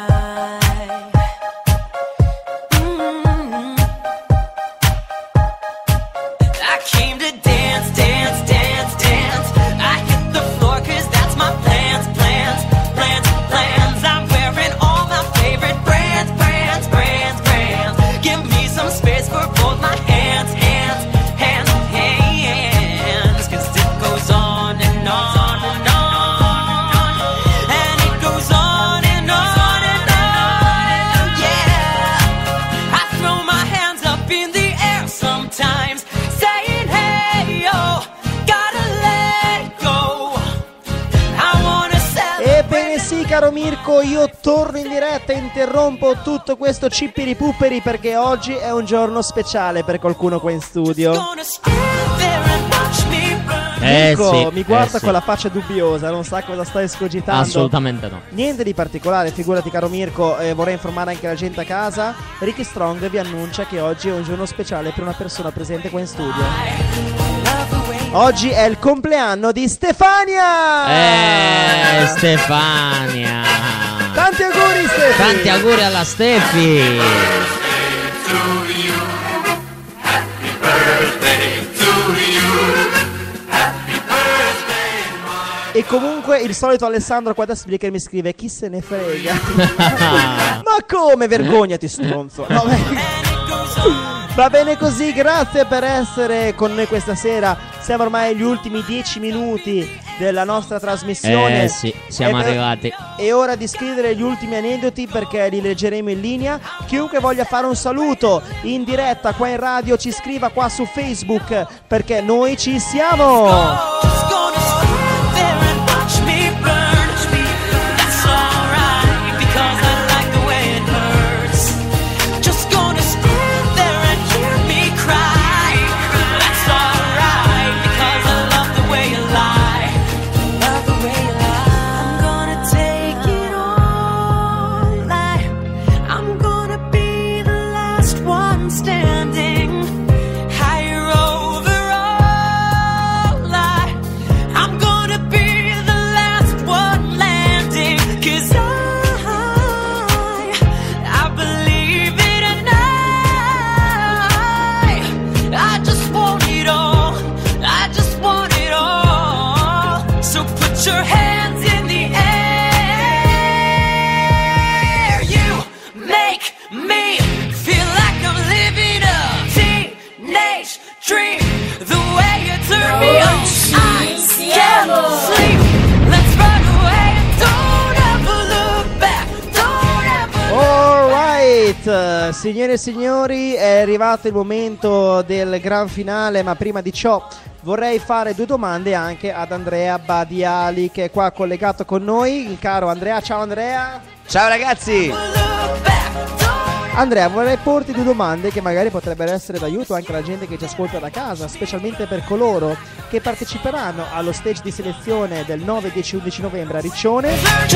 I came to dance, dance, dance, dance. I hit the floor 'cause that's my plans, plans, plans, plans. I'm wearing all my favorite brands, brands, brands, brands. Give me some space for both my hands, hands, hands, hands. 'Cause it goes on and on and on. And it goes on and on and on. Yeah. I throw my hands up in the air sometimes, saying, hey, yo, gotta let it go. I wanna celebrate. Ebbene sì, caro Mirko, io torno in diretta e interrompo tutto questo cippiri-pupperi perché oggi è un giorno speciale per qualcuno qua in studio. Mirko sì, mi guarda sì. con la faccia dubbiosa, non sa cosa sta escogitando. Assolutamente no. Niente di particolare, figurati caro Mirko, vorrei informare anche la gente a casa. Ricky Strong vi annuncia che oggi è un giorno speciale per una persona presente qua in studio. Oggi è il compleanno di Stefania! Stefania! Tanti auguri Stefi! Tanti auguri alla Stefi! E comunque il solito Alessandro qua da Spreaker mi scrive: chi se ne frega? Ma come, vergognati stronzo. No, va bene così, grazie per essere con noi questa sera. Siamo ormai agli ultimi 10 minuti della nostra trasmissione. Sì, siamo arrivati. È ora di scrivere gli ultimi aneddoti perché li leggeremo in linea. Chiunque voglia fare un saluto in diretta qua in radio ci scriva qua su Facebook perché noi ci siamo. Signore e signori, è arrivato il momento del gran finale, ma prima di ciò vorrei fare due domande anche ad Andrea Badiali che è qua collegato con noi, il caro Andrea. Ciao Andrea. Ciao ragazzi. Andrea, vorrei porti due domande che magari potrebbero essere d'aiuto anche alla gente che ci ascolta da casa, specialmente per coloro che parteciperanno allo stage di selezione del 9, 10 e 11 novembre a Riccione.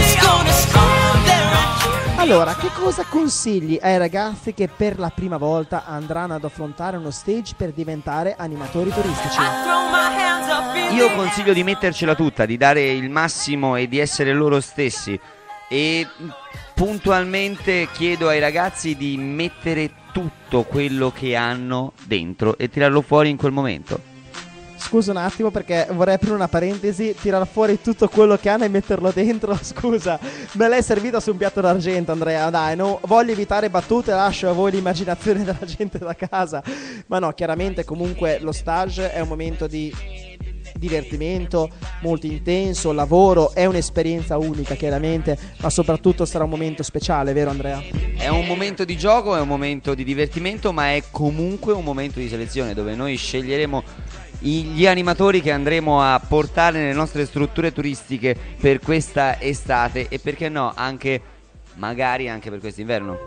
Allora, che cosa consigli ai ragazzi che per la prima volta andranno ad affrontare uno stage per diventare animatori turistici? Io consiglio di mettercela tutta, di dare il massimo e di essere loro stessi. E puntualmente chiedo ai ragazzi di mettere tutto quello che hanno dentro e tirarlo fuori in quel momento. Scusa un attimo perché vorrei aprire una parentesi. Tirare fuori tutto quello che hanno e metterlo dentro. Scusa, me l'hai servita su un piatto d'argento Andrea. Dai, no, voglio evitare battute, lascio a voi l'immaginazione della gente da casa. Ma no, chiaramente comunque lo stage è un momento di divertimento molto intenso, lavoro, è un'esperienza unica chiaramente, ma soprattutto sarà un momento speciale, vero Andrea? È un momento di gioco, è un momento di divertimento, ma è comunque un momento di selezione dove noi sceglieremo gli animatori che andremo a portare nelle nostre strutture turistiche per questa estate e perché no anche magari anche per quest'inverno.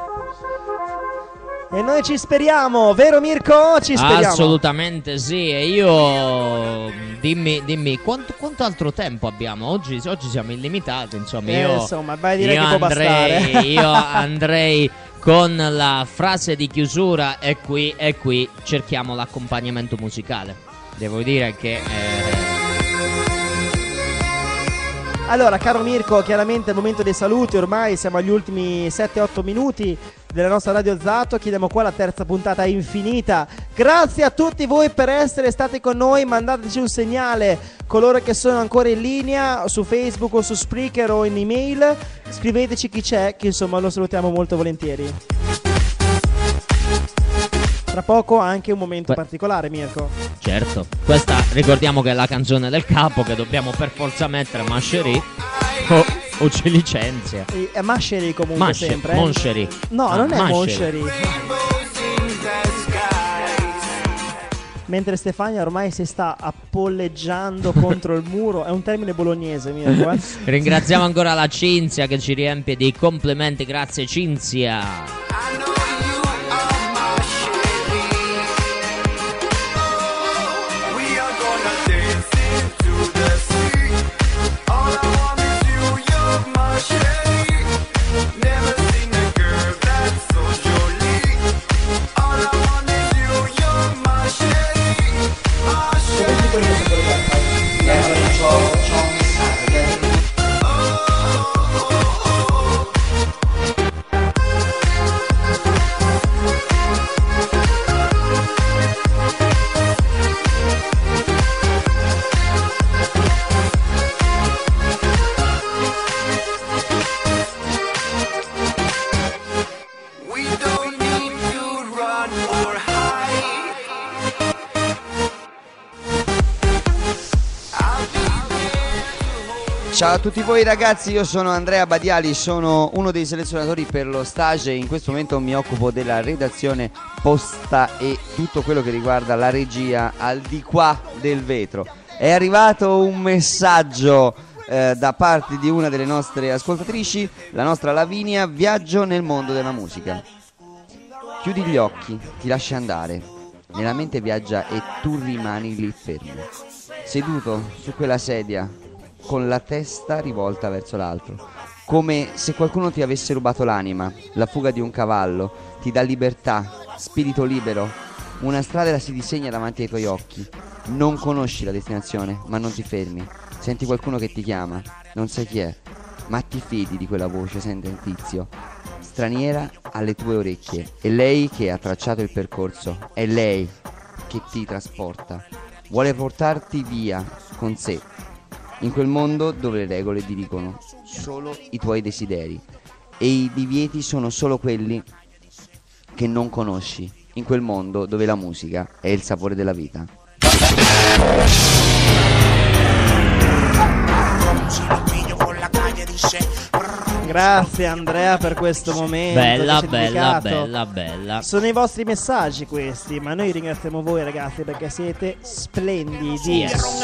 E noi ci speriamo, vero Mirko? Ci speriamo. Assolutamente sì, e io dimmi quanto altro tempo abbiamo? Oggi siamo illimitati, insomma. Insomma, vai a dire che può bastare. Io andrei con la frase di chiusura e qui cerchiamo l'accompagnamento musicale. Devo dire che Allora, caro Mirko, chiaramente è il momento dei saluti, ormai siamo agli ultimi 7-8 minuti della nostra Radio Zato, chiudiamo qua la terza puntata infinita. Grazie a tutti voi per essere stati con noi, mandateci un segnale, coloro che sono ancora in linea su Facebook o su Spreaker o in email, scriveteci chi c'è, che insomma lo salutiamo molto volentieri. Tra poco anche un momento particolare, Mirko. certo, questa ricordiamo che è la canzone del capo che dobbiamo per forza mettere, Mascherì o ci licenzia. È Mascherì comunque sempre. Moncherie. No, non è Moncherie. Moncherie. Mentre Stefania ormai si sta appolleggiando contro il muro. È un termine bolognese, Mirko, Ringraziamo ancora la Cinzia che ci riempie di complimenti. Grazie Cinzia. Ciao a tutti voi ragazzi, io sono Andrea Badiali, sono uno dei selezionatori per lo stage e in questo momento mi occupo della redazione posta e tutto quello che riguarda la regia al di qua del vetro. È arrivato un messaggio da parte di una delle nostre ascoltatrici, la nostra Lavinia: viaggio nel mondo della musica. Chiudi gli occhi, ti lasci andare, nella mente viaggia e tu rimani lì fermo, seduto su quella sedia con la testa rivolta verso l'altro, come se qualcuno ti avesse rubato l'anima. La fuga di un cavallo ti dà libertà, spirito libero, una strada si disegna davanti ai tuoi occhi. Non conosci la destinazione, ma non ti fermi. Senti qualcuno che ti chiama, non sai chi è, ma ti fidi di quella voce sentenzio, straniera alle tue orecchie. È lei che ha tracciato il percorso, è lei che ti trasporta, vuole portarti via con sé, in quel mondo dove le regole dirigono solo i tuoi desideri e i divieti sono solo quelli che non conosci, in quel mondo dove la musica è il sapore della vita. Grazie Andrea per questo momento. Bella. Sono i vostri messaggi questi, ma noi ringraziamo voi ragazzi perché siete splendidi.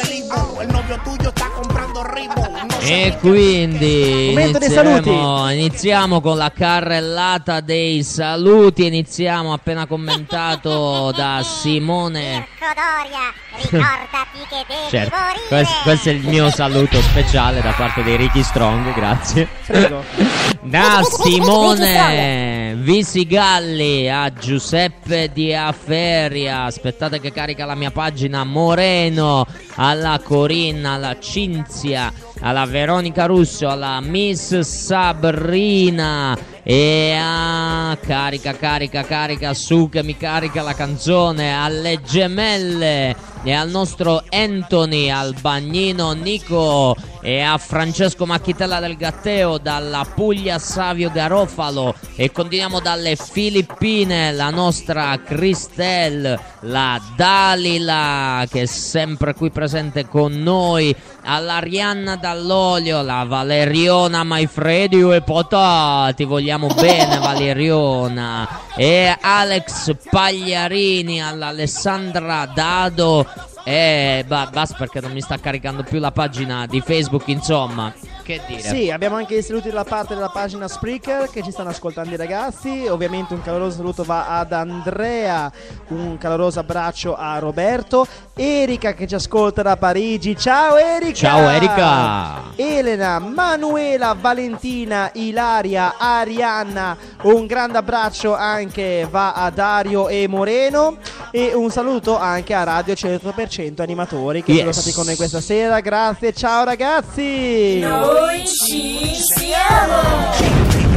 E quindi momento dei saluti. Iniziamo con la carrellata dei saluti. Iniziamo appena commentato da Simone. Ricordati che devi Certo, morire. questo è il mio saluto speciale da parte dei Ricky Strong, grazie. Prego. Da Simone Visigalli a Giuseppe Di Aferia, aspettate che carica la mia pagina, Moreno, alla Corinna, alla Cinzia, alla Veronica Russo, alla Miss Sabrina e a carica su che mi carica la canzone, alle gemelle e al nostro Anthony, al bagnino Nico e a Francesco Macchitella del Gatteo, dalla Puglia Savio Garofalo, e continuiamo dalle Filippine, la nostra Cristel, la Dalila che è sempre qui presente con noi, all'Arianna Dall'Olio, la Valeriona Maifredio e Potà, ti vogliamo bene Valeriona, e Alex Pagliarini, all'Alessandra Dado. Basta perché non mi sta caricando più la pagina di Facebook, insomma. Che dire? Sì, abbiamo anche i saluti dalla parte della pagina Spreaker che ci stanno ascoltando i ragazzi. Ovviamente un caloroso saluto va ad Andrea, un caloroso abbraccio a Roberto, Erika che ci ascolta da Parigi. Ciao Erika! Ciao Erika! Elena, Manuela, Valentina, Ilaria, Arianna, un grande abbraccio anche va a Dario e Moreno e un saluto anche a Radio 100% Animatori che sono stati con noi questa sera. Grazie, ciao ragazzi! Noi ci siamo!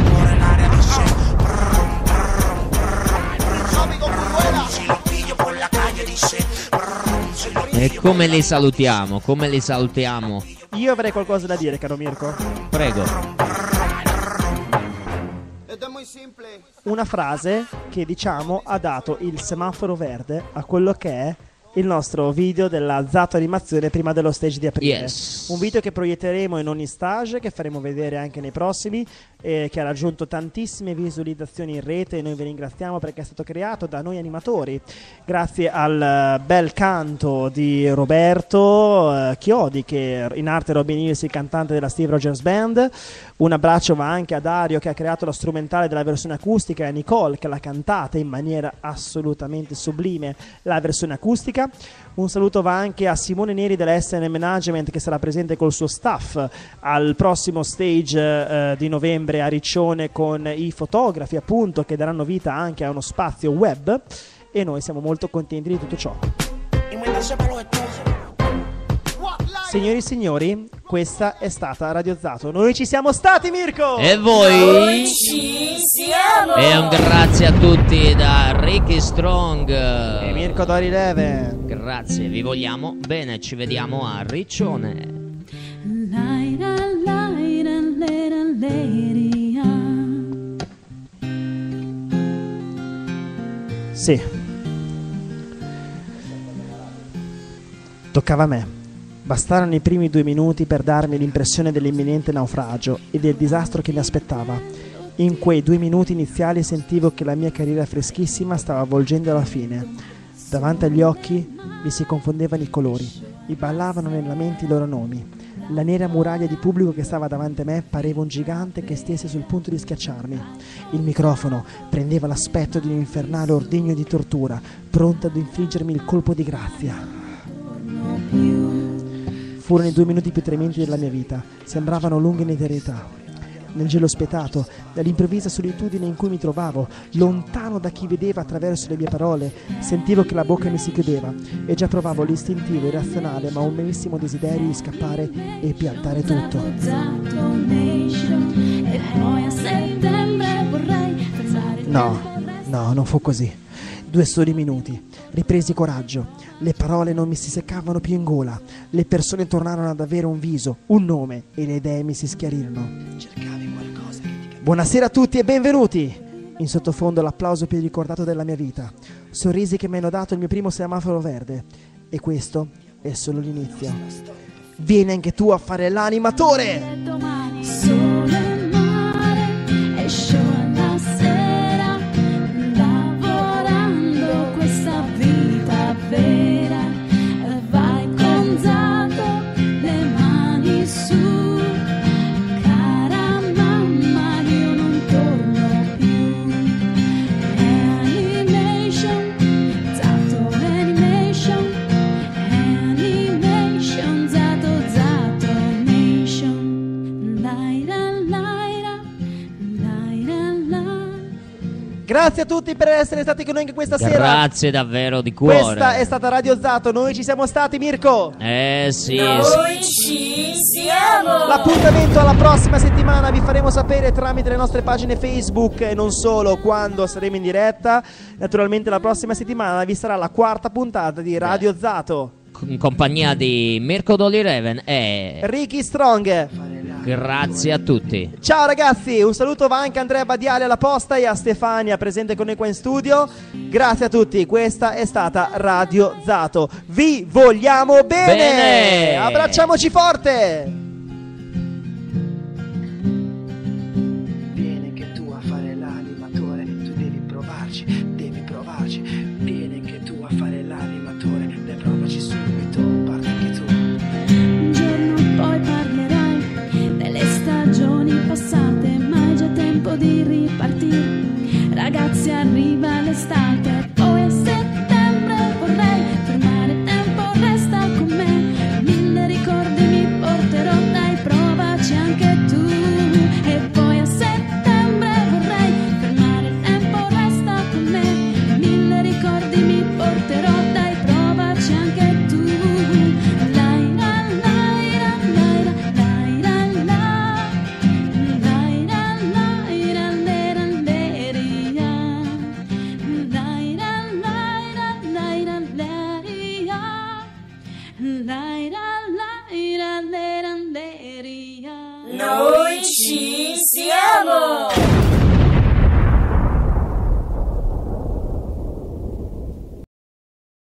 E come li salutiamo? Come li salutiamo? Io avrei qualcosa da dire, caro Mirko. Prego. Una frase che diciamo ha dato il semaforo verde a quello che è il nostro video della Zato Animazione prima dello stage di aprile. Yes. Un video che proietteremo in ogni stage, che faremo vedere anche nei prossimi, che ha raggiunto tantissime visualizzazioni in rete e noi vi ringraziamo perché è stato creato da noi animatori grazie al bel canto di Roberto Chiodi, che in arte Robin Hills, il cantante della Steve Rogers Band. Un abbraccio va anche a Dario che ha creato la strumentale della versione acustica e a Nicole che l'ha cantata in maniera assolutamente sublime la versione acustica. Un saluto va anche a Simone Neri della SN Management che sarà presente col suo staff al prossimo stage di novembre a Riccione con i fotografi appunto che daranno vita anche a uno spazio web e noi siamo molto contenti di tutto ciò. Signori e signori, questa è stata Radio Zato. Noi ci siamo stati, Mirko! E voi? Noi ci siamo! E un grazie a tutti da Ricky Strong e Mirko Dori Leve. Grazie, vi vogliamo bene, ci vediamo a Riccione. Sì. Toccava a me. Bastarono i primi 2 minuti per darmi l'impressione dell'imminente naufragio e del disastro che mi aspettava. In quei 2 minuti iniziali sentivo che la mia carriera freschissima stava volgendo alla fine. Davanti agli occhi mi si confondevano i colori, mi ballavano nella mente i loro nomi. La nera muraglia di pubblico che stava davanti a me pareva un gigante che stesse sul punto di schiacciarmi. Il microfono prendeva l'aspetto di un infernale ordigno di tortura, pronto ad infliggermi il colpo di grazia. Furono i 2 minuti più tremendi della mia vita, sembravano lunghe in eternità. Nel gelo spietato, dall'improvvisa solitudine in cui mi trovavo, lontano da chi vedeva attraverso le mie parole, sentivo che la bocca mi si chiudeva e già provavo l'istintivo, irrazionale ma umilissimo desiderio di scappare e piantare tutto. No, non fu così. 2 soli minuti. Ripresi coraggio. Le parole non mi si seccavano più in gola. Le persone tornarono ad avere un viso, un nome e le idee mi si schiarirono. Cercavi qualcosa che ti... Buonasera a tutti e benvenuti! In sottofondo l'applauso più ricordato della mia vita. Sorrisi che mi hanno dato il mio primo semaforo verde. E questo è solo l'inizio. Vieni anche tu a fare l'animatore! Sole, mare e show alla sera, lavorando questa vita vera. Vai con Zato, le mani su, cara mamma, io non torno più. Animation, Zato Animation, Animation, Zato Zato Nation. Laira, laira, laira, laira. Grazie a tutti per essere stati con noi anche questa sera. Grazie davvero di cuore. Questa è stata Radio Zato, noi ci siamo stati, Mirko. Sì. Noi ci siamo! L'appuntamento alla prossima settimana, vi faremo sapere tramite le nostre pagine Facebook e non solo quando saremo in diretta. Naturalmente la prossima settimana vi sarà la 4ª puntata di Radio Zato. In compagnia di Mirko Dolireven e Ricky Strong. Grazie a tutti. Ciao ragazzi, un saluto va anche a Andrea Badiale alla posta e a Stefania presente con noi qua in studio. Grazie a tutti, questa è stata Radio Zato. Vi vogliamo bene. Abbracciamoci forte. Vieni che tu a fare l'animatore, tu devi provarci, vieni che tu a fare l'animatore, dai provaci subito, parti anche tu. Un giorno poi parlerai delle ci